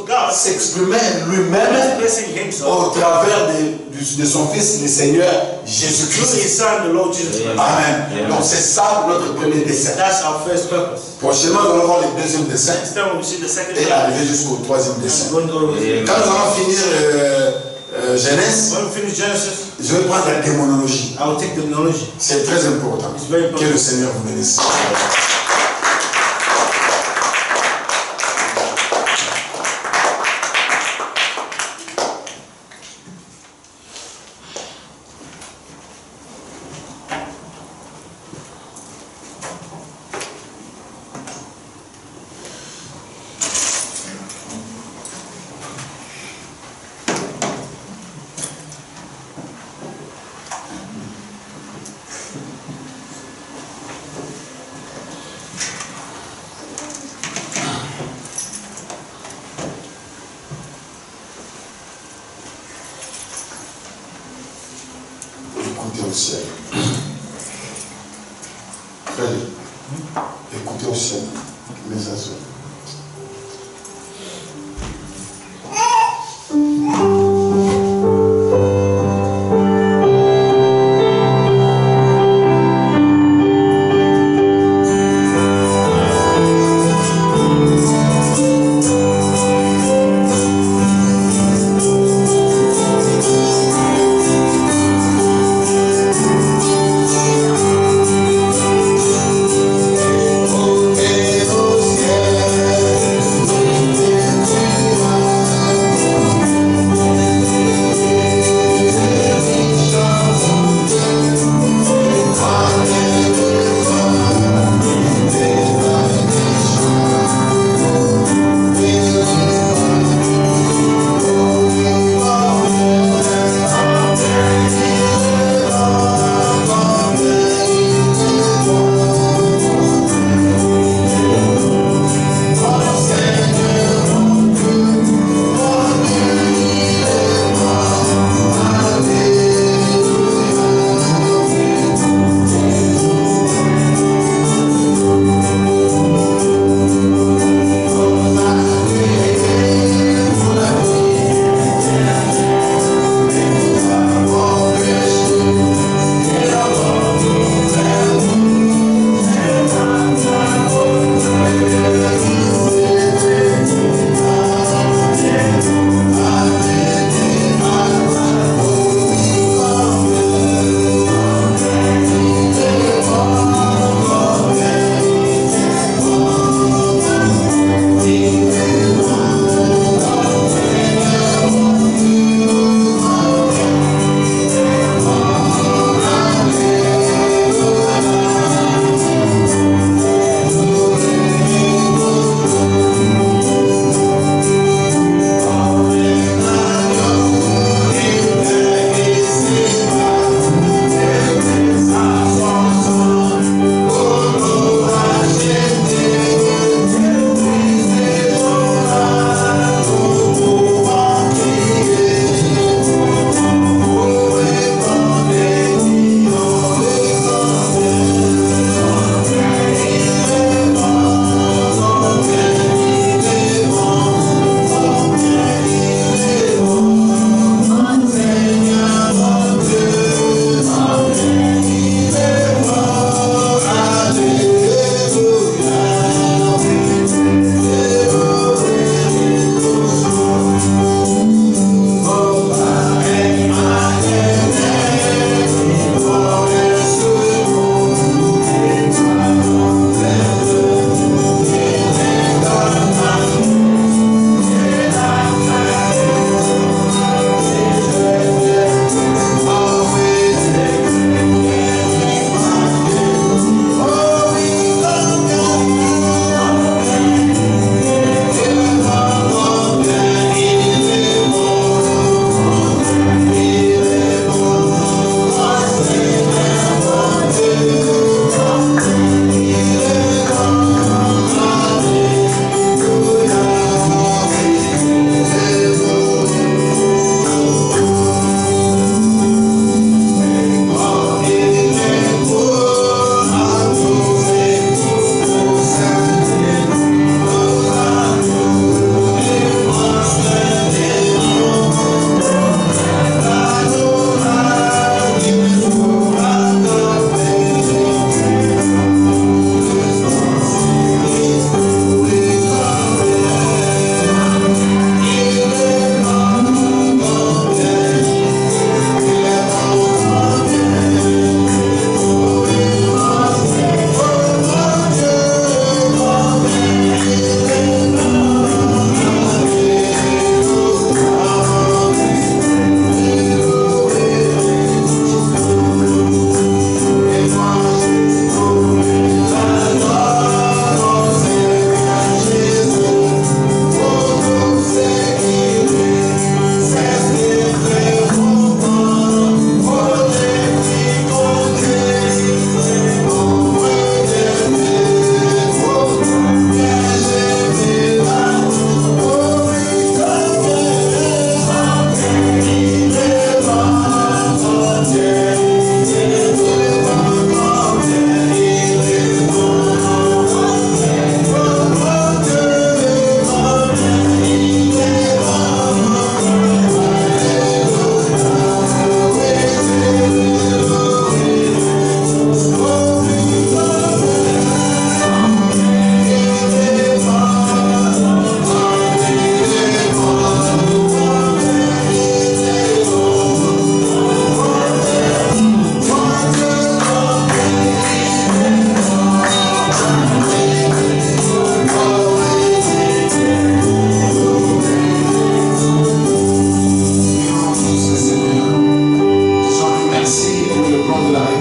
S1: God
S2: s'exprimait lui-même
S1: expressing himself
S2: au travers de son Fils, le Seigneur
S1: through
S2: Jésus-Christ.
S1: his son, the Lord Jesus Christ.
S2: Amen. Donc c'est ça notre premier dessein.
S1: That's our first purpose.
S2: Prochainement, nous allons voir le deuxième dessein
S1: Next time we see the second
S2: et
S1: purpose.
S2: arriver jusqu'au troisième dessein.
S1: I'm going to go with it.
S2: Quand nous allons finir Genèse,
S1: When we finish Genesis,
S2: je vais prendre la démonologie.
S1: I will take the terminology.
S2: C'est très important.
S1: It's very important.
S2: Que le Seigneur vous bénisse. Écoutez au ciel. Frère, écoutez au ciel, mes assos.
S4: Au ciel.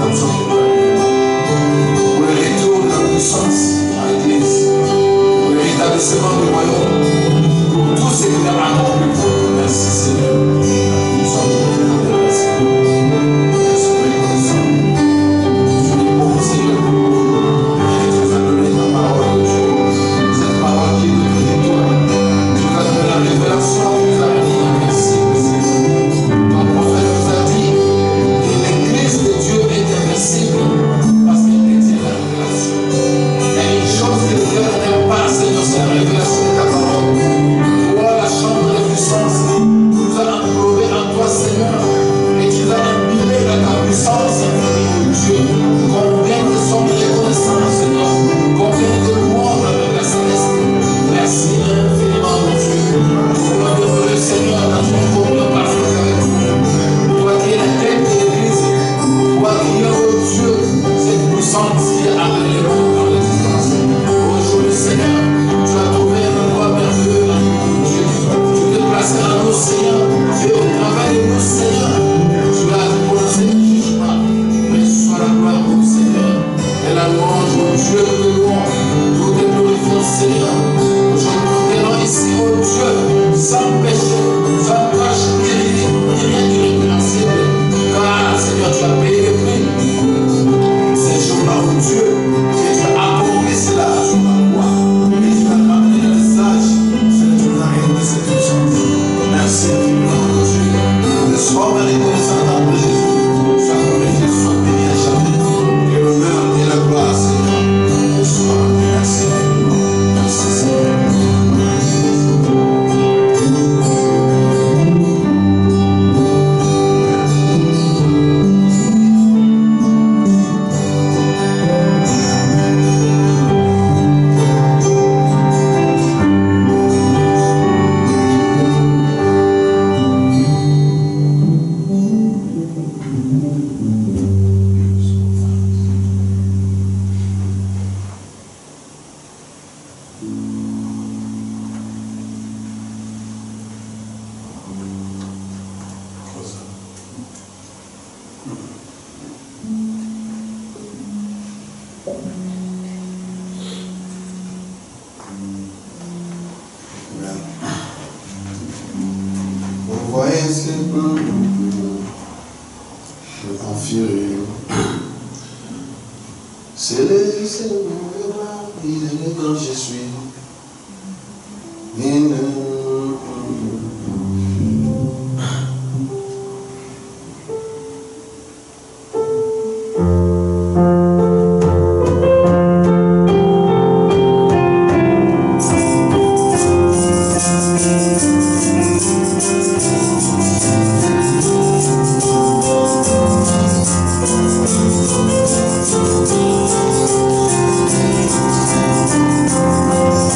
S2: instructions que tu as données. Pour le retour de la puissance à l'Église. Pour le rétablissement du royaume. Pour tout ce que tu as accompli. Merci Seigneur. Nous sommes remerciés. Nous sommes reconnaissants. Tu es bon Seigneur. Et tu nous as donné ta parole. Cette parole qui est de toi. Tu nous as donné la révélation. Tu nous as dit merci Seigneur. Ton prophète nous a dit que l'Église de Dieu est invincible parce qu'elle détient la révélation. Il y a une chose que Dieu n'aime pas, Seigneur, c'est la révélation de ta parole. Toi, la chambre de puissance, tu nous as englobé en toi, Seigneur, et tu nous as imbibé de ta puissance infinie de Dieu. Combien nous sommes reconnaissants, Seigneur, combien de louanges avec la céleste. Merci infiniment, mon Dieu. Nous sommes heureux, Seigneur, dans ton communion parfaite avec nous. Toi qui es la tête de l'Église, toi qui es, oh Dieu, cette puissance qui a amené le monde dans l'existence. Aujourd'hui, Seigneur, tu as trouvé un endroit merveilleux dans nous, Dieu. Tu t'es placé en nous, Seigneur, et au travail de nous, Seigneur, tu as prononcé le jugement. Mais soit la gloire au Seigneur, et la louange au Dieu que nous louons. Nous te glorifions, Seigneur. Aujourd'hui, nous venons ici, oh Dieu, sans péché, sans tâche, ni rien d'irrépréhensible. Car, Seigneur, tu as payé le prix. Ces jours-là, oh Dieu, et tu as accompli cela sur la croix. Et tu as ramené le message. Seigneur, tu nous as révélé cette puissance. Merci infiniment, mon Dieu. Nous sommes reconnaissants dans Jésus. Sois glorifié, sois béni à jamais. Et l'honneur et la gloire, Seigneur. Merci. Merci, Seigneur.
S4: Vous voyez ce peu de confirmer. C'est le Seigneur, il est quand je suis.
S5: Thank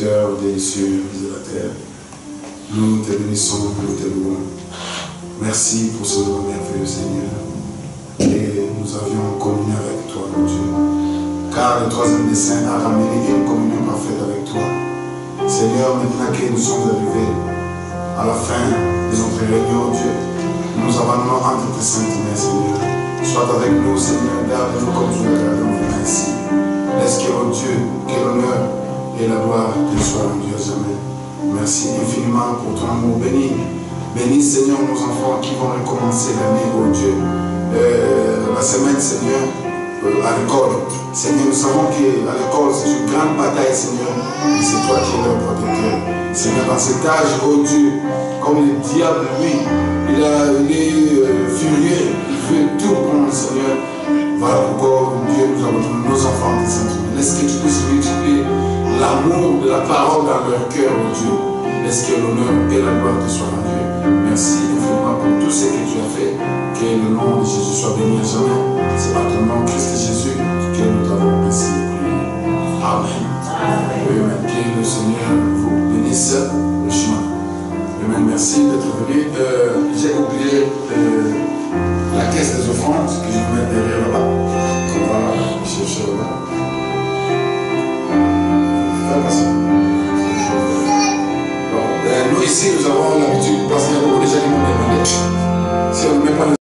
S2: Créateur des cieux et de la terre. Nous te bénissons, nous te louons. Merci pour ce moment merveilleux, Seigneur. Et nous avions communié avec toi, mon Dieu. Car le troisième dessein a ramené une communion parfaite avec toi. Seigneur, maintenant que nous sommes arrivés à la fin de notre réunion, Dieu, nous abandonnons entre tes saintes mains, Seigneur. Sois avec nous, Seigneur, garde-nous comme tu l'as gardé, on vient ici. Laisse que, mon Dieu, que l'honneur et la gloire te soient rendues à jamais. Merci infiniment pour ton amour béni. Bénis, Seigneur, nos enfants qui vont recommencer l'année, oh Dieu. La semaine, Seigneur, à l'école. Seigneur, nous savons qu'à l'école, c'est une grande bataille, Seigneur. Et c'est toi qui es leur protecteur. Seigneur, dans cet âge, oh Dieu, comme le diable, lui, il est furieux, il fait tout pour le Seigneur. Voilà pourquoi, Dieu, nous abandonnons nos enfants, tes saints. Laisse que tu puisses multiplier l'amour de la parole dans leur cœur, oh Dieu. Laisse que l'honneur et la gloire te soient rendus. Merci infiniment pour tout ce que tu as fait. Que le nom de Jésus soit béni à jamais. C'est par ton nom, Christ Jésus, que nous t'avons ainsi prié. Amen. Amen. Que le Seigneur vous bénisse le chemin. Amen. Merci d'être venu. J'ai oublié la caisse des offrandes que je vais mettre derrière là-bas. On va chercher là-bas. Fais pas ça. Nous ici, nous avons l'habitude, parce qu'il y a beaucoup de gens qui m'ont demandé, si on ne met pas